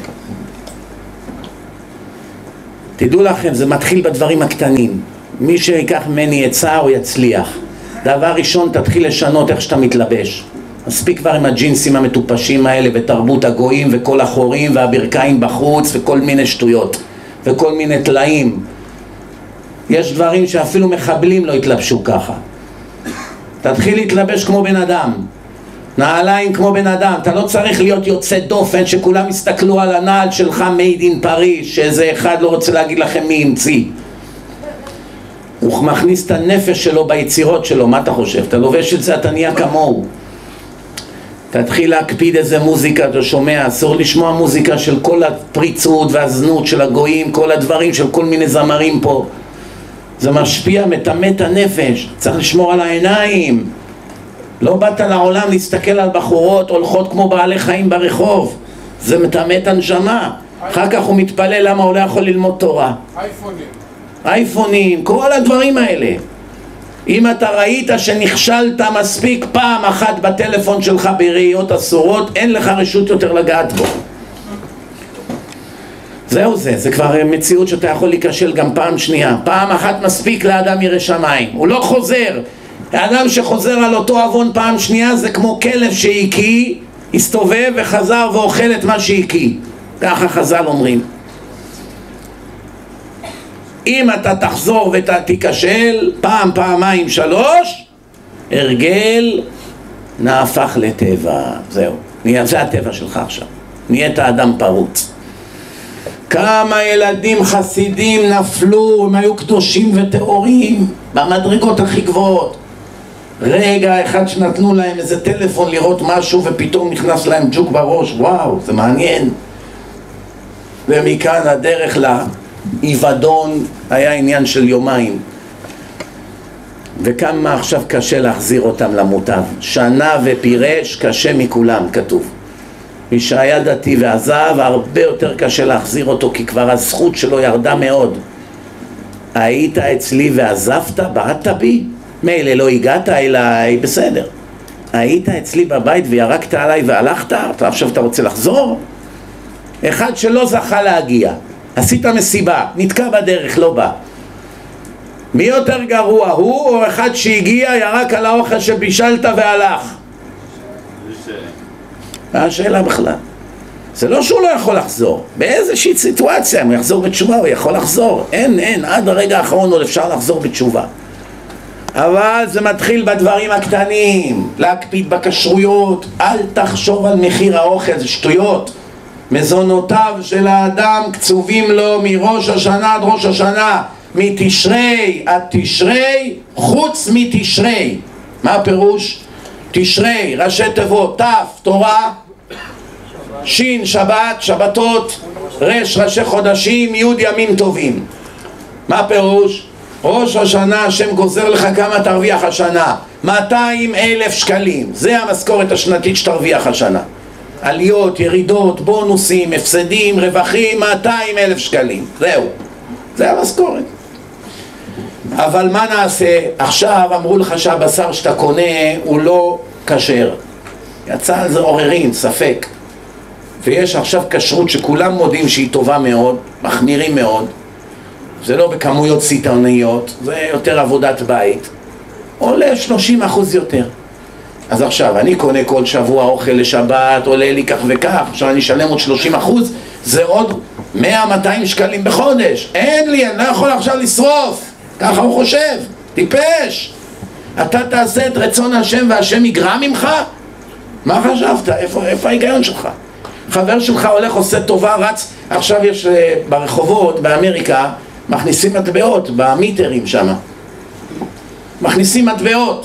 תדעו לכם, זה מתחיל בדברים הקטנים. מי שיקח ממני עצה הוא יצליח. דבר ראשון, תתחיל לשנות איך שאתה מתלבש. מספיק כבר עם הג'ינסים המטופשים האלה ותרבות הגויים וכל החורים והברכיים בחוץ וכל מיני שטויות וכל מיני תלאים. יש דברים שאפילו מחבלים לא יתלבשו ככה. תתחיל להתלבש כמו בן אדם, נעליים כמו בן אדם. אתה לא צריך להיות יוצא דופן שכולם יסתכלו על הנעל שלך made in פריז, שאיזה אחד לא רוצה להגיד לכם מי המציא. הוא מכניס את הנפש שלו ביצירות שלו. מה אתה חושב? אתה לובש את זה, אתה נהיה כמוהו. תתחיל להקפיד איזה מוזיקה אתה שומע. אסור לשמוע מוזיקה של כל הפריצות והזנות של הגויים, כל הדברים של כל מיני זמרים פה. זה משפיע, מטמא את הנפש. צריך לשמור על העיניים. לא באת לעולם להסתכל על בחורות הולכות כמו בעלי חיים ברחוב. זה מטמא את הנשמה. אחר כך הוא מתפלל למה הוא לא יכול ללמוד תורה. אייפונים. אייפונים, כל הדברים האלה. אם אתה ראית שנכשלת מספיק פעם אחת בטלפון שלך בראיות אסורות, אין לך רשות יותר לגעת בו. זהו זה, זה כבר מציאות שאתה יכול להיכשל גם פעם שנייה. פעם אחת מספיק לאדם ירא שמיים, הוא לא חוזר. האדם שחוזר על אותו אבון פעם שנייה זה כמו כלב שהקיא, הסתובב וחזר ואוכל את מה שהקיא. ככה חז"ל אומרים. אם אתה תחזור ואתה תיכשל פעם, פעמיים, שלוש, הרגל נהפך לטבע. זהו, זה הטבע שלך עכשיו. נהיית אדם פרוץ. כמה ילדים חסידים נפלו, הם היו קדושים וטהורים במדרגות הכי גבוהות. רגע אחד שנתנו להם איזה טלפון לראות משהו ופתאום נכנס להם ג'וק בראש. וואו, זה מעניין. ומכאן הדרך לאיבדון היה עניין של יומיים. וכמה עכשיו קשה להחזיר אותם למוטב. שנה ופירש קשה מכולם, כתוב. מי שהיה דתי ועזב, הרבה יותר קשה להחזיר אותו, כי כבר הזכות שלו ירדה מאוד. היית אצלי ועזבת, בעטת בי? מילא לא הגעת אליי, בסדר. היית אצלי בבית וירקת עליי והלכת? אתה עכשיו אתה רוצה לחזור? אחד שלא זכה להגיע, עשית מסיבה, נתקע בדרך, לא בא. מי יותר גרוע, הוא או אחד שהגיע, ירק על האוכל שבישלת והלך? השאלה בכלל. זה לא שהוא לא יכול לחזור. באיזושהי סיטואציה, אם הוא יחזור בתשובה, הוא יכול לחזור. אין, אין, עד הרגע האחרון עוד אפשר לחזור בתשובה. אבל זה מתחיל בדברים הקטנים. להקפיד בכשרויות. אל תחשוב על מחיר האוכל, זה שטויות. מזונותיו של האדם קצובים לו מראש השנה עד ראש השנה. מתשרי עד תשרי, חוץ מתשרי. מה הפירוש? תשרי, ראשי תיבות, ת' תורה, שין שבת, שבתות, רש ראשי חודשים, י' ימים טובים. מה הפירוש? ראש השנה השם גוזר לך כמה תרוויח השנה. מאתיים אלף שקלים. זה המשכורת השנתית שתרוויח השנה. עליות, ירידות, בונוסים, הפסדים, רווחים, מאתיים אלף שקלים. זהו. זה המשכורת. אבל מה נעשה? עכשיו אמרו לך שהבשר שאתה קונה הוא לא כשר. יצא על זה עוררין, ספק. ויש עכשיו כשרות שכולם מודים שהיא טובה מאוד, מחמירים מאוד. זה לא בכמויות סיטוניות, זה יותר עבודת בית. עולה שלושים אחוז יותר. אז עכשיו, אני קונה כל שבוע אוכל לשבת, עולה לי כך וכך, עכשיו אני אשלם עוד שלושים אחוז, זה עוד מאה מאתיים שקלים בחודש. אין לי, אני לא יכול עכשיו לשרוף. ככה הוא חושב, טיפש. אתה תעשה את רצון השם והשם יגרע ממך? מה חשבת? איפה, איפה ההיגיון שלך? חבר שלך הולך, עושה טובה, רץ. עכשיו יש ברחובות, באמריקה, מכניסים מטבעות, במיטרים שם. מכניסים מטבעות.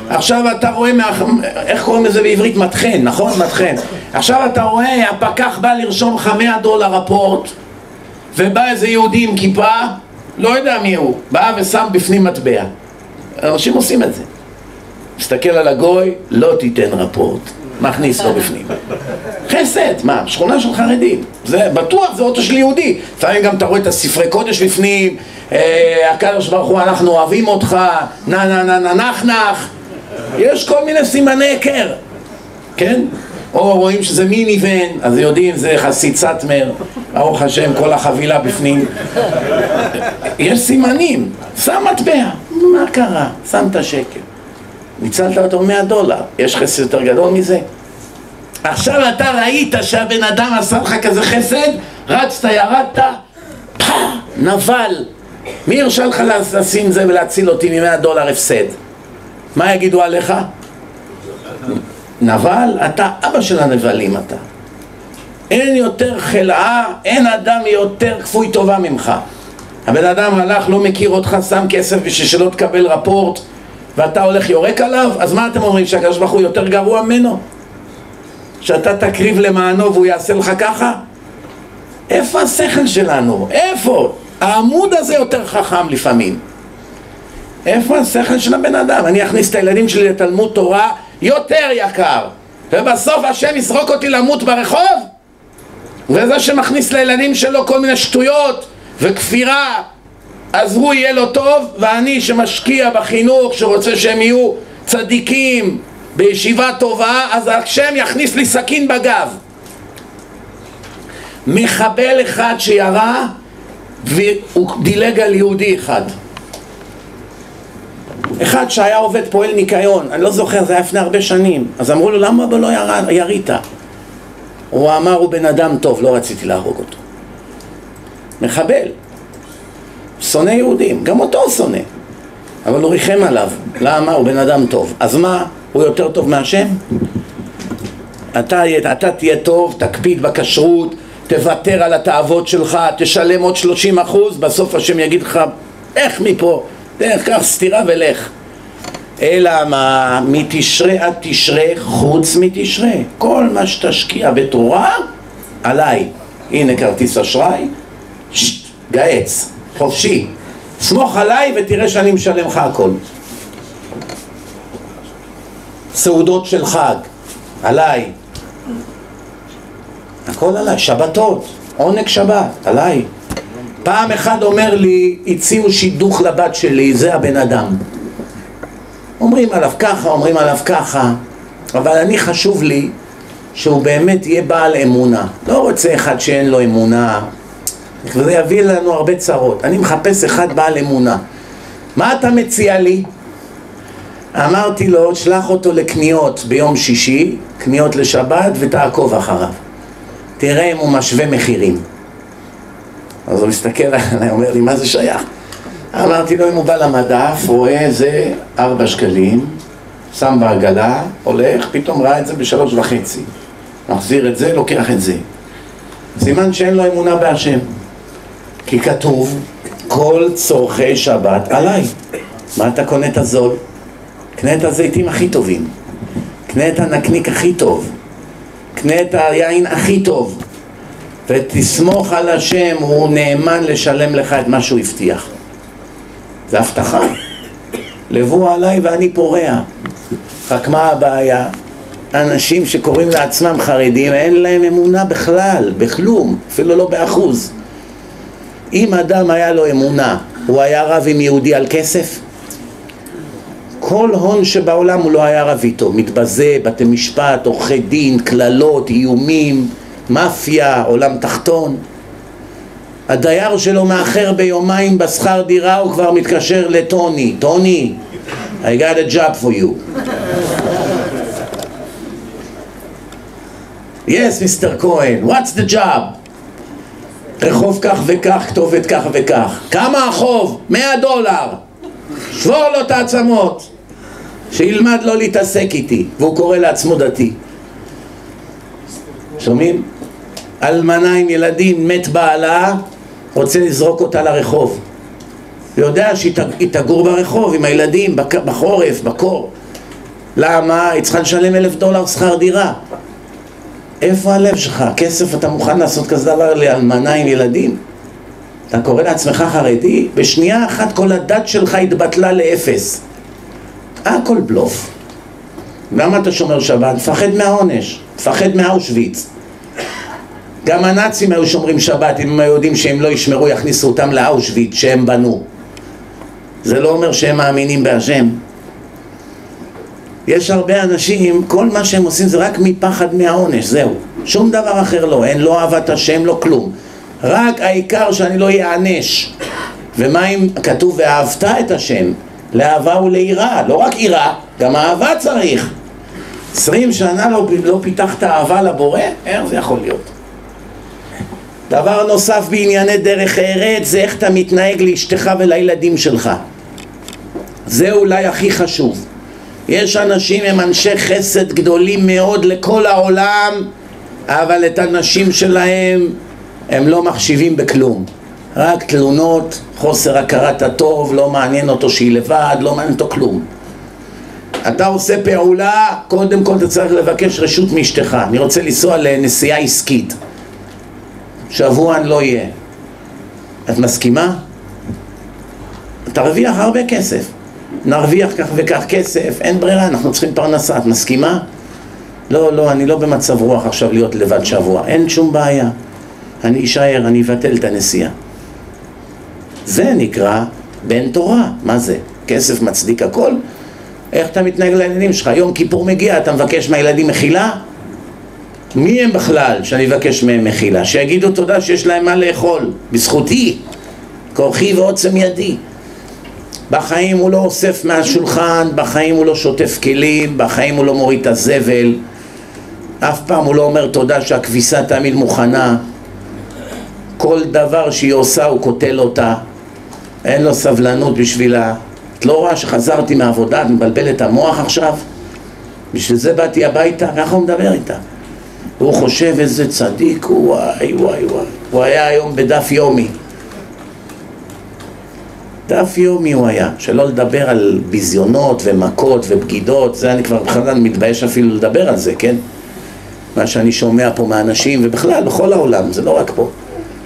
עכשיו אתה רואה, מה... איך קוראים לזה בעברית? מתחן, נכון? מתחן. עכשיו אתה רואה, הפקח בא לרשום לך מאה דולר רפורט, ובא איזה יהודי עם כיפה, לא יודע מי הוא, בא ושם בפנים מטבע. אנשים עושים את זה. מסתכל על הגוי, לא תיתן רפורט, מכניס לו בפנים. חסד, מה? שכונה של חרדים. זה בטוח, זה אוטו של יהודי. לפעמים גם אתה רואה את הספרי קודש בפנים, אה, הקדוש ברוך הוא, אנחנו אוהבים אותך, נה נה נה נה נח נח. יש כל מיני סימני היכר, כן? או רואים שזה מיניוון, אז יודעים זה חסיד סאטמר, ברוך השם, כל החבילה בפנים. יש סימנים, שם מטבע, מה קרה? שם את השקל. ניצלת אותו מאה דולר, יש חסד יותר גדול מזה? עכשיו אתה ראית שהבן אדם עשה לך כזה חסד, רצת, ירדת, פח, נבל. מי הרשה לך לשים זה ולהציל אותי ממאה דולר הפסד? מה יגידו עליך? נבל? אתה אבא של הנבלים אתה. אין יותר חלאה, אין אדם יותר כפוי טובה ממך. הבן אדם הלך, לא מכיר אותך, שם כסף בשביל שלא תקבל רפורט, ואתה הולך יורק עליו, אז מה אתם אומרים? שהקדוש ברוך הוא יותר גרוע ממנו? שאתה תקריב למענו והוא יעשה לך ככה? איפה השכל שלנו? איפה? העמוד הזה יותר חכם לפעמים. איפה השכל של הבן אדם? אני אכניס את הילדים שלי לתלמוד תורה יותר יקר, ובסוף השם יזרוק אותי למות ברחוב? וזה שמכניס לילדים שלו כל מיני שטויות וכפירה, אז הוא יהיה לו טוב, ואני שמשקיע בחינוך, שרוצה שהם יהיו צדיקים בישיבה טובה, אז השם יכניס לי סכין בגב. מחבל אחד שירה והוא דילג על יהודי אחד, אחד שהיה עובד פועל ניקיון, אני לא זוכר, זה היה לפני הרבה שנים. אז אמרו לו, למה בו לא ירה, ירית? הוא אמר, הוא בן אדם טוב, לא רציתי להרוג אותו. מחבל, שונא יהודים, גם אותו הוא שונא, אבל הוא ריחם עליו. למה? הוא בן אדם טוב. אז מה? הוא יותר טוב מהשם? אתה, אתה תהיה טוב, תקפיד בכשרות, תוותר על התאוות שלך, תשלם עוד שלושים אחוז, בסוף השם יגיד לך, איך מפה? דרך כך סתירה ולך. אלא מה? מתשרה עד תשרה, חוץ מתשרה. כל מה שתשקיע בתורה, עליי. הנה כרטיס אשראי, שט, גאץ, חופשי. סמוך עליי ותראה שאני משלם לך הכל. סעודות של חג, עליי. הכל עליי. שבתות, עונג שבת, עליי. פעם אחד אומר לי, הציעו שידוך לבת שלי, זה הבן אדם. אומרים עליו ככה, אומרים עליו ככה, אבל אני חשוב לי שהוא באמת יהיה בעל אמונה. לא רוצה אחד שאין לו אמונה, וזה יביא לנו הרבה צרות. אני מחפש אחד בעל אמונה. מה אתה מציע לי? אמרתי לו, שלח אותו לקניות ביום שישי, קניות לשבת, ותעקוב אחריו. תראה אם הוא משווה מחירים. אז הוא מסתכל עליי, אומר לי, מה זה שייך? אמרתי לו, אם הוא בא למדף, רואה זה ארבע שקלים, שם בעגלה, הולך, פתאום ראה את זה בשלוש וחצי. מחזיר את זה, לוקח את זה. סימן שאין לו אמונה בהשם. כי כתוב, כל צורכי שבת עליי. מה אתה קונה את הזול? קנה את הזיתים הכי טובים. קנה את הנקניק הכי טוב. קנה את היין הכי טוב. ותסמוך על השם, הוא נאמן לשלם לך את מה שהוא הבטיח. זה הבטחה. לבוא עליי ואני פורע. רק מה הבעיה? אנשים שקוראים לעצמם חרדים, אין להם אמונה בכלל, בכלום, אפילו לא באחוז. אם אדם היה לו אמונה, הוא היה רב עם יהודי על כסף? כל הון שבעולם הוא לא היה רב איתו. מתבזה, בתי משפט, עורכי דין, כללות, איומים, מאפיה, עולם תחתון. הדייר שלו מאחר ביומיים בשכר דירה, הוא כבר מתקשר לטוני. טוני, I got a job for you. Yes, מיסטר כהן, what's the job? רחוב כך וכך, כתובת כך וכך. כמה החוב? מאה דולר. שבור לו את העצמות. שילמד לא להתעסק איתי. והוא קורא לעצמו דתי. שומעים? אלמנה עם ילדים, מת בעלה, רוצה לזרוק אותה לרחוב. ויודע שהיא תגור ברחוב עם הילדים, בחורף, בקור. למה? היא צריכה לשלם אלף דולר שכר דירה. איפה הלב שלך? כסף אתה מוכן לעשות כזה דבר לאלמנה עם ילדים? אתה קורא לעצמך חרדי? בשנייה אחת כל הדת שלך התבטלה לאפס. הכל בלוף. למה אתה שומר שבת? תפחד מהעונש, תפחד מאושוויץ. גם הנאצים היו שומרים שבת, אם הם יודעים שהם לא ישמרו, יכניסו אותם לאושוויץ שהם בנו. זה לא אומר שהם מאמינים בהשם. יש הרבה אנשים, כל מה שהם עושים זה רק מפחד מהעונש, זהו. שום דבר אחר לא, אין לא אהבת השם, לא כלום. רק העיקר שאני לא יענש. ומה אם כתוב ואהבת את השם? לאהבה וליראה, לא רק יראה, גם אהבה צריך. עשרים שנה לא, לא פיתחת אהבה לבורא? איך זה יכול להיות? דבר נוסף בענייני דרך ארץ זה איך אתה מתנהג לאשתך ולילדים שלך. זה אולי הכי חשוב. יש אנשים הם אנשי חסד גדולים מאוד לכל העולם, אבל את הנשים שלהם הם לא מחשיבים בכלום. רק תלונות, חוסר הכרת הטוב, לא מעניין אותו שהיא לבד, לא מעניין אותו כלום. אתה עושה פעולה, קודם כל אתה צריך לבקש רשות מאשתך. אני רוצה לנסוע לנסיעה עסקית, שבוע אני לא אהיה. את מסכימה? תרוויח הרבה כסף. נרוויח כך וכך כסף, אין ברירה, אנחנו צריכים פרנסה. את מסכימה? לא, לא, אני לא במצב רוח עכשיו להיות לבד שבוע. אין שום בעיה. אני אשאר, אני אבטל את הנסיעה. זה נקרא בן תורה. מה זה? כסף מצדיק הכל? איך אתה מתנהג לילדים שלך? יום כיפור מגיע, אתה מבקש מהילדים מחילה? מי הם בכלל שאני מבקש מהם מחילה? שיגידו תודה שיש להם מה לאכול. בזכותי, כורחי ועוצם ידי. בחיים הוא לא אוסף מהשולחן, בחיים הוא לא שוטף כלים, בחיים הוא לא מוריד את הזבל, אף פעם הוא לא אומר תודה שהכביסה תמיד מוכנה. כל דבר שהיא עושה הוא קוטל אותה, אין לו סבלנות בשבילה. את לא רואה שחזרתי מהעבודה, את מבלבלת המוח עכשיו? בשביל זה באתי הביתה, ככה הוא מדבר איתה. הוא חושב איזה צדיק, וואי וואי וואי. הוא היה היום בדף יומי. דף יומי הוא היה, שלא לדבר על ביזיונות ומכות ובגידות, זה אני כבר בכלל מתבייש אפילו לדבר על זה, כן? מה שאני שומע פה מאנשים, ובכלל בכל העולם, זה לא רק פה.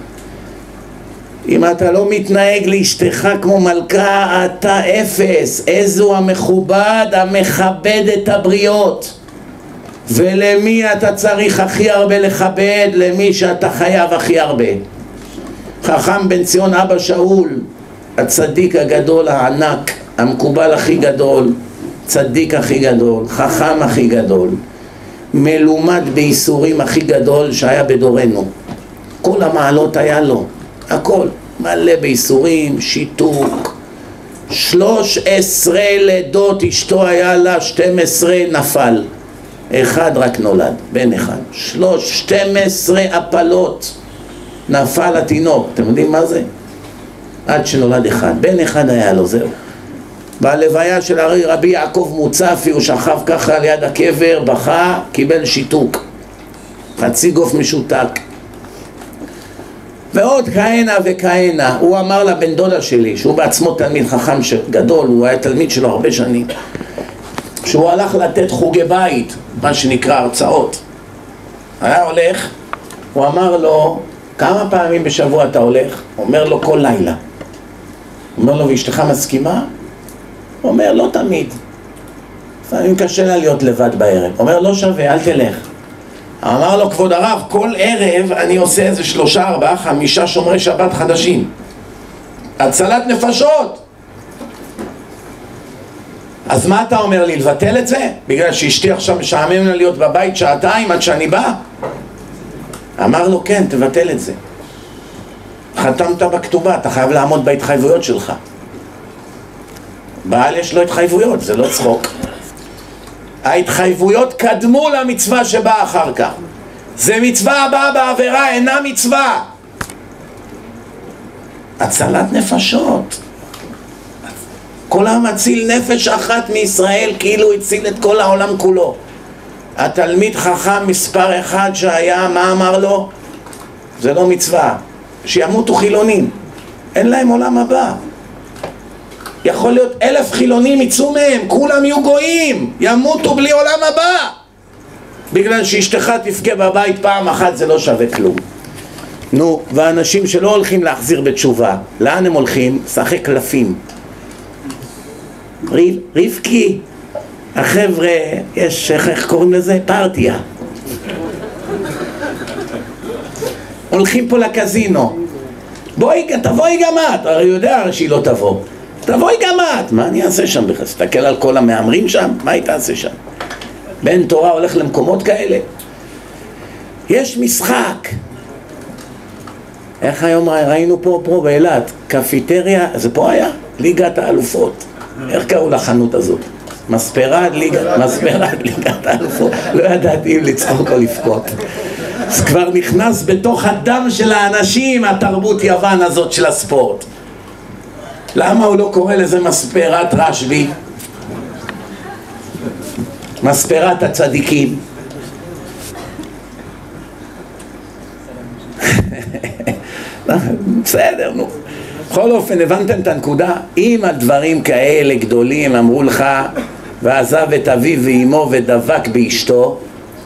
אם אתה לא מתנהג לאשתך כמו מלכה, אתה אפס. איזו המכובד, המכבד את הבריות. ולמי אתה צריך הכי הרבה לכבד? למי שאתה חייב הכי הרבה. חכם בן ציון אבא שאול, הצדיק הגדול הענק, המקובל הכי גדול, צדיק הכי גדול, חכם הכי גדול, מלומד בייסורים הכי גדול שהיה בדורנו. כל המעלות היה לו, הכל, מלא בייסורים, שיתוק. שלוש עשרה לידות אשתו היה לה, שתים עשרה נפל, אחד רק נולד, בן אחד. שלוש, שתים עשרה הפלות, נפל התינוק. אתם יודעים מה זה? עד שנולד אחד, בן אחד היה לו, זהו. בלוויה של רבי יעקב מוצפי הוא שכב ככה על יד הקבר, בכה, קיבל שיתוק, חצי גוף משותק, ועוד כהנה וכהנה. הוא אמר לבן דודה שלי, שהוא בעצמו תלמיד חכם גדול, הוא היה תלמיד שלו הרבה שנים, שהוא הלך לתת חוגי בית, מה שנקרא הרצאות, היה הולך, הוא אמר לו, כמה פעמים בשבוע אתה הולך? אומר לו, כל לילה. אומר לו, ואשתך מסכימה? אומר, לא תמיד. לפעמים קשה לה להיות לבד בערב. אומר, לא שווה, אל תלך. אמר לו, כבוד הרב, כל ערב אני עושה איזה שלושה, ארבעה, חמישה שומרי שבת חדשים. הצלת נפשות. אז מה אתה אומר לי, לבטל את זה? בגלל שאשתי עכשיו משעמם לה להיות בבית שעתיים עד שאני בא? אמר לו, כן, תבטל את זה. חתמת בכתובה, אתה חייב לעמוד בהתחייבויות שלך. בעל יש לו התחייבויות, זה לא צחוק. ההתחייבויות קדמו למצווה שבאה אחר כך. זה מצווה הבאה בעבירה, אינה מצווה. הצלת נפשות. כל המציל נפש אחת מישראל כאילו הציל את כל העולם כולו. התלמיד חכם מספר אחד שהיה, מה אמר לו? זה לא מצווה. שימותו חילונים, אין להם עולם הבא. יכול להיות אלף חילונים יצאו מהם, כולם יהיו גויים, ימותו בלי עולם הבא. בגלל שאשתך תפגע בבית פעם אחת זה לא שווה כלום. נו, ואנשים שלא הולכים להחזיר בתשובה, לאן הם הולכים? שחק קלפים. ריב, רבקי, החבר'ה, יש, איך קוראים לזה? פרטיה. הולכים פה לקזינו. בואי, תבואי גם את. הרי יודע שהיא לא תבוא. תבואי גם את. מה אני אעשה שם בכלל? תסתכל על כל המאמרים שם? מה היא תעשה שם? בן תורה הולך למקומות כאלה. יש משחק. איך היום ראינו פה, פה באילת? קפיטריה, זה פה היה? ליגת האלופות. איך קראו לחנות הזאת? מספרד, ליגת, מספרד, ליגת האלופות. לא ידעתי אם לצחוק או לבכות. זה כבר נכנס בתוך הדם של האנשים, התרבות יוון הזאת של הספורט. למה הוא לא קורא לזה מספרת רשב"י? מספרת הצדיקים. בסדר, נו. בכל אופן, הבנתם את הנקודה? אם הדברים כאלה גדולים אמרו לך, ועזב את אביו ואמו ודבק באשתו,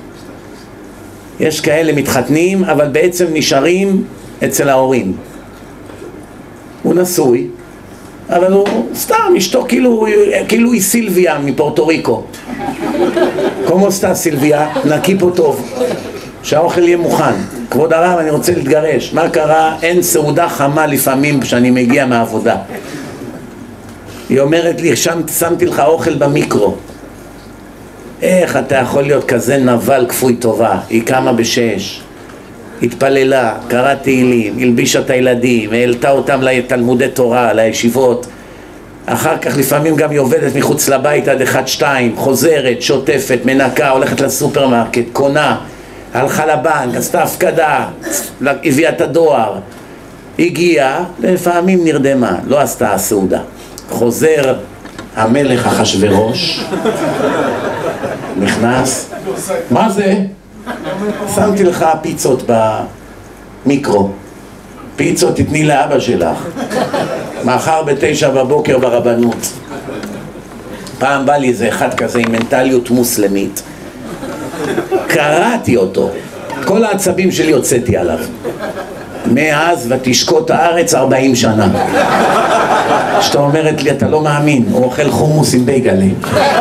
יש כאלה מתחתנים, אבל בעצם נשארים אצל ההורים. הוא נשוי, אבל הוא סתם, אשתו כאילו, כאילו היא סילביה מפורטו ריקו. כמו סתה סילביה, נקי פה טוב, שהאוכל יהיה מוכן. כבוד הרב, אני רוצה להתגרש. מה קרה? אין סעודה חמה לפעמים כשאני מגיע מהעבודה. היא אומרת לי, שם שמתי לך אוכל במיקרו. איך אתה יכול להיות כזה נבל כפוי טובה? היא קמה בשש, התפללה, קראה תהילים, הלבישה את הילדים, העלתה אותם לתלמודי תורה, לישיבות. אחר כך לפעמים גם היא עובדת מחוץ לבית עד אחד שתיים, חוזרת, שוטפת, מנקה, הולכת לסופרמרקט, קונה, הלכה לבנק, עשתה הפקדה, הביאה את הדואר, הגיעה, לפעמים נרדמה, לא עשתה הסעודה. חוזר המלך אחשוורוש, נכנס, מה זה? שמתי לך פיצות במיקרו, פיצות תתני לאבא שלך, מחר בתשע בבוקר ברבנות. פעם בא לי איזה אחד כזה עם מנטליות מוסלמית, קראתי אותו, כל העצבים שלי הוצאתי עליו. מאז ותשקוט הארץ ארבעים שנה. שאתה אומרת לי, אתה לא מאמין, הוא אוכל חומוס עם בייגלה.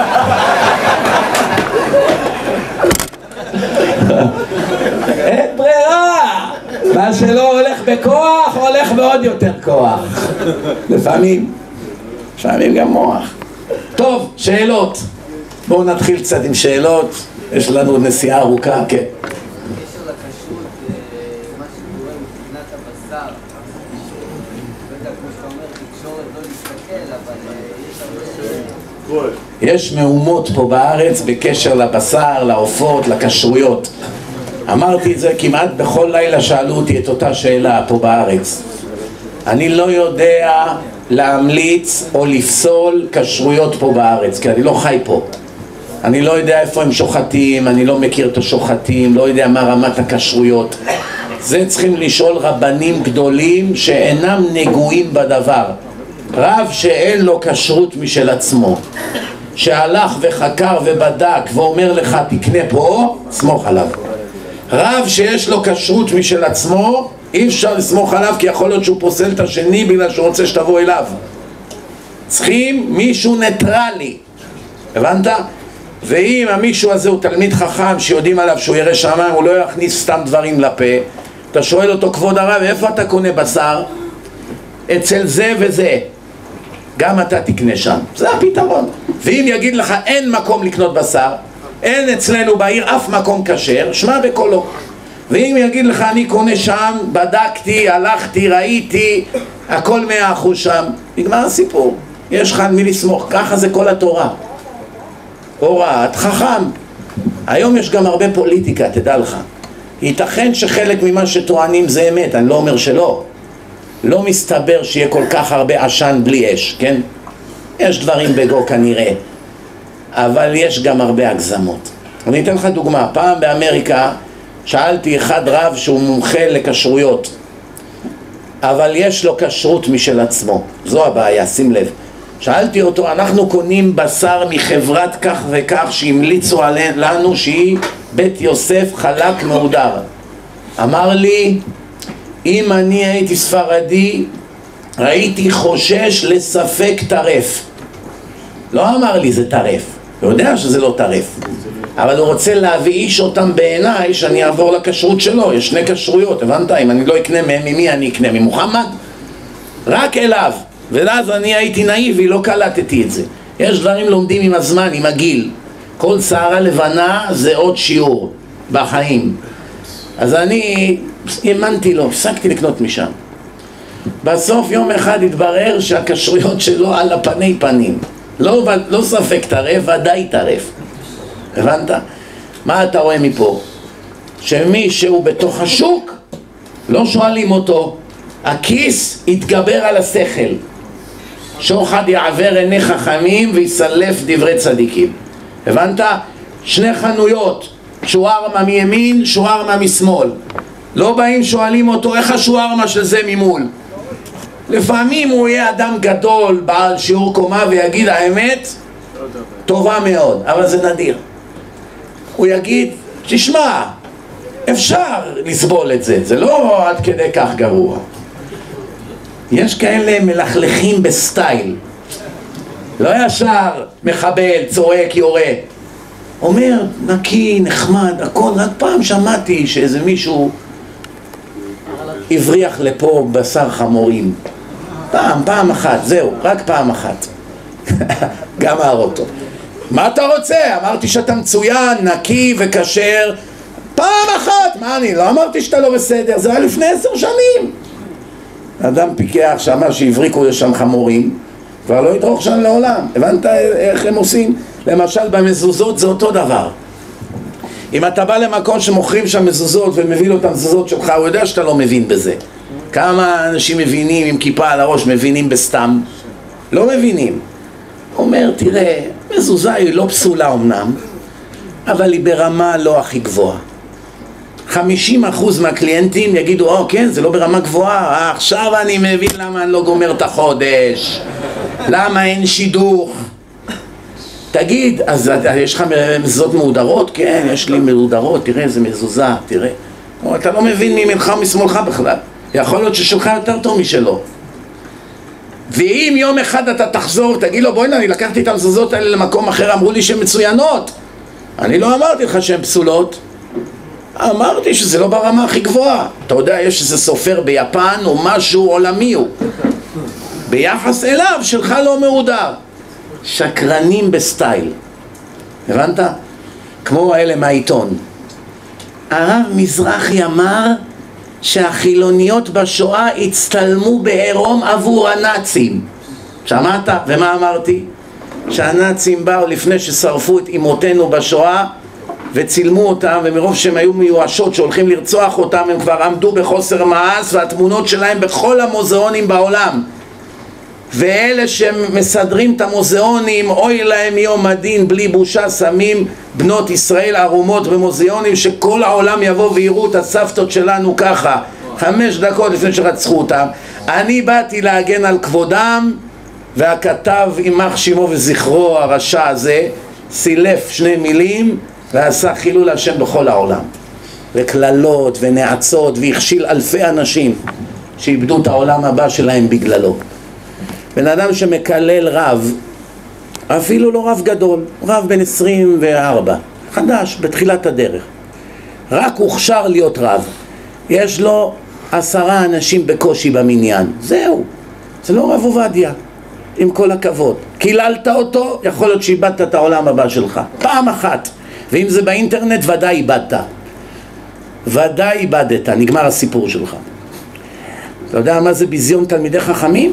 אין ברירה! מה שלא הולך בכוח, הולך בעוד יותר כוח. לפעמים, לפעמים גם מוח. טוב, שאלות. בואו נתחיל קצת עם שאלות. יש לנו נסיעה ארוכה, כן. יש מהומות פה בארץ בקשר לבשר, לעופות, לכשרויות. אמרתי את זה כמעט בכל לילה, שאלו אותי את אותה שאלה פה בארץ. אני לא יודע להמליץ או לפסול כשרויות פה בארץ, כי אני לא חי פה. אני לא יודע איפה הם שוחטים, אני לא מכיר את השוחטים, לא יודע מה רמת הכשרויות. זה צריכים לשאול רבנים גדולים שאינם נגועים בדבר. רב שאין לו כשרות משל עצמו, שהלך וחקר ובדק ואומר לך תקנה פה, סמוך עליו. רב שיש לו כשרות משל עצמו, אי אפשר לסמוך עליו, כי יכול להיות שהוא פוסל את השני בגלל שהוא רוצה שתבוא אליו. צריכים מישהו ניטרלי, הבנת? ואם המישהו הזה הוא תלמיד חכם שיודעים עליו שהוא ירא שמיים, הוא לא יכניס סתם דברים לפה. אתה שואל אותו, כבוד הרב, איפה אתה קונה בשר? אצל זה וזה. גם אתה תקנה שם, זה הפתרון. ואם יגיד לך אין מקום לקנות בשר, אין אצלנו בעיר אף מקום כשר, שמע בקולו. ואם יגיד לך אני קונה שם, בדקתי, הלכתי, ראיתי, הכל מאה אחוז שם, נגמר הסיפור. יש לך על מי לסמוך, ככה זה כל התורה. הוראת חכם. היום יש גם הרבה פוליטיקה, תדע לך. ייתכן שחלק ממה שטוענים זה אמת, אני לא אומר שלא. לא מסתבר שיהיה כל כך הרבה עשן בלי אש, כן? יש דברים בגו כנראה, אבל יש גם הרבה הגזמות. אני אתן לך דוגמה. פעם באמריקה שאלתי אחד רב שהוא מומחה לכשרויות, אבל יש לו כשרות משל עצמו. זו הבעיה, שים לב. שאלתי אותו, אנחנו קונים בשר מחברת כך וכך שהמליצו לנו שהיא בית יוסף חלק מהודר. אמר לי, אם אני הייתי ספרדי הייתי חושש לספק טרף. לא אמר לי זה טרף, הוא יודע שזה לא טרף, אבל הוא רוצה להבאיש אותם בעיניי שאני אעבור לכשרות שלו. יש שני כשרויות, הבנת? אם אני לא אקנה מהם, ממי אני אקנה? ממוחמד? רק אליו. ואז אני הייתי נאיבי, לא קלטתי את זה. יש דברים לומדים עם הזמן, עם הגיל. כל שערה לבנה זה עוד שיעור בחיים. אז אני האמנתי לו, הפסקתי לקנות משם. בסוף יום אחד התברר שהכשרויות שלו על הפני פנים. לא, לא ספק טרף, ודאי טרף. הבנת? מה אתה רואה מפה? שמי שהוא בתוך השוק, לא שואלים אותו. הכיס יתגבר על השכל. שוחד יעבר עיני חכמים ויסלף דברי צדיקים. הבנת? שני חנויות, שוארמה מימין, שוארמה משמאל. לא באים שואלים אותו איך השוארמה של זה ממול. לפעמים הוא יהיה אדם גדול, בעל שיעור קומה, ויגיד האמת טובה מאוד, אבל זה נדיר. הוא יגיד, תשמע, אפשר לסבול את זה, זה לא עד כדי כך גרוע. יש כאלה מלכלכים בסטייל, לא ישר מחבל, צועק, יורה. אומר, נקי, נחמד, הכל. רק פעם שמעתי שאיזה מישהו הבריח לפה בשר חמורים. פעם, פעם אחת, זהו, רק פעם אחת. גמר אותו. מה אתה רוצה? אמרתי שאתה מצוין, נקי וכשר. פעם אחת, מה אני? לא אמרתי שאתה לא בסדר, זה היה לפני עשר שנים. אדם פיקח שאמר שהבריקו לשם חמורים, כבר לא ידרוך שם לעולם. הבנת איך הם עושים? למשל במזוזות זה אותו דבר. אם אתה בא למקום שמוכרים שם מזוזות ומביא לו את המזוזות שלך, הוא יודע שאתה לא מבין בזה. כמה אנשים מבינים עם כיפה על הראש, מבינים בסתם? לא מבינים. אומר, תראה, מזוזה היא לא פסולה אמנם, אבל היא ברמה לא הכי גבוהה. חמישים אחוז מהקליינטים יגידו, או כן, זה לא ברמה גבוהה, עכשיו אני מבין למה אני לא גומר את החודש, למה אין שידוך. תגיד, אז יש לך מזוזות מהודרות? כן, יש לי מהודרות, תראה איזה מזוזה, תראה. או, אתה לא מבין ממך משמאלך בכלל, יכול להיות ששלך יותר טוב משלו. ואם יום אחד אתה תחזור, תגיד לו, בואי נה, אני לקחתי את המזוזות האלה למקום אחר, אמרו לי שהן מצוינות. אני לא אמרתי לך שהן פסולות, אמרתי שזה לא ברמה הכי גבוהה. אתה יודע, יש איזה סופר ביפן או משהו עולמי הוא, ביחס אליו שלך לא מהודר. שקרנים בסטייל. הבנת? כמו האלה מהעיתון. הרב מזרחי אמר שהחילוניות בשואה הצטלמו בעירום עבור הנאצים. שמעת? ומה אמרתי? שהנאצים באו לפני ששרפו את אמותינו בשואה וצילמו אותם, ומרוב שהם היו מיואשות שהולכים לרצוח אותם, הם כבר עמדו בחוסר מעש, והתמונות שלהם בכל המוזיאונים בעולם. ואלה שמסדרים את המוזיאונים, אוי להם יום הדין, בלי בושה שמים בנות ישראל ערומות במוזיאונים, שכל העולם יבוא ויראו את הסבתות שלנו ככה, חמש דקות לפני שרצחו אותם. אני באתי להגן על כבודם, והכתב יימח שמו וזכרו הרשע הזה סילף שני מילים ועשה חילול השם בכל העולם, וכללות ונעצות, והכשיל אלפי אנשים שאיבדו את העולם הבא שלהם בגללו. בן אדם שמקלל רב, אפילו לא רב גדול, רב בן עשרים וארבע, חדש, בתחילת הדרך, רק הוכשר להיות רב, יש לו עשרה אנשים בקושי במניין, זהו, זה לא רב עובדיה. עם כל הכבוד, קיללת אותו, יכול להיות שאיבדת את העולם הבא שלך פעם אחת. ואם זה באינטרנט, ודאי איבדת, ודאי איבדת, נגמר הסיפור שלך. אתה יודע מה זה ביזיון תלמידי חכמים?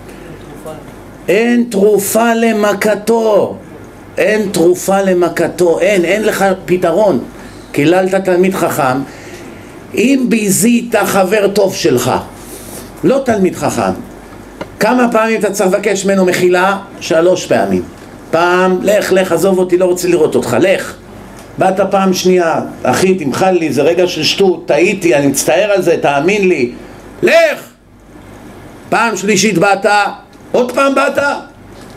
אין תרופה למכתו, אין תרופה למכתו, אין, אין לך פתרון. קיללת תלמיד חכם, אם ביזית חבר טוב שלך, לא תלמיד חכם, כמה פעמים אתה צריך לבקש ממנו מחילה? שלוש פעמים. פעם, לך, לך, עזוב אותי, לא רוצה לראות אותך, לך. באת פעם שנייה, אחי, תמחל לי, זה רגע של שטות, טעיתי, אני מצטער על זה, תאמין לי, לך. פעם שלישית באת, עוד פעם באת,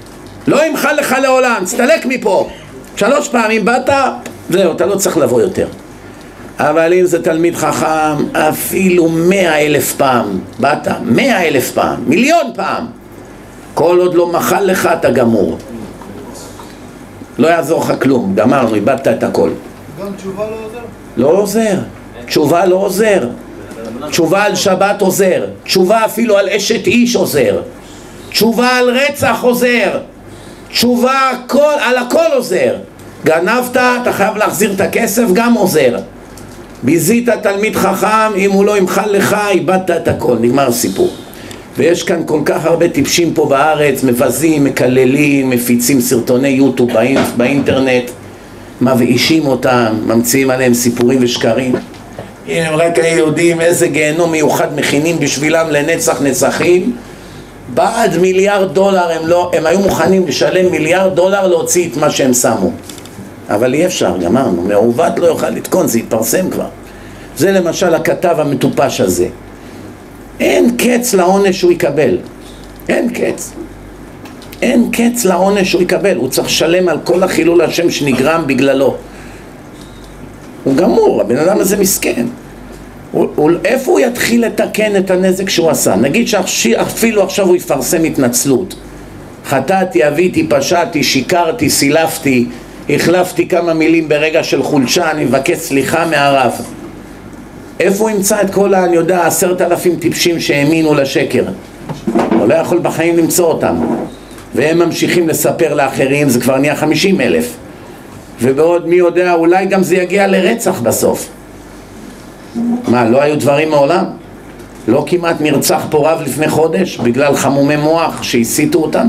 לא ימחל לך לעולם, תסתלק מפה. שלוש פעמים באת, זהו, אתה לא צריך לבוא יותר. אבל אם זה תלמיד חכם, אפילו מאה אלף פעם, באת, מאה אלף פעם, מיליון פעם, כל עוד לא מחל לך אתה גמור. לא יעזור לך כלום, גמרנו, איבדת את הכל. גם תשובה לא עוזר? לא עוזר, תשובה לא עוזר. תשובה על שבת עוזר, תשובה אפילו על אשת איש עוזר, תשובה על רצח עוזר, תשובה כל, על הכל עוזר. גנבת, אתה חייב להחזיר את הכסף, גם עוזר. ביזית תלמיד חכם, אם הוא לא ימחל לך, איבדת את הכל, נגמר הסיפור. ויש כאן כל כך הרבה טיפשים פה בארץ, מבזים, מקללים, מפיצים סרטוני יוטיוב באינטרנט, מבאישים אותם, ממציאים עליהם סיפורים ושקרים. אם הם רק היו יודעים איזה גיהנום מיוחד מכינים בשבילם לנצח נצחים, בעד מיליארד דולר הם, לא, הם היו מוכנים לשלם מיליארד דולר להוציא את מה שהם שמו. אבל אי אפשר, גמרנו, מעוות לא יוכל לתקון, זה יתפרסם כבר. זה למשל הכתב המטופש הזה. אין קץ לעונש שהוא יקבל, אין קץ. אין קץ לעונש שהוא יקבל, הוא צריך לשלם על כל החילול השם שנגרם בגללו. הוא גמור, הבן אדם הזה מסכן. הוא, הוא, איפה הוא יתחיל לתקן את הנזק שהוא עשה? נגיד שאפילו עכשיו הוא יפרסם התנצלות. חטאתי, אביתי, פשעתי, שיקרתי, סילפתי, החלפתי כמה מילים ברגע של חולשה, אני מבקש סליחה מהרב. איפה הוא ימצא את כל, אני יודע, עשרת אלפים טיפשים שהאמינו לשקר? הוא לא יכול בחיים למצוא אותם. והם ממשיכים לספר לאחרים, זה כבר נהיה חמישים אלף. ובעוד מי יודע, אולי גם זה יגיע לרצח בסוף. מה, לא היו דברים מעולם? לא כמעט נרצח פה רב לפני חודש בגלל חמומי מוח שהסיתו אותם?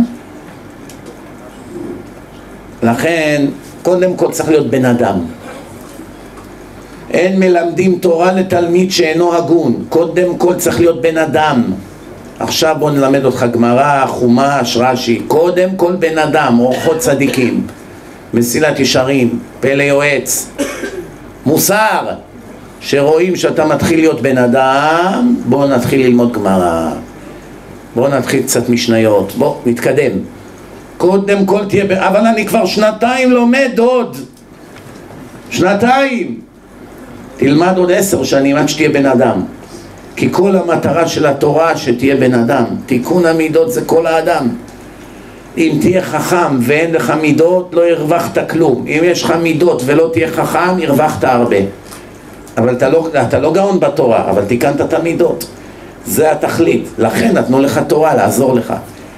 לכן, קודם כל צריך להיות בן אדם. אין מלמדים תורה לתלמיד שאינו הגון. קודם כל צריך להיות בן אדם. עכשיו בוא נלמד אותך גמרא, חומש, רש"י. קודם כל בן אדם, אורחות צדיקים, מסילת ישרים, פלא יועץ, מוסר. שרואים שאתה מתחיל להיות בן אדם, בוא נתחיל ללמוד גמרא, בוא נתחיל קצת משניות, בוא נתקדם. קודם כל תהיה, אבל אני כבר שנתיים לומד עוד, שנתיים. תלמד עוד עשר שנים עד שתהיה בן אדם. כי כל המטרה של התורה שתהיה בן אדם. תיקון המידות זה כל האדם. אם תהיה חכם ואין לך מידות, לא הרווחת כלום. אם יש לך מידות ולא תהיה חכם, הרווחת הרבה. אבל אתה לא, אתה לא גאון בתורה, אבל תיקנת את המידות. זה התכלית. לכן נתנו לך תורה לעזור לך.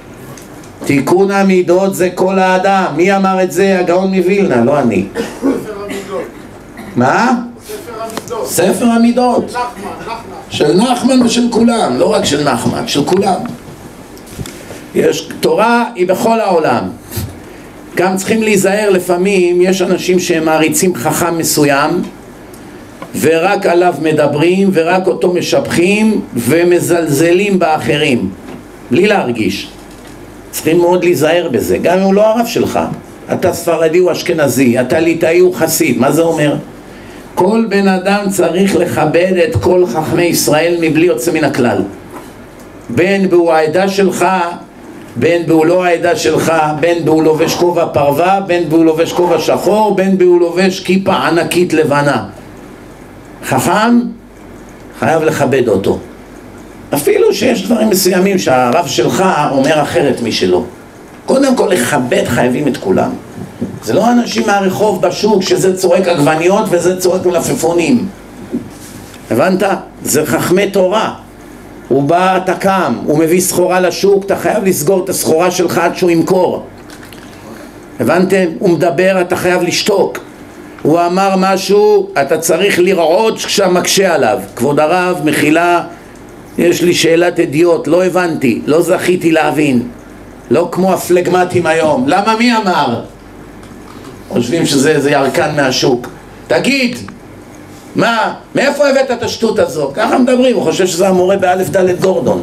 תיקון המידות זה כל האדם. מי אמר את זה? הגאון מווילנה, לא אני. ספר המידות. מה? ספר המידות. ספר המידות. נחמן, נחמן. של נחמן ושל כולם, לא רק של נחמן, של כולם. יש, תורה היא בכל העולם. גם צריכים להיזהר לפעמים, יש אנשים שהם מעריצים חכם מסוים, ורק עליו מדברים, ורק אותו משבחים, ומזלזלים באחרים, בלי להרגיש. צריכים מאוד להיזהר בזה, גם אם הוא לא הרב שלך. אתה ספרדי או אשכנזי, אתה ליטאי או חסיד, מה זה אומר? כל בן אדם צריך לכבד את כל חכמי ישראל מבלי יוצא מן הכלל. בין בו העדה שלך, בין בו לא העדה שלך, בין בו לובש כובע פרווה, בין בו לובש כובע שחור, בין בו לובש כיפה ענקית לבנה. חכם חייב לכבד אותו. אפילו שיש דברים מסוימים שהרב שלך אומר אחרת משלו. קודם כל לכבד חייבים את כולם. זה לא אנשים מהרחוב בשוק שזה צורק עגבניות וזה צורק מלפפונים. הבנת? זה חכמי תורה. הוא בא, אתה קם, הוא מביא סחורה לשוק, אתה חייב לסגור את הסחורה שלך עד שהוא ימכור. הבנתם? הוא מדבר, אתה חייב לשתוק. הוא אמר משהו, אתה צריך לרעוד כשאתה מקשה עליו. כבוד הרב, מחילה, יש לי שאלת אדיוט, לא הבנתי, לא זכיתי להבין. לא כמו הפלגמטים היום. למה מי אמר? חושבים שזה איזה ירקן מהשוק. תגיד, מה? מאיפה הבאת את השטות הזו? ככה מדברים, הוא חושב שזה המורה באלף ד' גורדון.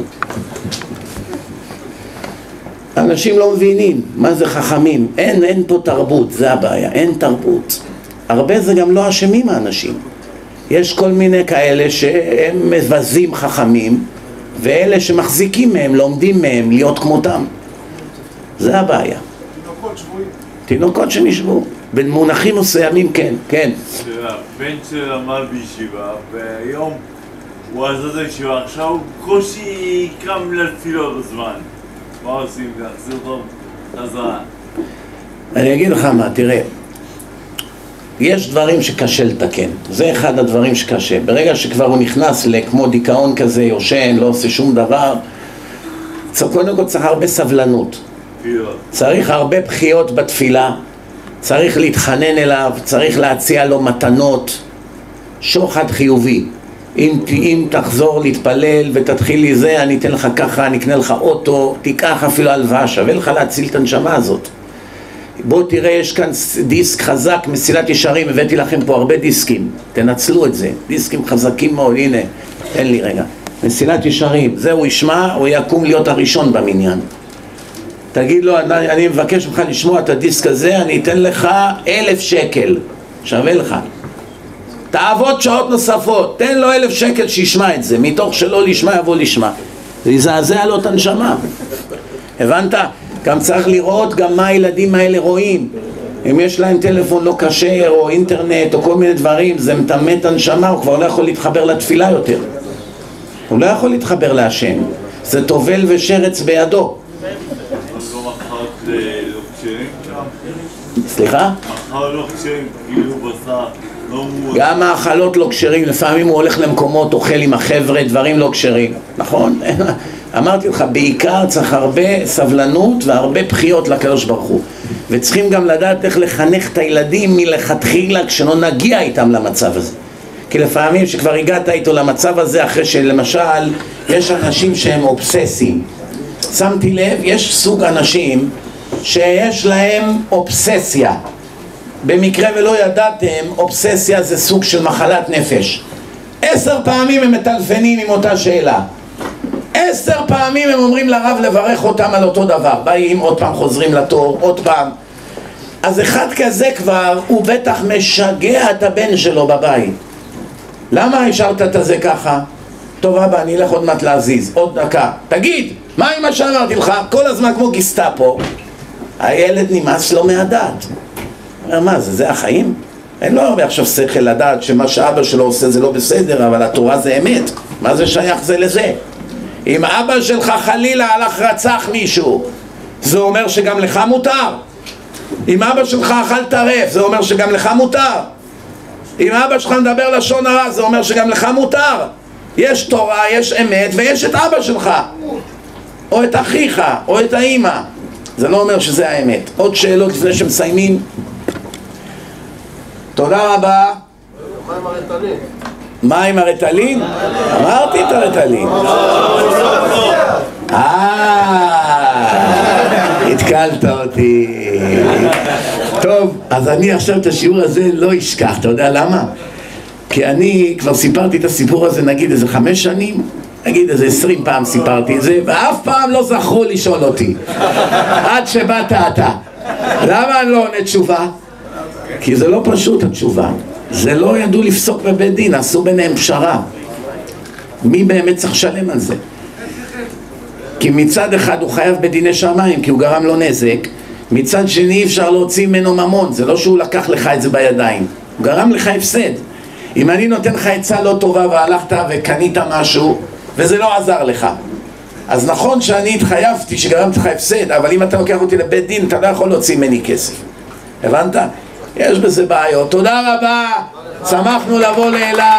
אנשים לא מבינים מה זה חכמים. אין, אין פה תרבות, זה הבעיה, אין תרבות. הרבה זה גם לא אשמים האנשים. יש כל מיני כאלה שהם מבזים חכמים, ואלה שמחזיקים מהם, לומדים מהם להיות כמותם. זה הבעיה. תינוקות שבויים. תינוקות שנשבו. במונחים מסוימים כן, כן. הבן של למד בישיבה, והיום הוא עזר את הישיבה, עכשיו הוא קושי קם לתפילות בזמן. מה עושים? להחזיר אותו חזרה. אני אגיד לך מה, תראה, יש דברים שקשה לתקן, זה אחד הדברים שקשה. ברגע שכבר הוא נכנס לכמו דיכאון כזה, יושן, לא עושה שום דבר, קודם כל צריך הרבה סבלנות, צריך הרבה בחיות בתפילה, צריך להתחנן אליו, צריך להציע לו מתנות, שוחד חיובי. אם, אם תחזור להתפלל ותתחיל לי זה, אני אתן לך ככה, אני אקנה לך אוטו, תיקח אפילו הלוואה, שווה לך להציל את הנשמה הזאת. בואו תראה, יש כאן דיסק חזק, מסילת ישרים, הבאתי לכם פה הרבה דיסקים, תנצלו את זה, דיסקים חזקים מאוד, הנה, תן לי רגע, מסילת ישרים, זה הוא ישמע, הוא יקום להיות הראשון במניין. תגיד לו, אני, אני מבקש ממך לשמוע את הדיסק הזה, אני אתן לך אלף שקל, שווה לך. תעבוד שעות נוספות, תן לו אלף שקל שישמע את זה, מתוך שלא לשמע יבוא לשמע. זה יזעזע לו את הנשמה. הבנת? גם צריך לראות גם מה הילדים האלה רואים. אם יש להם טלפון לא כשר או אינטרנט או כל מיני דברים, זה מטמא את הנשמה, הוא כבר לא יכול להתחבר לתפילה יותר. הוא לא יכול להתחבר להשם. זה טובל ושרץ בידו. סליחה? מחר לא כשרים, כאילו בשר, לא מועד. גם האכלות לא כשרים, לפעמים הוא הולך למקומות, אוכל עם החבר'ה, דברים לא כשרים. נכון? אמרתי לך, בעיקר צריך הרבה סבלנות והרבה בחיות לקדוש ברוך הוא. וצריכים גם לדעת איך לחנך את הילדים מלכתחילה כשלא נגיע איתם למצב הזה. כי לפעמים שכבר הגעת איתו למצב הזה, אחרי שלמשל יש אנשים שהם אובססים. שמתי לב, יש סוג אנשים שיש להם אובססיה. במקרה ולא ידעתם, אובססיה זה סוג של מחלת נפש. עשר פעמים הם מטלפנים עם אותה שאלה. עשר פעמים הם אומרים לרב לברך אותם על אותו דבר. באים, עוד פעם חוזרים לתור, עוד פעם. אז אחד כזה כבר, הוא בטח משגע את הבן שלו בבית. למה השארת את זה ככה? טוב אבא, אני אלך עוד מעט להזיז, עוד דקה. תגיד, מה עם מה שאמרתי לך? כל הזמן כמו גיסטאפו. הילד נמאס לו מהדעת. אומר, מה זה, זה החיים? אין לו הרבה עכשיו שכל לדעת שמה שאבא שלו עושה זה לא בסדר, אבל התורה זה אמת. מה זה שייך זה לזה? אם אבא שלך חלילה הלך רצח מישהו, זה אומר שגם לך מותר. אם אבא שלך אכל טרף, זה אומר שגם לך מותר. אם אבא שלך מדבר לשון הרע, זה אומר שגם לך מותר. יש תורה, יש אמת, ויש את אבא שלך, או את אחיך, או את האמא. זה לא אומר שזה האמת. עוד שאלות לפני שמסיימים. תודה רבה. מה עם הרטלין? מה עם הרטלין? אמרתי את הרטלין. אה, התקלת אותי. טוב, אז אני עכשיו את השיעור הזה לא אשכח. אתה יודע למה? כי אני כבר סיפרתי את הסיפור הזה נגיד איזה חמש שנים, נגיד איזה עשרים פעם סיפרתי את זה, ואף פעם לא זכרו לשאול אותי עד שבאת אתה. למה אני לא עונה תשובה? כי זה לא פשוט התשובה. זה לא ידעו לפסוק בבית דין, עשו ביניהם פשרה. מי באמת צריך לשלם על זה? כי מצד אחד הוא חייב בדיני שמיים כי הוא גרם לו נזק, מצד שני אפשר להוציא ממנו ממון. זה לא שהוא לקח לך את זה בידיים, הוא גרם לך הפסד. אם אני נותן לך עצה לא טובה והלכת וקנית משהו וזה לא עזר לך, אז נכון שאני התחייבתי שגרמתי לך הפסד, אבל אם אתה לוקח אותי לבית דין אתה לא יכול להוציא ממני כסף. הבנת? יש בזה בעיות. תודה רבה, שמחנו לבוא לאילת.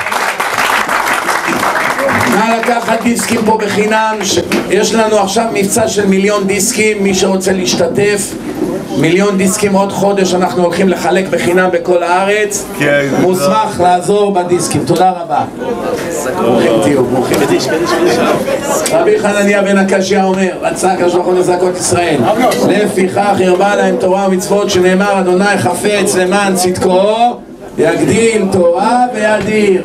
נא לקחת דיסקים פה בחינם. יש לנו עכשיו מבצע של מיליון דיסקים, מי שרוצה להשתתף. מיליון דיסקים עוד חודש אנחנו הולכים לחלק בחינם בכל הארץ. מוסמך לעזור בדיסקים. תודה רבה. ברוכים תהיו, ברוכים. רבי חנניה בן הקשיא אומר, רצה הקדוש ברוך הוא לזעקות ישראל, לפיכך הרבה להם תורה ומצוות, שנאמר אדוני חפץ למען צדקו יגדיל תורה וידיר.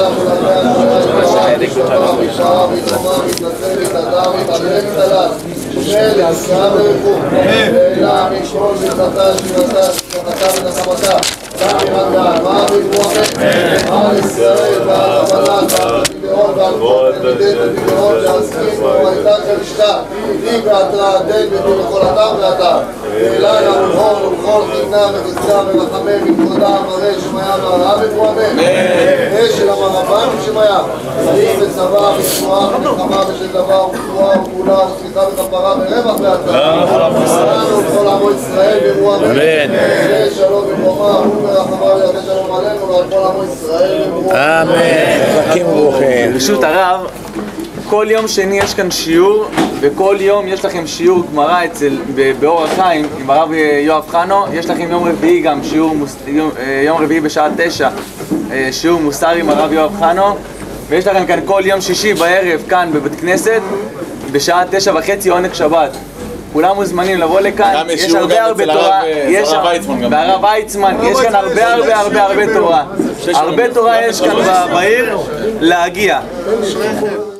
אמן. ישראל ישרה ברכו, ואלה משמור שזכתה שזכתה שזכתה ונחמתה, גם ירדה, מה בגבוה על ישראל ועל המלאך ועל תביעות ועל כל תלמידי תביעות להסכים והייתה כלשתה, היא בהתראה דל ודין לכל אדם ואתה, ואלה ימלכור ולכל חתנה וחזקה ורחמי וכבודה מראה שמיה והרעה בגבוה אש אל המרבן ושמיה, צריך וצבא ושמועה ומלחמה ושל דבר ותבואה ופעולה וסליחה וכפרה ורווח ואתה, ולנו ולכל עמו ישראל בגבוה אמן, שלום וברוכה ורחמה וירדה שלום עלינו ועל כל עמו ישראל בגבוה אמן. חזקים וברוכים. ברשות הרב, כל יום שני יש כאן שיעור, וכל יום יש לכם שיעור גמרא אצל, באור החיים עם הרב יואב חנו. יש לכם יום רביעי גם שיעור, יום, יום רביעי בשעה תשע, שיעור מוסר עם הרב יואב חנו, ויש לכם כאן כל יום שישי בערב כאן בבית כנסת בשעה תשע וחצי עונג שבת. כולם מוזמנים לבוא לכאן, יש הרבה הרבה תורה, יש הרב ויצמן גם, והרב ויצמן, יש כאן הרבה הרבה הרבה הרבה תורה, הרבה תורה יש כאן בעיר להגיע.